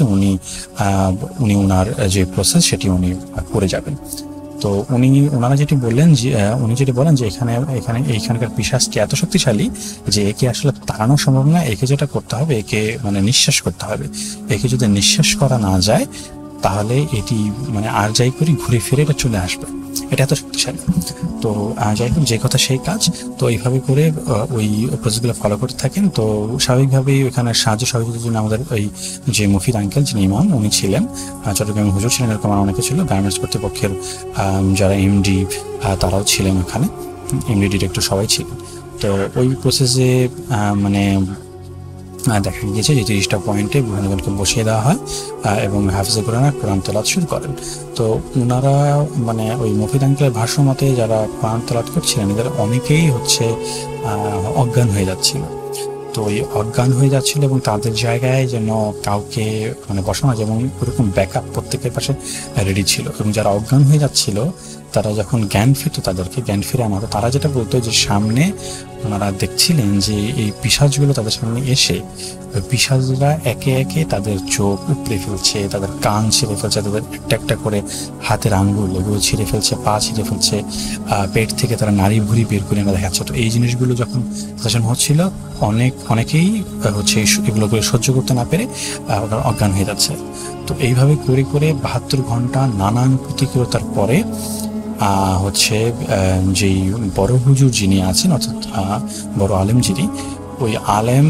উনি ওনার যে প্রসেস সেটি উনি করে যাবেন। তো ওনারা যেটি বললেন যে উনি যেটি বলেন যে এইখানকার পিশাচটি এত শক্তিশালী যে একে আসলে তাড়ানো সম্ভব না। একে যেটা করতে হবে, একে মানে নিঃশ্বাস করতে হবে। একে যদি নিঃশ্বাস করা না যায় তাহলে এটি মানে আর যাই করি ঘুরে ফিরে এটা চলে আসবে, এটা এত শক্তিশালী। তো যাই হোক, যে কথা সেই কাজ। তো এইভাবে করে ওই প্রসেসগুলো ফলো করতে থাকেন। তো স্বাভাবিকভাবেই ওখানে সাহায্য সহযোগিতার জন্য আমাদের ওই যে মুফিদ আঙ্কেল যিনি ইমাম উনি ছিলেন, চট্টগ্রামে হুজুর ছিলেন, এরকম আর অনেকে ছিল। গার্মেন্টস কর্তৃপক্ষের যারা এমডি তারাও ছিলেন ওখানে, এমডি ডিরেক্টর সবাই ছিলেন। তো ওই প্রসেসে মানে দেখা গিয়েছে যে 30টা পয়েন্টে বিভিন্নজনকে বসিয়ে দেওয়া হয় এবং হাফিজে কোরআন তেলাওয়াত শুরু করেন। তো ওনারা মানে ওই মুফিদ আঙ্কেলের ভাষ্য মতে যারা কোরআন তেলাওয়াত করছিলেন এদের অনেকেই হচ্ছে অজ্ঞান হয়ে যাচ্ছিল। তো ওই অজ্ঞান হয়ে যাচ্ছিল এবং তাদের জায়গায় যেন কাউকে মানে বসানো, যেমন ওরকম ব্যাকআপ প্রত্যেকের পাশে রেডি ছিল। এবং যারা অজ্ঞান হয়ে যাচ্ছিল তারা যখন জ্ঞান ফিরত, তাদেরকে জ্ঞান ফিরে আনা হতো, তারা যেটা বলতো যে সামনে ওনারা দেখছিলেন যে এই পিশাচগুলো তাদের সামনে এসে ওই পিশাচরা একে একে তাদের চোখ উপড়ে ফেলছে, তাদের কান ছিঁড়ে ফেলছে, তাদের একটা করে হাতের আঙ্গুল এগুলো ছিঁড়ে ফেলছে, পা ছিঁড়ে ফেলছে, পেট থেকে তারা নাড়ি ভুড়ি বের করে এনে দেখাচ্ছে। তো এই জিনিসগুলো যখন প্রদর্শন হচ্ছিল অনেকেই হচ্ছে এগুলো করে সহ্য করতে না পেরে ওরা অজ্ঞান হয়ে যাচ্ছে। তো এইভাবে করে করে 72 ঘন্টা নানান প্রতিকূলতার পরে হচ্ছে যেই বড় হুজুর যিনি আছেন, অর্থাৎ বড় আলেম যিনি, ওই আলেম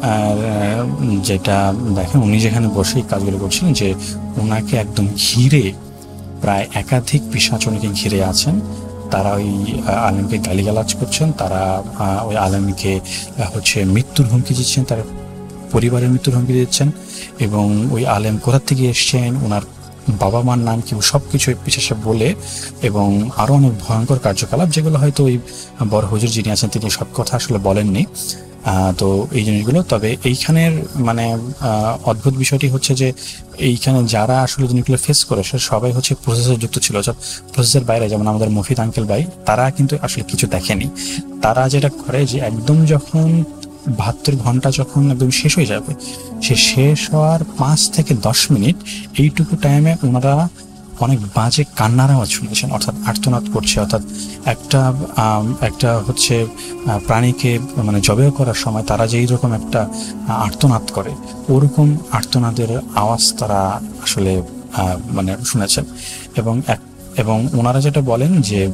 যেটা দেখেন উনি যেখানে বসে কাজগুলো করছিলেন যে ওনাকে একদম ঘিরে প্রায় একাধিক পিশাচ উনাকে ঘিরে আছেন। তারা ওই আলেমকে গালিগালাজ করছেন, তারা ওই আলেমকে হচ্ছে মৃত্যুর হুমকি দিচ্ছেন, তার পরিবারের মৃত্যুর হুমকি দিচ্ছেন। এবং ওই আলেম কোথা থেকে এসছেন, ওনার বাবা মার নাম কি, সব কিছু পিছাসে বলে এবং আরও অনেক ভয়ঙ্কর কার্যকলাপ যেগুলো হয়তো ওই বড় হুজুর যিনি আছেন তিনি সব কথা আসলে বলেননি। তো এই জিনিসগুলো, তবে এইখানের মানে অদ্ভুত বিষয়টি হচ্ছে যে এইখানে যারা আসলে জিনিসগুলো ফেস করে সবাই হচ্ছে প্রসেসে যুক্ত ছিল। প্রসেসের বাইরে যেমন আমাদের মুফিদ আঙ্কেল ভাই, তারা কিন্তু আসলে কিছু দেখেনি। তারা যেটা করে যে একদম যখন 72 ঘন্টা যখন একদম শেষ হয়ে যাবে, সে শেষ হওয়ার 5 থেকে 10 মিনিট এইটুকু টাইমে ওনারা অনেক বাজে কান্নার আওয়াজ শুনেছেন, অর্থাৎ আর্তনাদ করছে। অর্থাৎ একটা হচ্ছে প্রাণীকে মানে জবেও করার সময় তারা যে এইরকম একটা আর্তনাদ করে, ওরকম আর্তনাদের আওয়াজ তারা আসলে মানে শুনেছেন। এবং ওনারা যেটা বলেন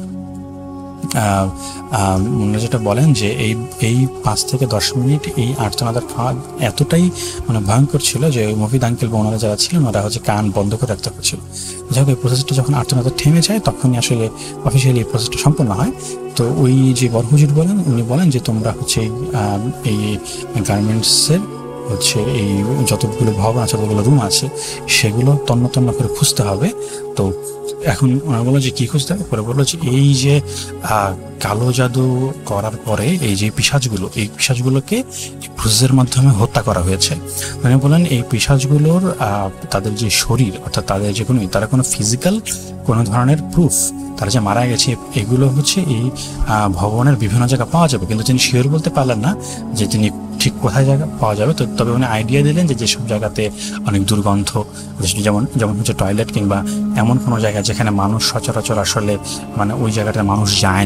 যে এই 5 থেকে 10 মিনিট এই আর্তনাদের খাওয়া এতটাই মানে ভয়ঙ্কর ছিল যে মুফিদ আঙ্কেল বা ওনারা যারা ছিলেন ওরা হচ্ছে কান বন্ধ করে রাখতে হচ্ছিল। যাই হোক, এই প্রসেসটা যখন আর্তনাদের থেমে যায় তখনই আসলে অফিসিয়ালি এই প্রসেসটা সম্পূর্ণ হয়। তো ওই যে বড় হুজুর উনি বলেন যে তোমরা হচ্ছে এই গার্মেন্টসের হচ্ছে এই যতগুলো ভবন আছে, যতগুলো রুম আছে, সেগুলো তন্ন করে খুঁজতে হবে। তো এখন ওনারা বললো যে কী খুঁজতে হবে, পরে বললো যে এই যে কালো জাদু করার পরে এই যে এই পিশাচগুলোকে প্রসেসের মাধ্যমে হত্যা করা হয়েছে। মানে বলেন এই পিশাচগুলোর তাদের যে শরীর, অর্থাৎ তাদের যে তারা কোনো ফিজিক্যাল কোনো ধরনের প্রুফ তারা যে মারা গেছে এগুলো হচ্ছে এই ভবনের বিভিন্ন জায়গায় পাওয়া যাবে, কিন্তু তিনি শিওর বলতে পারলেন না যে তিনি ঠিক কোথায় জায়গা পাওয়া যাবে। তবে উনি আইডিয়া দিলেন যে যেসব জায়গাতে অনেক দুর্গন্ধ, যেমন হচ্ছে টয়লেট কিংবা এমন কোনো জায়গা যেখানে মানুষ সচরাচর আসলে মানে ওই জায়গাটায় মানুষ যায় না,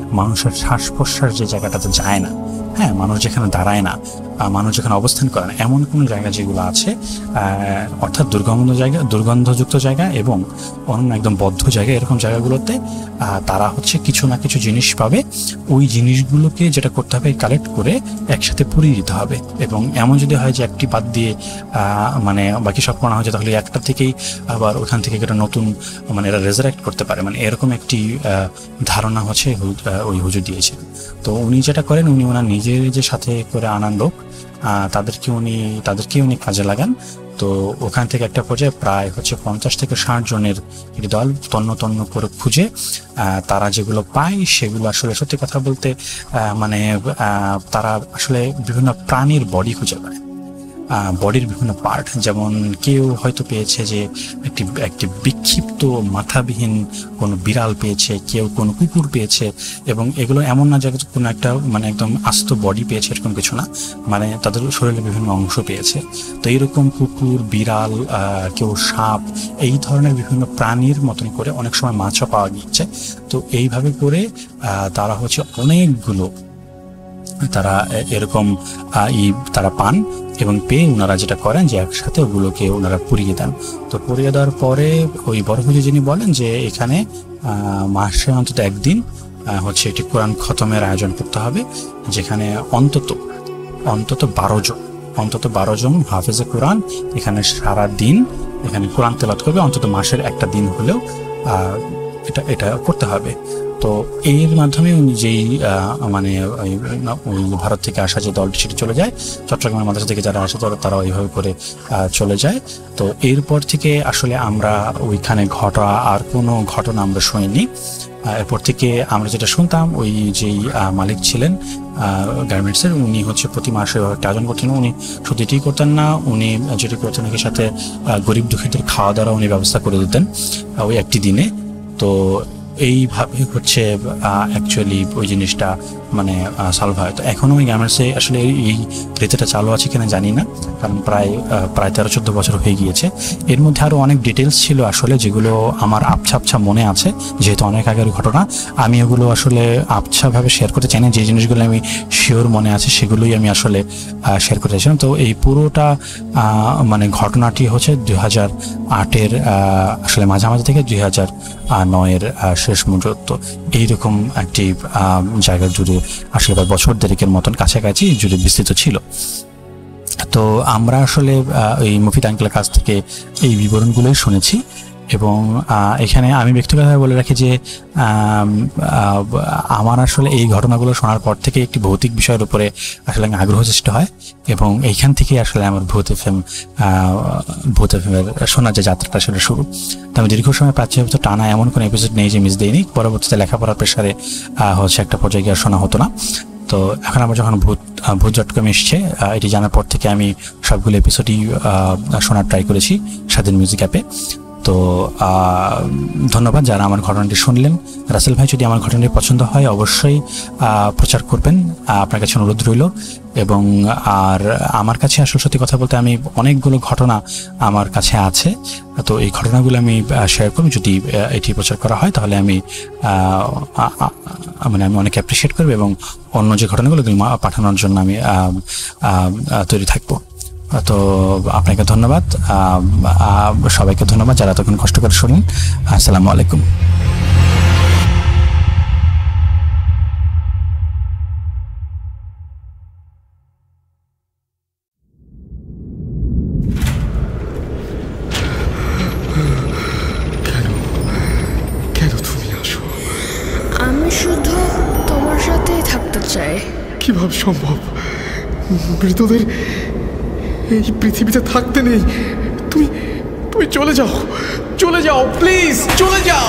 মানুষের শ্বাস প্রশ্বাস যে জায়গাটাতে যায় না, হ্যাঁ, মানুষ যেখানে দাঁড়ায় না, মানুষ যেখানে অবস্থান করে না, এমন কোনো জায়গা যেগুলো আছে, অর্থাৎ দুর্গন্ধযুক্ত জায়গা এবং অন্য একদম বদ্ধ জায়গা, এরকম জায়গাগুলোতে তারা হচ্ছে কিছু না কিছু জিনিস পাবে। ওই জিনিসগুলোকে যেটা করতে হবে, কালেক্ট করে একসাথে পুড়িয়ে দিতে হবে। এবং এমন যদি হয় যে একটি বাদ দিয়ে মানে বাকি সব করা হয়েছে, তাহলে একটা থেকেই আবার ওখান থেকে একটা নতুন মানে এরা রেজারেক্ট করতে পারে, মানে এরকম একটি ধারণা হচ্ছে ওই হুজুর দিয়েছেন। তো উনি যেটা করেন, উনি ওনার নিজের যে সাথে করে আনান লোক, তাদেরকে উনি কাজে লাগান। তো ওখান থেকে একটা পর্যায়ে প্রায় হচ্ছে 50 থেকে 60 জনের একটি দল তন্ন করে খুঁজে তারা যেগুলো পায় সেগুলো আসলে সত্যি কথা বলতে মানে তারা আসলে বিভিন্ন প্রাণীর বডি খুঁজে পায়, বডির বিভিন্ন পার্ট। যেমন কেউ হয়তো পেয়েছে যে একটি বিক্ষিপ্ত মাথাবিহীন কোনো বিড়াল পেয়েছে, কেউ কোনো কুকুর পেয়েছে, এবং এগুলো এমন না যে কোনো একটা মানে একদম আস্ত বডি পেয়েছে, এরকম কিছু না, মানে তাদের শরীরের বিভিন্ন অংশ পেয়েছে। তো এইরকম কুকুর, বিড়াল, কেউ সাপ, এই ধরনের বিভিন্ন প্রাণীর মতন করে অনেক সময় মাছও পাওয়া গিয়েছে। তো এইভাবে করে তারা হচ্ছে অনেকগুলো তারা এরকম তারা পান, এবং পেয়ে ওনারা যেটা করেন যে একসাথে ওগুলোকে ওনারা পুড়িয়ে দেন। তো পুড়িয়ে দেওয়ার পরে ওই বড় হুজুর যিনি বলেন যে এখানে মাসে অন্তত একদিন হচ্ছে একটি কোরআন খতমের আয়োজন করতে হবে, যেখানে অন্তত 12 জন হাফেজে কোরআন এখানে সারা দিন এখানে কোরআন তেলাওয়াত করবে, অন্তত মাসের একটা দিন হলেও এটা করতে হবে। তো এর মাধ্যমে উনি যেই মানে ওই ভারত থেকে আসা যে দলটি সেটি চলে যায়, চট্টগ্রামের মাদ্রাসা থেকে যারা আসে তারা ওইভাবে করে চলে যায়। তো এরপর থেকে আসলে আমরা ওইখানে ঘটা আর কোনো ঘটনা আমরা শুনিনি। এরপর থেকে আমরা যেটা শুনতাম, ওই যেই মালিক ছিলেন গার্মেন্টসের, উনি হচ্ছে প্রতি মাসে একটা আয়োজন করতেন। উনি শুধু এটাই করতেন না, উনি যেটি করতেন এর সাথে গরিব দুঃখীদের খাওয়া দাওয়া উনি ব্যবস্থা করে দিতেন ওই একটি দিনে। তো এইভাবে হচ্ছে অ্যাকচুয়ালি ওই জিনিসটা মানে সলভ হয়। তো এখনও ওই গার্মেন্টসে আসলে এই রীতিটা চালু আছে কিনা জানি না, কারণ প্রায় 13-14 বছর হয়ে গিয়েছে। এর মধ্যে আরও অনেক ডিটেলস ছিল আসলে, যেগুলো আমার আবছা মনে আছে, যেহেতু অনেক আগের ঘটনা। আমি এগুলো আসলে আবছাভাবে শেয়ার করতে চাই না, যে জিনিসগুলো আমি শিওর মনে আছে সেগুলোই আমি আসলে শেয়ার করতে চাইছিলাম। তো এই পুরোটা মানে ঘটনাটি হচ্ছে 2008-এর আসলে মাঝামাঝি থেকে 2009-এর শেষ মুহূর্ত, এইরকম একটি জায়গা জুড়ে আসলে বছর দেড়েকের মতন কাছাকাছি জুড়ে বিস্তৃত ছিল। তো আমরা আসলে এই মুফিদ আঙ্কেলের কাছ থেকে এই বিবরণগুলোই শুনেছি। এবং এখানে আমি ব্যক্তিগতভাবে বলে রাখি যে আমার আসলে এই ঘটনাগুলো শোনার পর থেকে একটি ভৌতিক বিষয়ের উপরে আসলে আগ্রহ সৃষ্টি হয়, এবং এইখান থেকে আসলে আমার ভূত এফএমের শোনার যে যাত্রাটা আসলে শুরু। তো আমি দীর্ঘ সময় 5-6 বছর টানা এমন কোনো এপিসোড নেই যে মিস দিইনি। পরবর্তীতে লেখাপড়ার প্রেসারে হচ্ছে একটা পর্যায়ে গিয়ে শোনা হতো না। তো এখন আমার যখন ভূত.com এসছে, এটি জানার পর থেকে আমি সবগুলো এপিসোডই শোনার ট্রাই করেছি স্বাধীন মিউজিক অ্যাপে। তো ধন্যবাদ যারা আমার ঘটনাটি শুনলেন। রাসেল ভাই, যদি আমার ঘটনাটি পছন্দ হয় অবশ্যই প্রচার করবেন, আপনার কাছে অনুরোধ রইল। এবং আর আমার কাছে আসলে সত্যি কথা বলতে আমি অনেকগুলো ঘটনা আমার কাছে আছে, তো এই ঘটনাগুলো আমি শেয়ার করব। যদি এটি প্রচার করা হয় তাহলে আমি অনেক অ্যাপ্রিসিয়েট করব, এবং অন্য যে ঘটনাগুলো পাঠানোর জন্য আমি তৈরি থাকবো। তো আপনাকে ধন্যবাদ, সবাইকে ধন্যবাদ যারা এতক্ষণ কষ্ট করে শুনলেন। আসসালামু আলাইকুম। কেন তুমি আসো? আমি শুধু তোমার সাথেই থাকতে চাই। কিভাবে সম্ভব? মৃতদের এই পৃথিবীতে থাকতে নেই। তুমি চলে যাও প্লিজ, চলে যাও।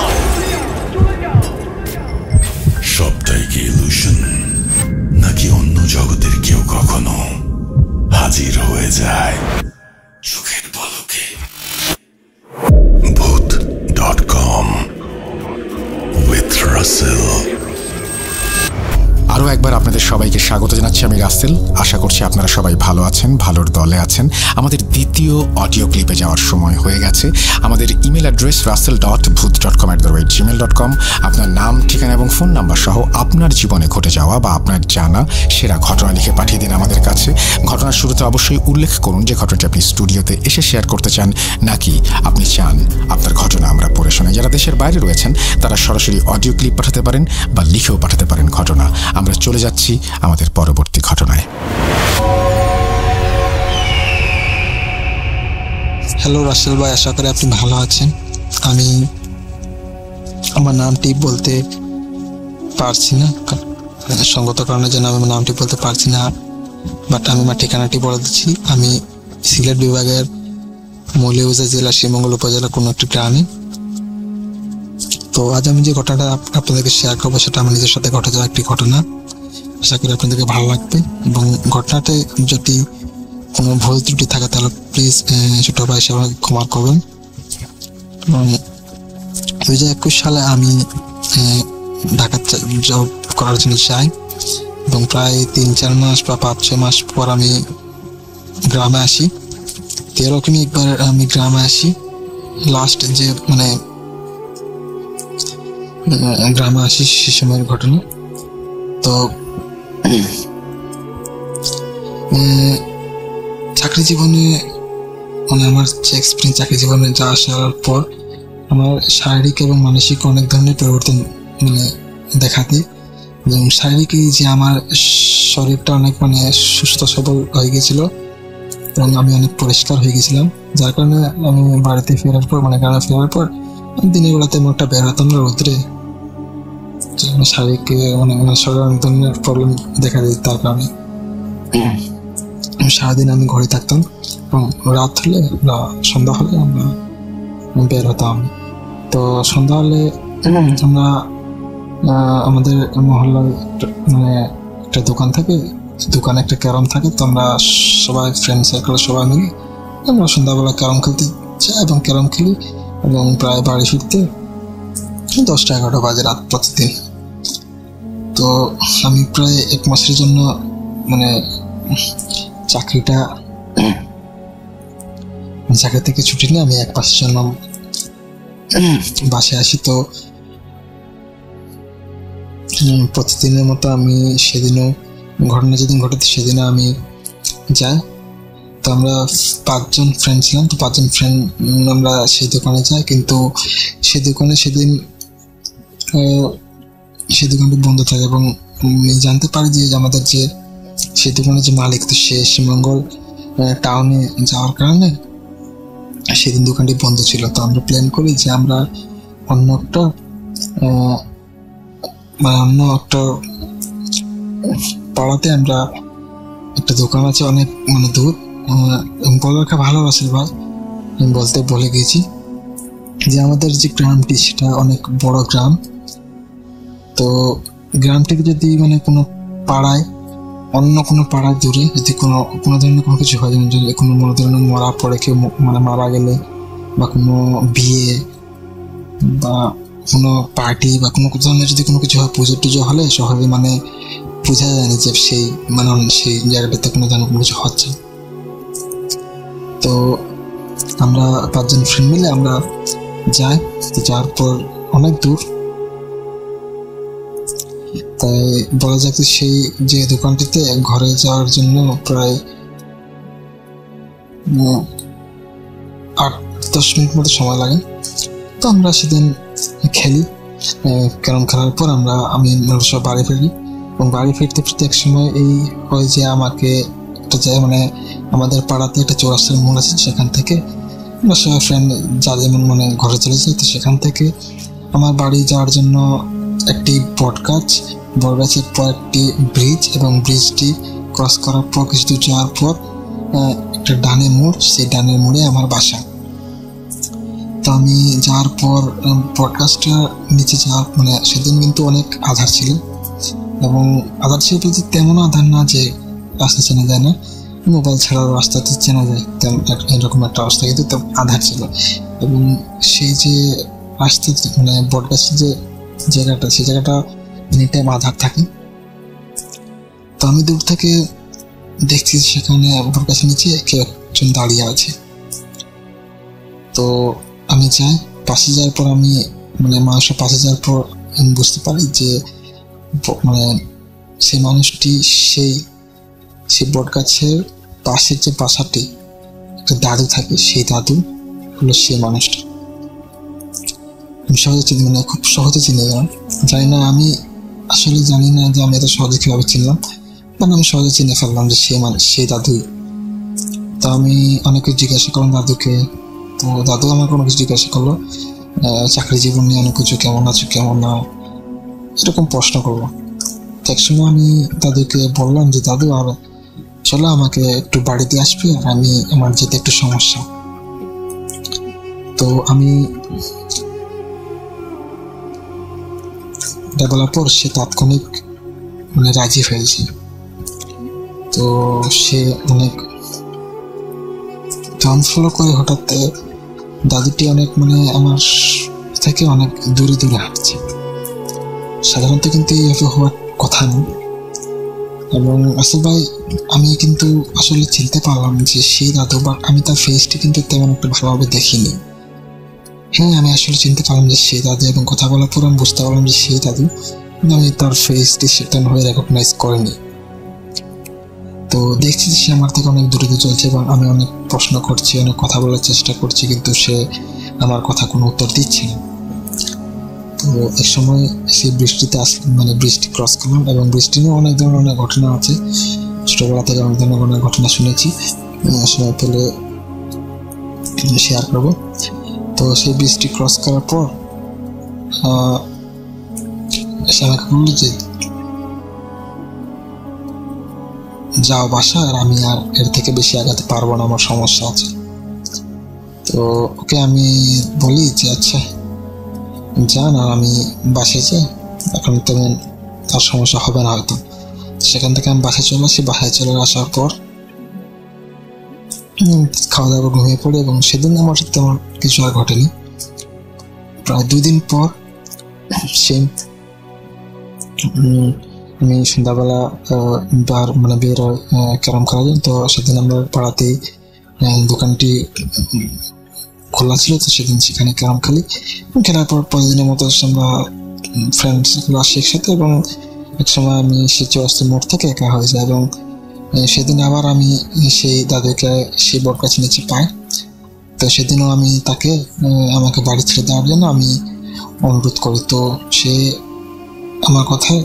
সবটাই কি ইলুশন, নাকি অন্য জগতের কেউ কখনো হাজির হয়ে যায় চোখের পলকে? ভূত.com with Russell। আরও আরও একবার আপনাদের সবাইকে স্বাগত জানাচ্ছি। আমি রাসেল। আশা করছি আপনারা সবাই ভালো আছেন, ভালোর দলে আছেন। আমাদের দ্বিতীয় অডিও ক্লিপে যাওয়ার সময় হয়ে গেছে। আমাদের ইমেল অ্যাড্রেস russell.booth.com@gmail.com। আপনার নাম, ঠিকানা এবং ফোন নাম্বার সহ আপনার জীবনে ঘটে যাওয়া বা আপনার জানা সেরা ঘটনা লিখে পাঠিয়ে দিন আমাদের কাছে। ঘটনার শুরুতে অবশ্যই উল্লেখ করুন যে ঘটনাটি আপনি স্টুডিওতে এসে শেয়ার করতে চান, নাকি আপনি চান আপনার ঘটনা আমরা পড়ে শোনাই। যারা দেশের বাইরে রয়েছেন তারা সরাসরি অডিও ক্লিপ পাঠাতে পারেন বা লিখেও পাঠাতে পারেন ঘটনা। আমরা চলে যাচ্ছি আমাদের পরবর্তী ঘটনায়। হ্যালো রাসেল ভাই, আশা করি আপনি ভালো আছেন। আমি আমার নামটি বলতে পারছি না, সঙ্গত কারণের জন্য আমি নামটি বলতে পারছি না, বাট আমি আমার ঠিকানাটি বলে দিচ্ছি। আমি সিলেট বিভাগের মৌলভীবাজার জেলা শ্রীমঙ্গল উপজেলা কোনো একটি গ্রামে। তো আজ আমি যে ঘটনাটা আপনাদেরকে শেয়ার করবো সেটা আমার নিজের সাথে ঘটে যাওয়া একটি ঘটনা। আশা করি আপনাদেরকে ভালো লাগবে এবং ঘটনাতে যদি কোনো ভুল ত্রুটি থাকে তাহলে প্লিজ ছোটো ভাই হিসেবে ক্ষমা করবেন। এবং 2021 সালে আমি ঢাকা জব করার জন্য চাই এবং প্রায় 3-4 মাস বা 5-6 মাস পর আমি গ্রামে আসি। এরকমই একবার আমি গ্রামে আসি, লাস্ট যে গ্রামে আসি সে সময়ের ঘটনা। তো চাকরি জীবনে আমার যে এক্সপিরিয়েন্স, চাকরি জীবনে যা আসার পর আমার শারীরিক এবং মানসিক অনেক ধরনের পরিবর্তন দেখা দিই। এবং শারীরিক যে আমার শরীরটা অনেক সুস্থ সবল হয়ে গেছিল এবং আমি অনেক পরিষ্কার হয়ে গেছিলাম, যার কারণে আমি বাড়িতে ফেরার পর গ্রামে ফেরার পর দিনের বেলাতে একটা বের হতাম না রোদ্রে। শারীরিক শরীরে অনেক ধরনের প্রবলেম দেখা দিত, তার কারণে সারাদিন আমি ঘরে থাকতাম এবং রাত হলে বা সন্ধ্যা হলে আমরা বের হতাম। তো সন্ধ্যা হলে আমরা আমাদের মহল্লায় একটা দোকান থাকে, দোকানে একটা ক্যারম থাকে। তো আমরা সবাই ফ্রেন্ড সার্কেল সবাই মিলে আমরা সন্ধ্যাবেলা ক্যারম খেলতে যাই এবং ক্যারম খেলি এবং প্রায় বাড়ি ফিরতে 10-11 বাজে রাত প্রতিদিন। তো আমি প্রায় 1 মাসের জন্য চাকরি থেকে ছুটি নিয়ে আমি 1 মাসের জন্য বাসায় আসি। তো প্রতিদিনের মতো আমি সেদিনও ঘটনা যেদিন ঘটেছে সেদিনও আমি যাই। তো আমরা 5 জন ফ্রেন্ড ছিলাম। তো 5 জন ফ্রেন্ড আমরা সেই দোকানে যাই, কিন্তু সেই দোকানে সেদিন সেই দোকানটি বন্ধ থাকে এবং জানতে পারি যে আমাদের যে সেই দোকানের যে মালিক, তো সে শ্রীমঙ্গল টাউনে যাওয়ার কারণে সেদিন দোকানটি বন্ধ ছিল। তো আমরা প্ল্যান করি যে আমরা অন্য একটা পাড়াতে আমরা একটা দোকান আছে অনেক দূর, বলার ভালো আছে ভাই, আমি বলতে বলে গেছি যে আমাদের যে গ্রামটি সেটা অনেক বড় গ্রাম। তো গ্রামটিকে যদি কোনো পাড়ায়, অন্য কোনো পাড়ায় দূরে যদি কোনো ধরনের কোনো কিছু হয়, যেমন যদি কোনো ধরনের মরা পড়ে, কেউ মারা গেলে বা কোনো বিয়ে বা কোনো পার্টি বা কোনো ধরনের যদি কোনো কিছু হয়, পুজো টুজো হলে শহরে বোঝা যায় না যে সেই সেই জায়গাটাতে কোনো ধরনের কোনো কিছু হচ্ছে। তো আমরা 5 জন ফ্রেন্ড মিলে আমরা যাই। তো যাওয়ার পর অনেক দূর, তাই বলা যাক সেই যে দোকানটিতে ঘরে যাওয়ার জন্য প্রায় 8-10 মিনিট মতো সময় লাগে। তো আমরা সেদিন খেলি, ক্যারম খেলার পর আমি সব বাড়ি ফিরি এবং বাড়ি ফিরতে ফিরতে এক সময় এই হয় যে আমাকে একটা জায়গায় আমাদের পাড়াতে একটা চৌরাস্তার মোড় আছে, সেখান থেকে আমরা সবাই ফ্রেন্ড যার যেমন ঘরে চলে যাই। তো সেখান থেকে আমার বাড়ি যাওয়ার জন্য একটি বটগাছের পর একটি ব্রিজ এবং ব্রিজটি ক্রস করার পর কিছু দূর যাওয়ার পর একটা ডানের মোড়, সেই ডানের মোড়ে আমার বাসা। তো আমি যাওয়ার পর বটগাছটার নিচে যাওয়ার সেদিন কিন্তু অনেক আধার ছিল এবং আধার ছিল বলতে তেমন আধার না যে রাস্তা চেনা যায় না, মোবাইল ছাড়াও রাস্তাতে চেনা যায় এরকম একটা অবস্থা, কিন্তু আধার ছিল। এবং সেই যে রাস্তা বটগাছের যে জায়গাটা, সেই জায়গাটা এনি টাইম আধার থাকে। আমি দূর থেকে দেখছি সেখানে আমার কাছে নিচে কেউ একজন দাঁড়িয়ে আছে। তো আমি যাই, পাশে যাওয়ার পর আমি মানুষের পাশে যাওয়ার পর আমি বুঝতে পারি যে সেই মানুষটি সেই বট গাছের পাশের যে বাসাটি একটা দাদু থাকে, সেই দাদু হলো সেই মানুষটা। আমি সহজে খুব সহজে চিনে গেলাম। জানি না, আমি আসলে জানি না যে আমি এত সহজে কিভাবে চিনলাম, আমি সহজে চিনে ফেললাম যে সেই দাদুই। তো আমি অনেক কিছু জিজ্ঞাসা করলাম দাদুকে। তো দাদু আমাকে অনেক কিছু জিজ্ঞাসা করলো, চাকরি জীবন নিয়ে অনেক কিছু, কেমন আছো কেমন না, এরকম প্রশ্ন করলো। তো এক সময় আমি দাদুকে বললাম যে দাদু, আর চলো আমাকে একটু বাড়িতে আসবে, আর আমার যেতে একটু সমস্যা। তো আমি বলার পর সে তাৎক্ষণিক রাজি হয়েছে। তো সে আমি ফলো করে হঠাৎ দাদুটি অনেক আমার থেকে অনেক দূরে দূরে হাঁটছে। সাধারণত কিন্তু এইভাবে হওয়ার কথা না। এবং আসল ভাই, আমি কিন্তু আসলে চিনতে পারলাম যে সেই দাদু, বা আমি তার ফেসটি কিন্তু তেমন একটা ভালোভাবে দেখিনি। হ্যাঁ, আমি আসলে চিনতে পারলাম যে সেই দাদু, এবং কথা বলার পর আমি বুঝতে পারলাম যে সেই দাদু, কিন্তু আমি তার ফেসটি সেরকমভাবে রেকগনাইজ করিনি। তো দেখছি যে সে আমার থেকে অনেক দূরে দূরে চলছে, এবং আমি অনেক প্রশ্ন করছি, অনেক কথা বলার চেষ্টা করছি, কিন্তু সে আমার কথা কোনো উত্তর দিচ্ছে না। তো এক সময় সেই বৃষ্টিতে বৃষ্টি ক্রস করলাম, এবং বৃষ্টি নিয়ে অনেক ধরনের অনেক ঘটনা আছে। ছোটবেলা থেকে অনেক ধরনের অনেক ঘটনা শুনেছি, সময় পেলে শেয়ার করবো। তো সেই বৃষ্টি ক্রস করার পর সে আমাকে বললো যে যাও বাসা, আর আমি আর এর থেকে বেশি আগাতে পারবো না, আমার সমস্যা আছে। তো ওকে আমি বলি যে আচ্ছা যান, আর আমি বাসায় যাই, এখন তেমন তার সমস্যা হবে না হয়তো। সেখান থেকে আমি বাসায় চলে আসি। বাসায় চলে আসার পর খাওয়া দাওয়া ঘুমিয়ে পড়ি, এবং সেদিন আমার সাথে তেমন কিছু আর ঘটেনি। প্রায় 2 দিন পর আমি সন্ধ্যাবেলা বের ক্যারাম খেলা যাই। তো সেদিন আমরা পাড়াতেই দোকানটি খোলা ছিল, তো সেদিন সেখানে ক্যারাম খেলি। খেলার পর প্রতিদিনের মতো আমরা ফ্রেন্ডসগুলো আসি একসাথে, এবং এক সময় আমি সেই চৌরাস্তা মোড় থেকে একা হয়ে যাই। এবং সেদিন আবার আমি সেই দাদুকে সেই বট গাছের নিচে পাই। তো সেদিনও আমি তাকে আমাকে বাড়ি ছেড়ে দেওয়ার জন্য আমি অনুরোধ করি। তো সে আমার কথায়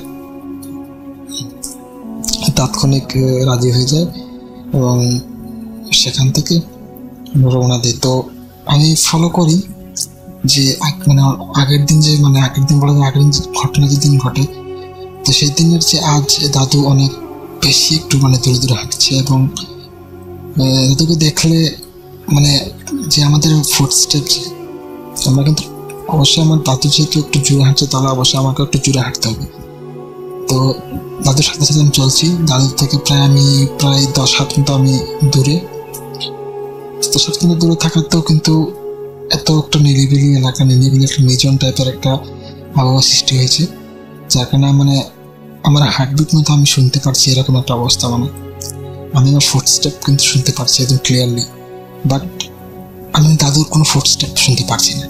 তাৎক্ষণিক রাজি হয়ে যায়, এবং সেখান থেকে রওনা দিই। তো আমি ফলো করি যে আগের দিন বলা যায় আগের দিন ঘটনা যেদিন ঘটে, তো সেই দিনের যে আজ দাদু অনেক বেশি একটু দূরে দূরে হাঁটছে। এবং দাদুকে দেখলে যে আমাদের ফুটস্টেপ, আমরা কিন্তু অবশ্যই আমার দাদু যেহেতু একটু জোরে হাঁটছে, তাহলে অবশ্যই আমাকে একটু জোরে হাঁটতে হবে। তো দাদুর সাথে সাথে আমি চলছি। দাদুর থেকে প্রায় 10 হাত মতো আমি দূরে। 10 হাত কিন্তু দূরে থাকাতেও কিন্তু এত একটা নিরিবিলি এলাকা, নিরিবিলি একটা নির্জন টাইপের একটা আবহাওয়া সৃষ্টি হয়েছে, যার কারণে আমার হার্টবিট মতো আমি শুনতে পারছি, এরকম একটা অবস্থা। আমি আমার ফুটস্টেপ কিন্তু শুনতে পারছি একদম ক্লিয়ারলি, বাট আমি দাদুর কোনো ফুটস্টেপ শুনতে পারছি না।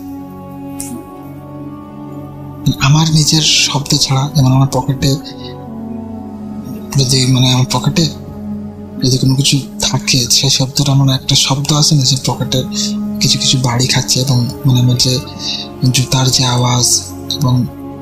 আমার নিজের শব্দ ছাড়া, যেমন আমার পকেটে যদি কোনো কিছু থাকে, সেই শব্দটা একটা শব্দ আছে না, যে পকেটে কিছু কিছু বাড়ি খাচ্ছে, এবং আমার যে জুতার যে আওয়াজ এবং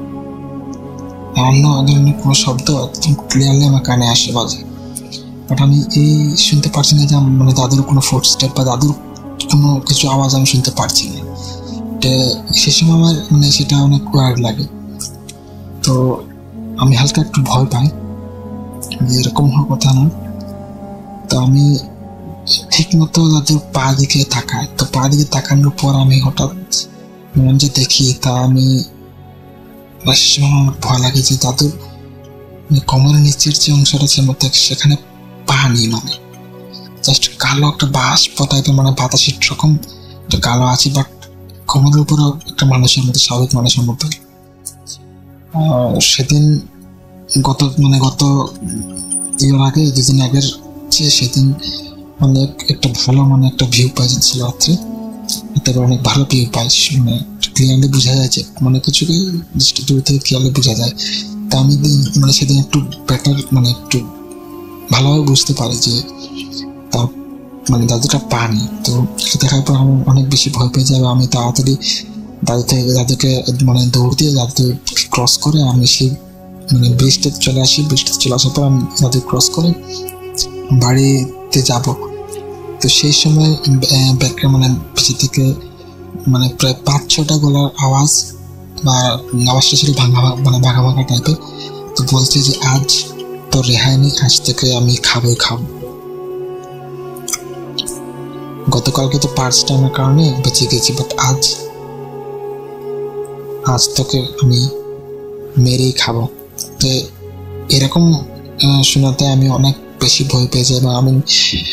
অন্য ধরনের কোনো শব্দ একদম ক্লিয়ারলি আমার কানে আসে বাজে। বাট আমি শুনতে পারছি না যে দাদুর কোনো ফুটস্টেপ বা দাদুর কোনো কিছু আওয়াজ আমি শুনতে পারছি না। সে সময় আমার সেটা অনেক ওয়ার্ড লাগে। তো আমি হালকা একটু ভয় পাই যে এরকম হওয়ার কথা না। তো আমি ঠিক মতো দাদুর পা দিকে তাকাই। তো পা দিকে তাকানোর পর আমি হঠাৎ যে দেখি, তা আমি সে সময় আমার ভয় লাগে যে দাদুর কোমরের নিচের যে অংশটা আছে সেখানে পা নেই, জাস্ট কালো একটা বাষ্প টাইপের বাতাসের রকম একটা কালো আছে, বাট কোমরের উপরেও একটা মানুষের মতো, স্বাভাবিক মানুষের মতো। সেদিন গত এর আগে 2 দিন আগের চেয়ে সেদিন অনেক একটা ভালো মানে একটা ভিউ পাওয়া যাচ্ছিল রাত্রে, তারপরে অনেক ভালো ভিউ পাই, মানে ক্লিয়ারলি বোঝা যায় যে মানে কিছুকে দৃষ্টি দূর থেকে ক্লিয়ারলি বোঝা যায়। তা আমি মানে সেদিন একটু বেটার মানে একটু ভালোভাবে বুঝতে পারি যে তার মানে দাদুটা পানি। তো সেটা দেখার পর আমি অনেক বেশি ভয় পেয়ে যাই। আমি তাড়াতাড়ি দাদুকে মানে দৌড় দিয়ে দাদু ক্রস করে আমি সেই মানে ব্রিজতে চলে আসি। ব্রিজতে চলে আসার পর আমি দাদু ক্রস করে বাড়িতে যাব। তো সেই সময় ব্যাকগ্রাউন্ড মানে পিছিয়ে থেকে মানে প্রায় 5-6টা গলার আওয়াজ, বা আওয়াজটা ছিল ভাঙা ভাঙা টাইপের। তো বলছে যে আজ তো রেহাই নেই, আজ থেকে আমি খাবো। গতকালকে তো পার্সটা আমার কারণে বেঁচে গেছি, বাট আজ তোকে আমি মেরেই খাবো। তো এরকম শোনাতে আমি অনেক বেশি ভয় পেয়ে যাই এবং আমি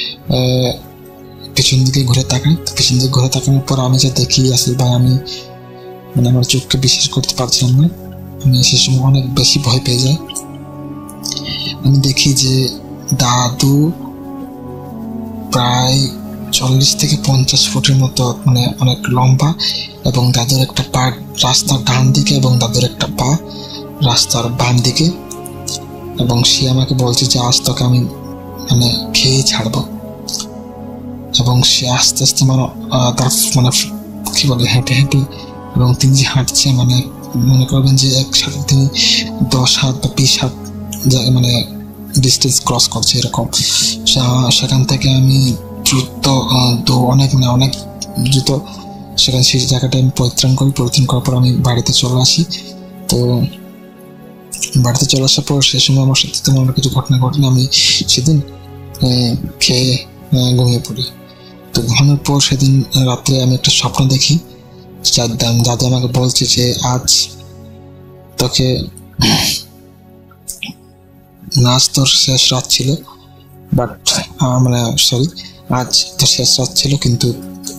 পেছন দিকে ঘুরে তাকাই। পেছন দিকে ঘুরে তাকানোর পর আমি যা দেখি আসল ভাই, আমি মানে আমার চোখকে বিশ্বাস করতে পারছিলাম না। আমি সে সময় অনেক বেশি ভয় পেয়ে যাই। আমি দেখি যে দাদু প্রায় 40 থেকে 50 ফুটের মতো মানে অনেক লম্বা, এবং দাদুর একটা পা রাস্তার ডান দিকে এবং দাদুর একটা পা রাস্তার বাম দিকে, এবং সে আমাকে বলছে যে আজ তোকে আমি মানে খেয়ে ছাড়বো। এবং সে আস্তে আস্তে মানে তার মানে কি বলে হেঁটে এবং তিনি যে হাঁটছে মানে মনে করবেন যে একসাথে তিনি 10 হাত বা 20 হাত মানে ডিস্টেন্স ক্রস করছে এরকম। সেখান থেকে আমি দ্রুত অনেক দ্রুত সেখানে সেই জায়গাটা আমি পরিত্রাণ করার পর আমি বাড়িতে চলে আসি। তো বাড়িতে চলে আসার পর সে সময় আমার সাথে তেমন কিছু ঘটনা ঘটেনি। আমি সেদিন খেয়ে ঘুমিয়ে পড়ি। তো ঘুমানোর পর সেদিন রাত্রে আমি একটা স্বপ্ন দেখি। দাদু আমাকে বলছে যে আজ তোকে আজ তোর শেষ রাত ছিল, বাট মানে আজ তোর শেষ রাত ছিল, কিন্তু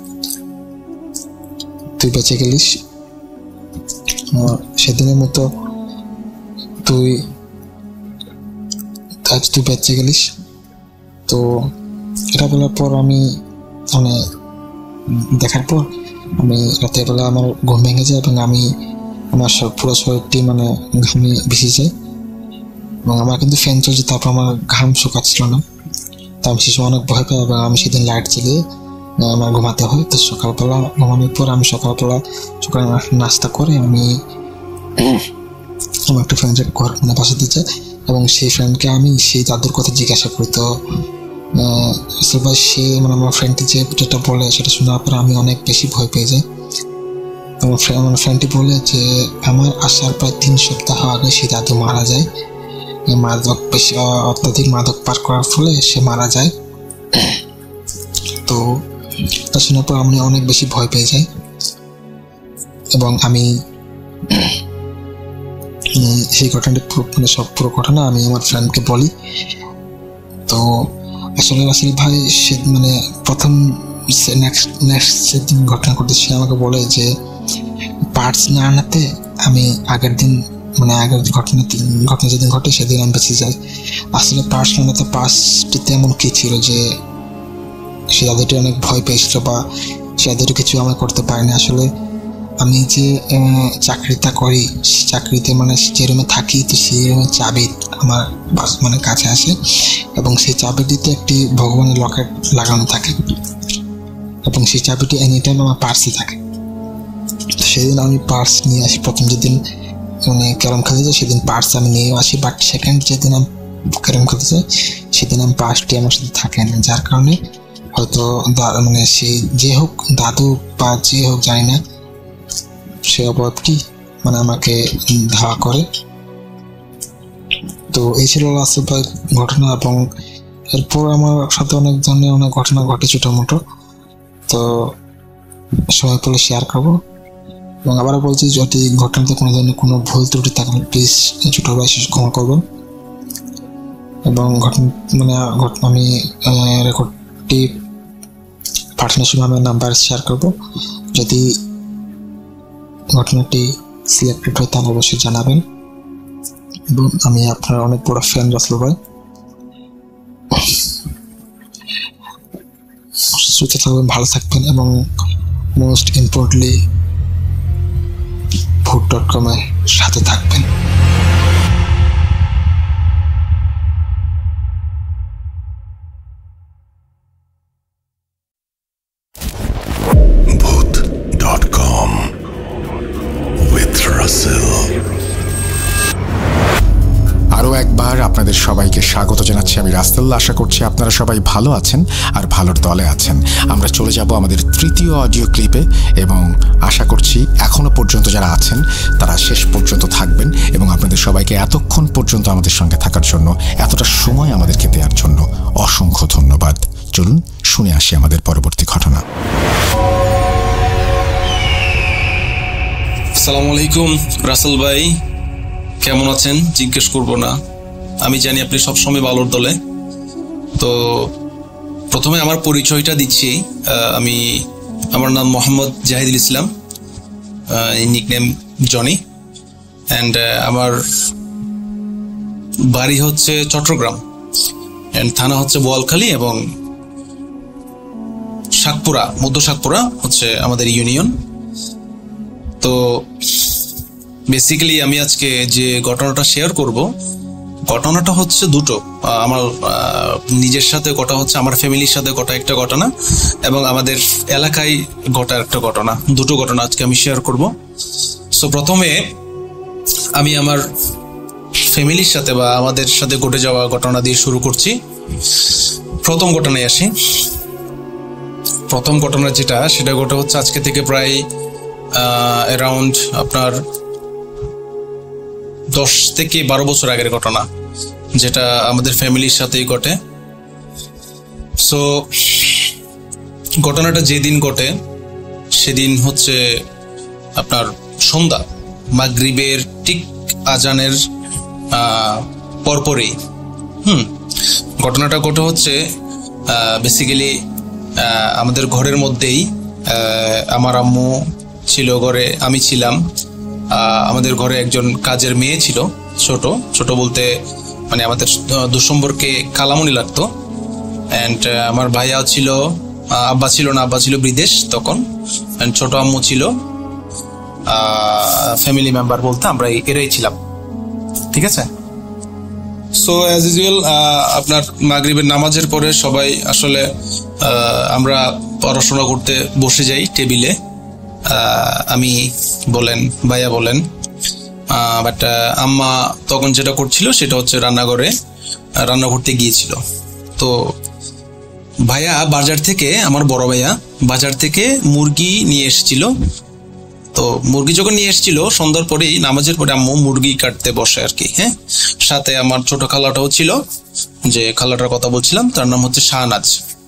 তুই বেঁচে গেলিস। সেদিনের মতো আজ তুই বেঁচে গেলিস। তো এটা বলার পর আমি মানে দেখার পর আমি রাতের বেলা আমার ঘুম ভেঙে যায় এবং আমি আমার পুরো শরীরটি মানে ঘামে ভিজে যায় এবং আমার কিন্তু ফ্যান চলছে, তারপর আমার ঘাম শুকাচ্ছিল না। তো আমি সে সময় অনেক ভয় পাই এবং আমি সেদিন লাইট জ্বালিয়ে আমার ঘুমাতে হয়। তো সকালবেলা ঘুমানোর পর আমি সকালে নাস্তা করে আমি আমার একটা ফ্রেন্ডের ঘর মানে বাসাতে যাই এবং সেই ফ্রেন্ডকে আমি সেই দাদুর কথা জিজ্ঞাসা করি। তো সে মানে আমার ফ্রেন্ডটি যেটা বলে সেটা শোনার পর আমি অনেক বেশি ভয় পেয়ে যাই। আমার ফ্রেন্ডটি বলে যে আমার আসার প্রায় 3 সপ্তাহ আগে সেই দাদু মারা যায়। অত্যাধিক মাদক পার করার ফলে সে মারা যায়। তো তা শোনার পর আমি অনেক বেশি ভয় পেয়ে যাই এবং আমি সেই ঘটনাটি মানে পুরো ঘটনা আমি আমার ফ্রেন্ডকে বলি। তো আসলে ভাই সে মানে প্রথম নেক্সট যেদিন ঘটনা ঘটে সে আমাকে বলে যে পার্টস না আনাতে আমি আগের ঘটনা যেদিন ঘটে সেদিন আমি বেঁচে যাই। আসলে পার্টস না আনাতে পার্টসটিতে এমন কি ছিল যে সে দাদুটি অনেক ভয় পেয়েছিল বা সে দাদুটি কিছু আমি করতে পারিনি। আসলে আমি যে চাকরিটা করি সেই চাকরিতে মানে যে রুমে থাকি, তো সেই রুমের চাবি আমার মানে কাছে আসে এবং সেই চাবিটিতে একটি ভগবানের লকেট লাগানো থাকে এবং সেই চাবিটি এনি টাইম আমার পার্সে থাকে। তো সেদিন আমি পার্স নিয়ে আসি। প্রথম যেদিন মানে ক্যারম খেলতে যাই সেদিন পার্স আমি নিয়েও আসি, বাট সেকেন্ড যেদিন আমি ক্যারম খেলতে যাই সেদিন আমি পার্সটি আমার সাথে থাকে না, যার কারণে হয়তো মানে সে যে হোক দাদু বা যে হোক জানি না সে অবয়বটি মানে আমাকে ধাওয়া করে। তো এই ছিল আসল ভাই ঘটনা এবং এরপর আমার সাথে অনেক ধরনের অনেক ঘটনা ঘটে ছোটো মোটো। তো সময় পেলে শেয়ার করবো এবং আবারও বলছি যদি ঘটনাতে কোনো ধরনের কোনো ভুল ত্রুটি থাকলে প্লিজ ছোটো ভাই ক্ষমা করবেন। এবং মানে আমি রেকর্ডটি পাঠানোর সময় আমি নাম্বার শেয়ার করবো। যদি ঘটনাটি সিলেক্টেড হয় তাহলে অবশ্যই জানাবেন এবং আমি আপনার অনেক বড় ফ্যান রাসেল ভাই। সুস্থ থাকবেন, ভালো থাকবেন এবং মোস্ট ইম্পর্টেন্টলি voot.com এর সাথে থাকবেন। voot.com with Russell। আরও একবার আপনাদের সবাইকে স্বাগত জানাচ্ছি আমি রাসেল। আশা করছি আপনারা সবাই ভালো আছেন আর ভালোর দলে আছেন। আমরা চলে যাব আমাদের তৃতীয় অডিও ক্লিপে এবং আশা করছি এখনও পর্যন্ত যারা আছেন তারা শেষ পর্যন্ত থাকবেন এবং আপনাদের সবাইকে এতক্ষণ পর্যন্ত আমাদের সঙ্গে থাকার জন্য, এতটা সময় আমাদেরকে দেওয়ার জন্য অসংখ্য ধন্যবাদ। চলুন শুনে আসি আমাদের পরবর্তী ঘটনা। আসসালামু আলাইকুম রাসেল ভাই, কেমন আছেন জিজ্ঞেস করবো না, আমি জানি আপনি সবসময় ভালোর দলে। তো প্রথমে আমার পরিচয়টা দিচ্ছি। আমার নাম Mohammad Jahidul Islam, nickname Johnny, and আমার বাড়ি হচ্ছে চট্টগ্রাম, অ্যান্ড থানা হচ্ছে বোয়ালখালী এবং শাকপুরা, মধ্য শাকপুরা হচ্ছে আমাদের ইউনিয়ন। তো বেসিক্যালি আমি আজকে যে ঘটনাটা শেয়ার করব, ঘটনাটা হচ্ছে দুটো। আমার নিজের সাথে ঘটা হচ্ছে, আমার ফ্যামিলির সাথে ঘটা একটা ঘটনা এবং আমাদের এলাকায় ঘটা একটা ঘটনা। দুটো ঘটনা আজকে আমি শেয়ার করব। সো প্রথমে আমি আমার ফ্যামিলির সাথে বা আমাদের সাথে ঘটে যাওয়া ঘটনা দিয়ে শুরু করছি। প্রথম ঘটনায় আসি। প্রথম ঘটনা যেটা, সেটা ঘটে হচ্ছে আজকে থেকে প্রায় অ্যারাউন্ড আপনার 10 থেকে 12 বছর আগের ঘটনা, যেটা আমাদের ফ্যামিলির সাথেই ঘটে। সো ঘটনাটা যেদিন ঘটে সেদিন হচ্ছে আপনার সন্ধ্যা, মাগরিবের ঠিক আজানের পরপরেই। ঘটনাটা ঘটে হচ্ছে বেসিক্যালি আমাদের ঘরের মধ্যেই। আমার আম্মু ছিল ঘরে, আমি ছিলাম। আমাদের ঘরে একজন কাজের মেয়ে ছিল, ছোট বলতে মানে আমাদের দুঃসম্পর্কে কালামণি লাগতো। অ্যান্ড আমার ভাইয়া ছিল, আব্বা ছিল না, আব্বা ছিল বিদেশ তখন। অ্যান্ড ছোট আম্মু ছিল। ফ্যামিলি মেম্বার বলতে আমরা এরাই ছিলাম, ঠিক আছে। সো অ্যাজ ইউজুয়াল আপনার মাগরিবের নামাজের পরে সবাই আসলে আমরা পড়াশোনা করতে বসে যাই টেবিলে। আমি বলেন, ভাইয়া বলেন, বাট আম্মা তখন যেটা করছিল সেটা হচ্ছে রান্না করতে গিয়েছিল। তো ভাইয়া বাজার থেকে, আমার বড় ভাইয়া বাজার থেকে মুরগি নিয়ে এসেছিল। তো মুরগি যখন নিয়ে এসেছিল সন্ধ্যার পরেই, নামাজের পরে আম্মু মুরগি কাটতে বসে আর কি। হ্যাঁ, সাথে আমার ছোট খালাটাও ছিল, যে খালাটার কথা বলছিলাম তার নাম হচ্ছে শাহনাজ।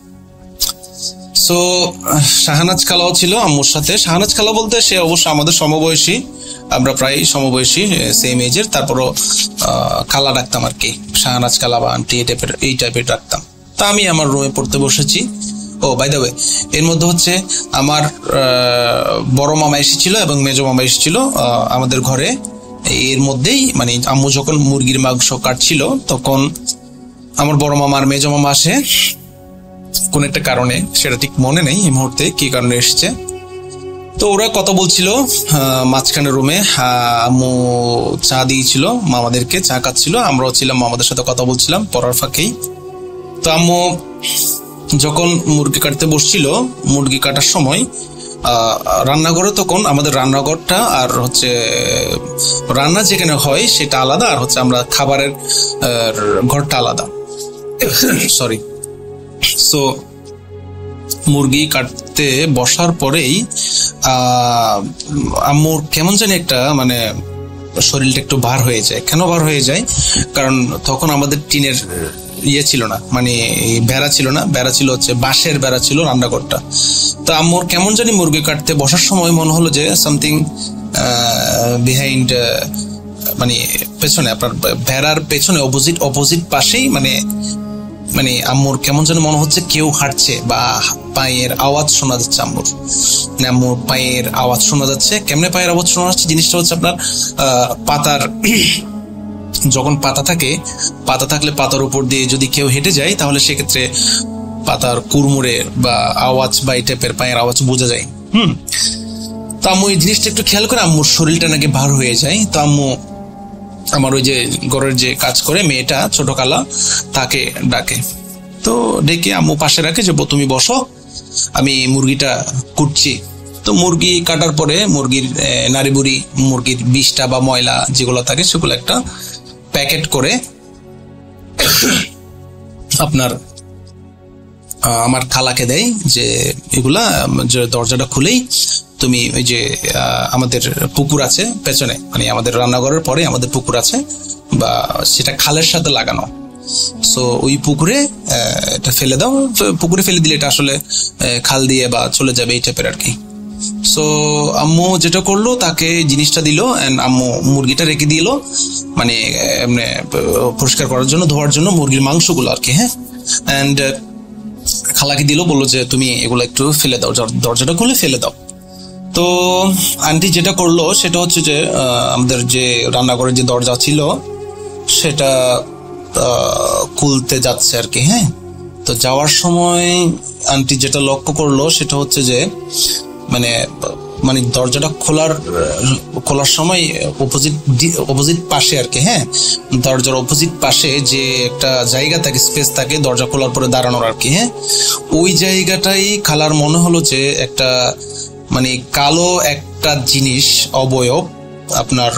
সো শাহনাজ খালাও ছিল আম্মুর সাথে। শাহনাজ খালা বলতে সে অবশ্য আমাদের সমবয়সী, আমরা প্রায় সমবয়সী, সেম এজের। তারপরও খালা ডাকতাম আর কি, শাহনাজ খালা বা আন্টি এই টাইপের ডাকতাম। তা আমি আমার রুমে পড়তে বসেছি। ও বাই দ্য ওয়ে, এর মধ্যে হচ্ছে আমার বড় মামা এসেছিল এবং মেজো মামা এসেছিল আমাদের ঘরে। এর মধ্যেই মানে আম্মু যখন মুরগির মাংস কাটছিল তখন আমার বড় মামা আর মেজো মামা আসে কোন একটা কারণে, সেটা ঠিক মনে নেই এই মুহূর্তে কি কারণে এসছে। তো ওরা কথা বলছিল মাঝখানে রুমে। আম্মু চা দিয়েছিল মামাদেরকে, চা খাচ্ছিল, আমরাও ছিলাম মামাদের সাথে কথা বলছিলাম পড়ার ফাঁকেই। তো আম্মু যখন মুরগি কাটতে বসছিল, মুরগি কাটার সময় রান্নাঘরে, তখন আমাদের রান্নাঘরটা আর হচ্ছে রান্না যেখানে হয় সেটা আলাদা, আর হচ্ছে আমরা খাবারের ঘরটা আলাদা, সরি। সো মুরগি কাটতে বসার পরেই আম্মুর কেমন জানি একটা মানে শরীরটা একটু ভার হয়ে যায়। কেন ভার হয়ে যায়? কারণ তখন আমাদের টিনের ছিল না, মানে বেড়া ছিল না, বেড়া ছিল হচ্ছে বাঁশের বেড়া ছিল রান্নাঘরটা। তো আম্মুর কেমন জানি মুরগি কাটতে বসার সময় মনে হলো যে সামথিং বিহাইন্ড, মানে পেছনে, আপনার বেড়ার পেছনে অপোজিট পাশেই মানে আম্মুর কেমন যেন মনে হচ্ছে কেউ হাঁটছে বা পায়ের আওয়াজ শোনা যাচ্ছে। আম্মুর পায়ের আওয়াজ শোনা যাচ্ছে। কেমনে পায়ের আওয়াজ শোনা যাচ্ছে? জিনিসটা হচ্ছে আপনার পাতার, যখন পাতা থাকলে পাতার উপর দিয়ে যদি কেউ হেঁটে যায় তাহলে সেক্ষেত্রে পাতার কুড়মুড়ে বা আওয়াজ বা এই টাইপের পায়ের আওয়াজ বোঝা যায়। তো আম্মু এই জিনিসটা একটু খেয়াল করে আম্মুর শরীরটা নাকি ভার হয়ে যায়। তো আম্মু আমার ওই যে ঘরের যে কাজ করে মেয়েটা ছোট খালা তাকে ডাকে। তো ডেকে আম্মু পাশে রাখে যে তুমি বসো, আমি মুরগিটা কুটছি। তো মুরগি কাটার পরে মুরগির নাড়ি বুড়ি, মুরগির বিষটা বা ময়লা যেগুলো থাকে সেগুলো একটা প্যাকেট করে আপনার আমার খালাকে দেয় যে এগুলা দরজাটা খুলেই তুমি ওই যে আমাদের পুকুর আছে পেছনে, মানে আমাদের রান্নাঘরের পরে আমাদের পুকুর আছে, বা সেটা খালের সাথে লাগানো। সো ওই পুকুরে এটা ফেলে দাও। পুকুরে ফেলে দিলে এটা আসলে খাল দিয়ে বা চলে যাবে এই টাইপের আর কি। সো আম্মু যেটা করলো তাকে জিনিসটা দিল, এন্ড আম্মু মুরগিটা রেখে দিল, মানে পরিষ্কার করার জন্য, ধোয়ার জন্য মুরগির মাংসগুলো আর কি। হ্যাঁ, এন্ড খালাকে দিল, বললো যে তুমি এগুলো একটু ফেলে দাও, দরজাটা খুলে ফেলে দাও। তো আন্টি যেটা করলো সেটা হচ্ছে যে আমাদের যে রান্নাঘরের যে দরজা ছিল সেটা খুলতে যাচ্ছে আর কি। হ্যাঁ, তো যাওয়ার সময় আন্টি যেটা লক্ষ্য করলো সেটা হচ্ছে যে মানে দরজাটা খোলার সময় অপোজিট পাশে আর কি, হ্যাঁ, দরজার অপোজিট পাশে যে একটা জায়গা থাকে, স্পেস থাকে দরজা খোলার পরে দাঁড়ানোর আর কি। হ্যাঁ, ওই জায়গাটাই খালার মনে হলো যে একটা মানে কালো একটা জিনিস, অবয়ব আপনার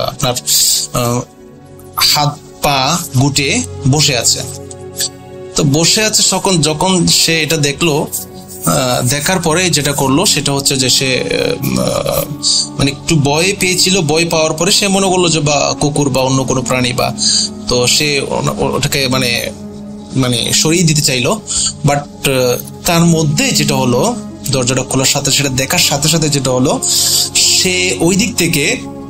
হাত পা গুটে বসে আছে। তো বসে আছে যখন সে এটা দেখলো, দেখার পরে যেটা করলো সেটা হচ্ছে যে সে মানে একটু ভয় পেয়েছিল। ভয় পাওয়ার পরে সে মনে করলো যে বা কুকুর বা অন্য কোনো প্রাণী, বা তো সে ওটাকে মানে সরিয়ে দিতে চাইলো। বাট তার মধ্যে যেটা হলো, দরজাটা খোলার সাথে সেটা দেখার সাথে সাথে যেটা হলো, সে ওই দিক থেকে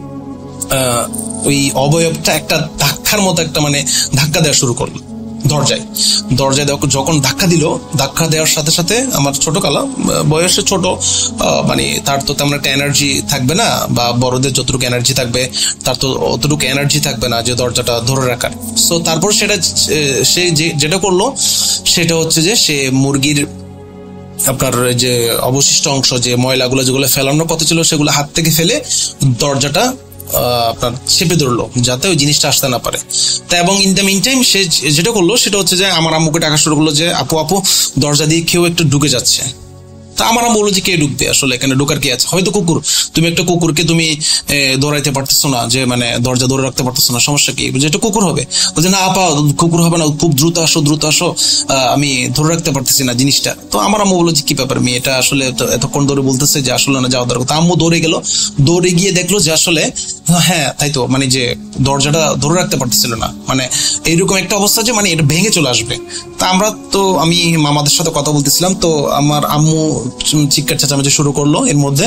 ওই অবয়বটা একটা ধাক্কার মতো একটা মানে ধাক্কা দেওয়া শুরু করলো দরজায়। যখন ধাক্কা দিল, ধাক্কা দেওয়ার সাথে সাথে আমার ছোট কালা বয়সে ছোট, মানে তার তো তেমন একটা এনার্জি থাকবে না, বা বড়দের যতটুকু এনার্জি থাকবে তার তো অতটুকু এনার্জি থাকবে না যে দরজাটা ধরে রাখার। সো তারপর সে যেটা করলো সেটা হচ্ছে যে সে মুরগির আপনার যে অবশিষ্ট অংশ, যে ময়লাগুলো যেগুলো ফেলানোর কথা ছিল সেগুলো হাত থেকে ফেলে দরজাটা আপনার চেপে ধরলো যাতে ওই জিনিসটা আসতে না পারে। তা এবং ইন দ্য মিন টাইম সে যেটা করলো সেটা হচ্ছে যে আমার আম্মুকে ডাকা শুরু করলো যে আপু দরজা দিয়ে কেউ একটু ঢুকে যাচ্ছে। তা আমার আম্মু বললো যে কে ঢুকবে, আসলে এখানে ঢোকার কি আছে, হয়তো কুকুর, তুমি একটা কুকুরকে তুমি দৌড়াইতে পারতেছো না, যে মানে দরজা ধরে রাখতে পারতেছো না, সমস্যা কি, যে এটা কুকুর হবে। বলছে না আপা কুকুর হবে না, খুব দ্রুত আসো, আমি ধরে রাখতে পারতেছি না জিনিসটা। তো আমার আম্মু বললো যে কি ব্যাপার, মেয়েটা আসলে এতক্ষণ ধরে বলতেছে যে আসলে না যাওয়া দরকার। আম্মু দৌড়ে গিয়ে দেখলো যে আসলে হ্যাঁ তাই তো, মানে যে দরজাটা ধরে রাখতে পারতেছিল না, মানে এইরকম একটা অবস্থা যে মানে এটা ভেঙে চলে আসবে। তা আমি মামাদের সাথে কথা বলতেছিলাম, তো আমার আম্মু চিৎকার চেঁচামেচি শুরু করলো এর মধ্যে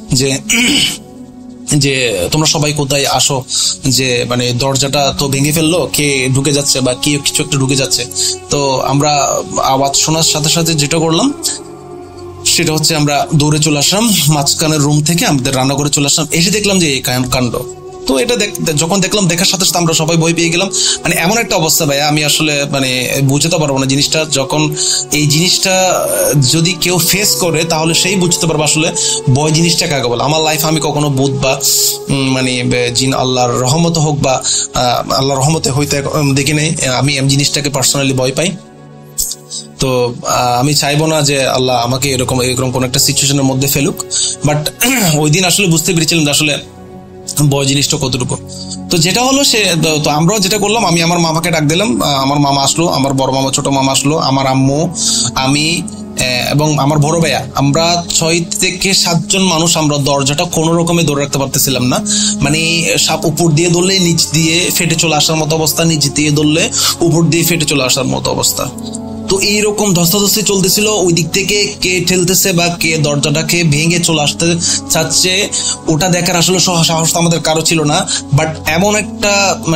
যে তোমরা সবাই কোথায় আসো, যে মানে দরজাটা তো ভেঙে ফেললো, কে ঢুকে যাচ্ছে বা কে কিছু একটা ঢুকে যাচ্ছে। তো আমরা আওয়াজ শোনার সাথে সাথে যেটা করলাম সেটা হচ্ছে আমরা দৌড়ে চলে আসলাম মাঝখানের রুম থেকে, আমাদের রান্নাঘরে চলে আসলাম। এসে দেখলাম যে এই কাণ্ড। তো এটা যখন দেখলাম, দেখার সাথে সাথে আমরা সবাই ভয় পেয়ে গেলাম। মানে এমন একটা অবস্থা ভাই, আমি আসলে মানে বুঝতে পারবো না জিনিসটা। যখন এই জিনিসটা যদি কেউ ফেস করে তাহলে সেই বুঝতে পারবো আসলে ভয় জিনিসটা কাকে বলে। আমার লাইফ আমি কখনো ভূত বা মানে জিন, আল্লাহর রহমত হোক বা আল্লাহর রহমতে হইতে দেখি নাই। আমি জিনিসটাকে পার্সোনালি ভয় পাই। তো আমি চাইবো না যে আল্লাহ আমাকে এরকম কোন একটা সিচুয়েশনের মধ্যে ফেলুক। বাট ওই দিন আসলে বুঝতে পেরেছিলাম যে আসলে ভয় জিনিসটা কতটুকু। তো যেটা হলো তো আমরাও যেটা করলাম, আমি আমার মামাকে ডাক দিলাম, আমার মামা আসলো, আমার বড় মামা ছোট মামা আসলো, আমার আম্মু, আমি এবং আমার বড় ভাইয়া, আমরা 6 থেকে 7 জন মানুষ আমরা দরজাটা কোনো রকমে ধরে রাখতে পারতেছিলাম না। মানে সাপ উপর দিয়ে ধরলে নিচ দিয়ে ফেটে চলে আসার মতো অবস্থা, নিচ দিয়ে ধরলে উপর দিয়ে ফেটে চলে আসার মতো অবস্থা। তো এইরকম ধস্তাধস্তি চলতেছিল। ওই দিক থেকে কে ঠেলতেছে বা কে দরজাটাকে ভেঙে চলে আসতে চাচ্ছে, ওটা দেখার আসলে সাহস আমাদের কারো ছিল না। বাট এমন একটা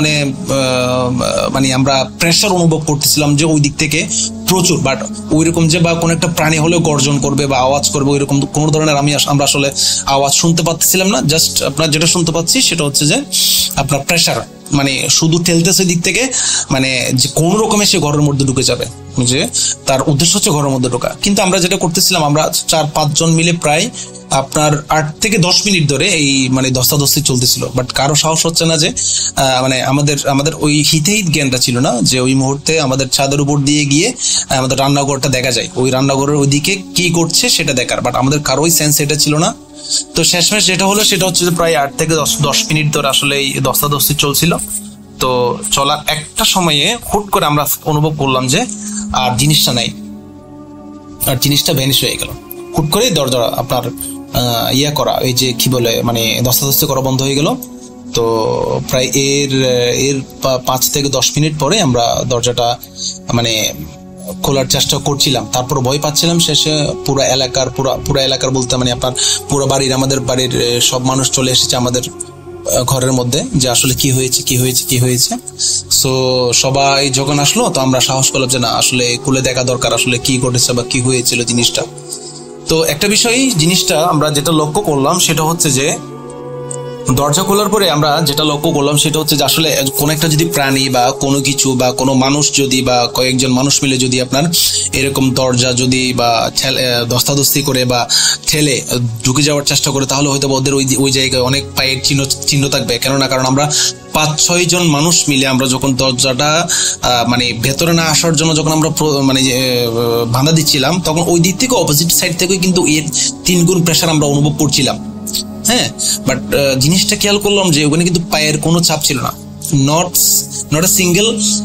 মানে আমরা প্রেশার অনুভব করতেছিলাম যে ওই দিক থেকে প্রচুর, বাট ওইরকম যে বা কোনো একটা প্রাণী হলেও গর্জন করবে বা আওয়াজ করবে ওইরকম কোনো ধরনের আমরা আসলে আওয়াজ শুনতে পাচ্ছিলাম না। জাস্ট আপনার যেটা শুনতে পাচ্ছি সেটা হচ্ছে যে আপনার প্রেশার, মানে শুধু ঠেলতেছে দিক থেকে, মানে যে কোনো রকমে সে ঘরের মধ্যে ঢুকে যাবে, যে তার উদ্দেশ্য হচ্ছে ঘরের মধ্যে ঢোকা। কিন্তু আমরা যেটা করতেছিলাম, আমরা 4-5 জন মিলে প্রায় আপনার 8 থেকে 10 মিনিট ধরে এই মানে ধস্তাধস্তি চলতেছিল, বাট কারো সাহস হচ্ছে না যে মানে আমাদের ওই হিতেহিত জ্ঞানটা ছিল না যে ওই মুহূর্তে আমাদের ছাদের উপর দিয়ে গিয়ে আমাদের রান্নাঘরটা দেখা যায়, ওই রান্নাঘরের ওইদিকে কি করছে সেটা দেখার, বাট আমাদের কারোই সেন্স এটা ছিল না। তো শেষমেশ যেটা হলো সেটা হচ্ছে যে প্রায় 8 থেকে 10 মিনিট ধরে আসলে এই ধস্তাধস্তি চলছিল। তো চলার একটা সময়ে হুট করে আমরা অনুভব করলাম যে আর জিনিসটা নাই, আর জিনিসটা ভ্যানিশ হয়ে গেল। হুট করে দরজা আপনার করা, এই যে কি বলে মানে ধস্তাধস্তি করা বন্ধ হয়ে গেল। তো প্রায় এর 5 থেকে 10 মিনিট পরে আমরা দরজাটা মানে খোলার চেষ্টা করছিলাম, তারপর ভয় পাচ্ছিলাম। শেষে পুরো এলাকার বলতে মানে আপনার পুরো আমাদের বাড়ির সব মানুষ চলে এসেছে আমাদের ঘরের মধ্যে, যে আসলে কি হয়েছে। সো সবাই যখন আসলো তো আমরা সাহস করলাম যে না, আসলে খুলে দেখা দরকার আসলে কি ঘটেছে বা কি হয়েছিল জিনিসটা। তো একটা জিনিসটা আমরা যেটা লক্ষ্য করলাম সেটা হচ্ছে যে দরজা খোলার পরে আমরা যেটা লক্ষ্য করলাম সেটা হচ্ছে যে আসলে কোনো একটা যদি প্রাণী বা কোনো কিছু বা কোনো মানুষ যদি বা কয়েকজন মানুষ মিলে যদি আপনার এরকম দরজা যদি বা ধস্তাধস্তি করে বা ঠেলে ঢুকে যাওয়ার চেষ্টা করে, তাহলে হয়তো ওদের ওই জায়গায় অনেক পায়ের চিহ্ন থাকবে। কারণ আমরা 5-6 জন মানুষ মিলে আমরা যখন দরজাটা মানে ভেতরে না আসার জন্য যখন আমরা মানে বাধা দিচ্ছিলাম, তখন ওই দিক থেকে অপোজিট সাইড থেকে কিন্তু এর 3 গুণ প্রেশার আমরা অনুভব করছিলাম। হ্যাঁ, বাট জিনিসটা খেয়াল করলাম যে ওখানে কিন্তু পায়ের কোনো চাপ ছিল না, নট এ সিঙ্গেল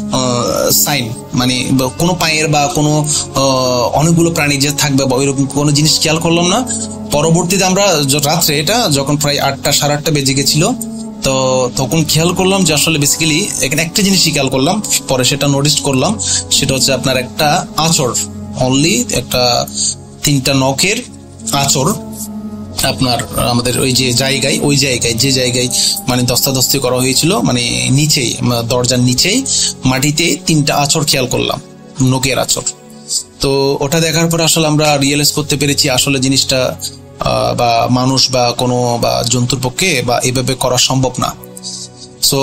সাইন, মানে কোনো পায়ের বা কোনো অনেকগুলো প্রাণী যে থাকবে বা ওইরকম কোনো জিনিস খেয়াল করলাম না। পরবর্তীতে আমরা রাত্রে এটা যখন প্রায় 8টা 8:30 বেজে গেছিল, তো তখন খেয়াল করলাম যে আসলে বেসিক্যালি এখানে একটা জিনিসই খেয়াল করলাম, পরে সেটা নোটিস করলাম, সেটা হচ্ছে আপনার একটা আঁচড়, অনলি একটা 3টা নখের আঁচড় আপনার আমাদের ওই জায়গায় যে জায়গায় মানে ধস্তাধস্তি করা হয়েছিল, মানে নিচেই দরজার নিচেই মাটিতে 3টা আঁচড় খেয়াল করলাম, নখের আঁচড়। তো ওটা দেখার পর আসলে আমরা রিয়েলাইজ করতে পেরেছি আসলে জিনিসটা বা মানুষ বা কোনো বা জন্তুর পক্ষে বা এভাবে করা সম্ভব না। সো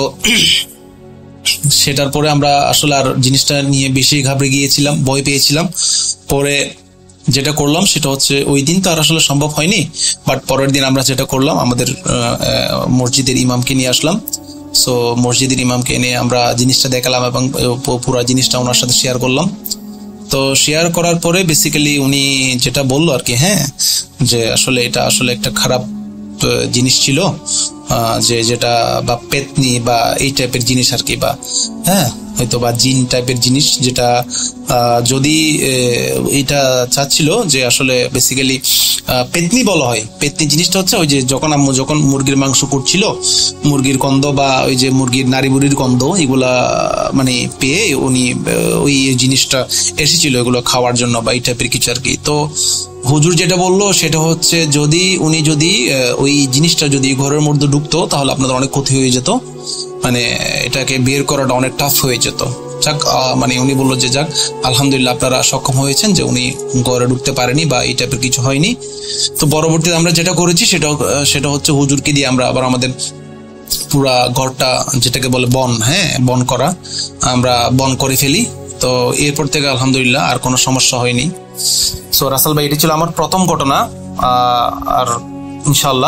সেটার পরে আমরা আসলে আর জিনিসটা নিয়ে বেশি ঘাবড়ে গিয়েছিলাম, ভয় পেয়েছিলাম। পরে যেটা করলাম সেটা হচ্ছে ওই দিন তো আর আসলে সম্ভব হয়নি, বাট পরের দিন আমরা যেটা করলাম আমাদের মসজিদের ইমামকে নিয়ে আসলাম। সো মসজিদের ইমামকে এনে আমরা জিনিসটা দেখালাম এবং পুরো জিনিসটা ওনার সাথে শেয়ার করলাম। তো শেয়ার করার পরে বেসিক্যালি উনি যেটা বললো আর কি, হ্যাঁ, যে আসলে এটা আসলে একটা খারাপ জিনিস ছিল, যে যেটা বা পেতনি বা এই টাইপের জিনিস আর কি, বা হ্যাঁ হয়তো বা জিন টাইপের জিনিস, যেটা যদি এটা চাচ্ছিল যে আসলে বেসিক্যালি পেতনি বলা হয়। পেতনি জিনিসটা হচ্ছে ওই যে যখন মুরগির মাংস করছিল, মুরগির গন্ধ বা ওই যে মুরগির নাড়ি বুড়ির গন্ধ এগুলা মানে পেয়ে উনি ওই জিনিসটা এসেছিল এগুলো খাওয়ার জন্য বা এই টাইপের কিছু আর কি। তো হুজুর যেটা বললো সেটা হচ্ছে উনি যদি ওই জিনিসটা যদি ঘরের মধ্যে ঢুকতো তাহলে আপনাদের অনেক ক্ষতি হয়ে যেত, মানে এটাকে বের করাটা অনেক টাফ হয়ে যেত। যাক, মানে উনি বললো যে যাক আলহামদুলিল্লাহ আপনারা সক্ষম হয়েছেন যে উনি ঘরে ঢুকতে পারেনি বা এই টাইপের কিছু হয়নি। তো পরবর্তীতে আমরা যেটা করেছি সেটা হচ্ছে হুজুরকে দিয়ে আমরা আবার আমাদের পুরা ঘরটা যেটাকে বলে বন করা, আমরা বন করে ফেলি। তো এরপর থেকে আলহামদুলিল্লাহ আর কোনো সমস্যা হয়নি। সো রাসেল ভাই, এটি ছিল আমার প্রথম ঘটনা। আর ইনশাল্লাহ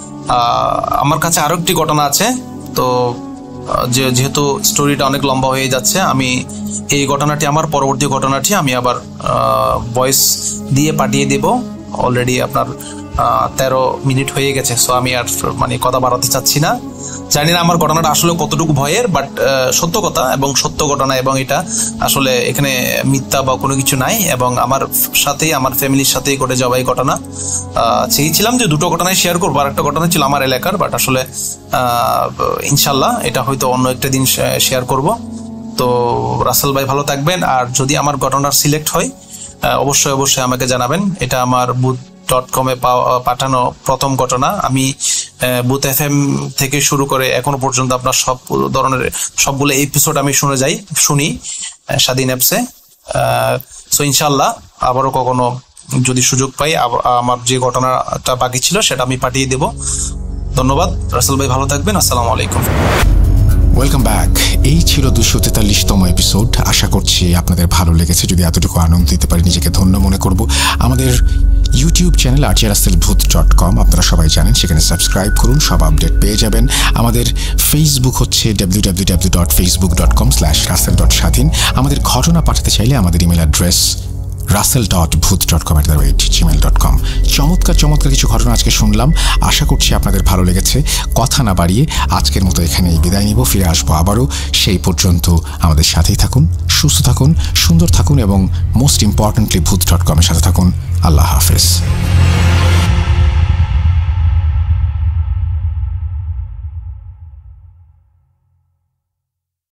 আমার কাছে আরো একটি ঘটনা আছে। তো যেহেতু স্টোরিটা অনেক লম্বা হয়ে যাচ্ছে, আমি এই ঘটনাটি আমার পরবর্তী ঘটনাটি আমি আবার ভয়েস দিয়ে পাঠিয়ে দেব। অলরেডি আপনার 13 মিনিট হয়ে গেছে, সো আমি আর মানে কথা বাড়াতে চাচ্ছি না। জানি না আমার ঘটনাটা আসলে কতটুকু ভয়ের, বাট সত্য কথা এবং সত্য ঘটনা, এবং এটা আসলে এখানে মিথ্যা বা কোনো কিছু নাই, এবং আমার সাথেই আমার ফ্যামিলির সাথেই ঘটে যাওয়া এই ঘটনা। চেয়েছিলাম যে 2টো ঘটনাই শেয়ার করবো, আর একটা ঘটনা ছিল আমার এলাকার, বাট আসলে ইনশাল্লাহ এটা হয়তো অন্য একটা দিন শেয়ার করব। তো রাসেল ভাই ভালো থাকবেন, আর যদি আমার ঘটনার সিলেক্ট হয় অবশ্যই আমাকে জানাবেন। এটা আমার বুথ.com পাঠানো প্রথম ঘটনা। আমি বুথ FM থেকে শুরু করে এখনো পর্যন্ত আপনার সব ধরনের সবগুলো এপিসোড আমি শুনি স্বাধীন অ্যাপসে। সো ইনশাল্লাহ আবারও কখনো যদি সুযোগ পাই আমার যে ঘটনাটা বাকি ছিল সেটা আমি পাঠিয়ে দেব। ধন্যবাদ রাসেল ভাই, ভালো থাকবেন। আসসালামু আলাইকুম। Welcome back. এই ছিল 243তম এপিসোড। আশা করছি আপনাদের ভালো লেগেছে। যদি এতটুকু আনন্দ দিতে পারি নিজেকে ধন্য মনে করব। আমাদের ইউটিউব চ্যানেল rjrusselbooth.com আপনারা সবাই জানেন, সেখানে সাবস্ক্রাইব করুন, সব আপডেট পেয়ে যাবেন। আমাদের ফেসবুক হচ্ছে www.facebook.com/russell.স্বাধীন। আমাদের ঘটনা পাঠাতে চাইলে আমাদের ইমেল অ্যাড্রেস russell.booth.com@gmail.com। চমৎকার চমৎকার কিছু ঘটনা আজকে শুনলাম, আশা করছি আপনাদের ভালো লেগেছে। কথা না বাড়িয়ে আজকের মতো এখানেই বিদায় নিব, ফিরে আসবো আবারও। সেই পর্যন্ত আমাদের সাথেই থাকুন, সুস্থ থাকুন, সুন্দর থাকুন এবং মোস্ট ইম্পর্টেন্টলি booth.com-এর সাথে থাকুন। আল্লাহ হাফেজ।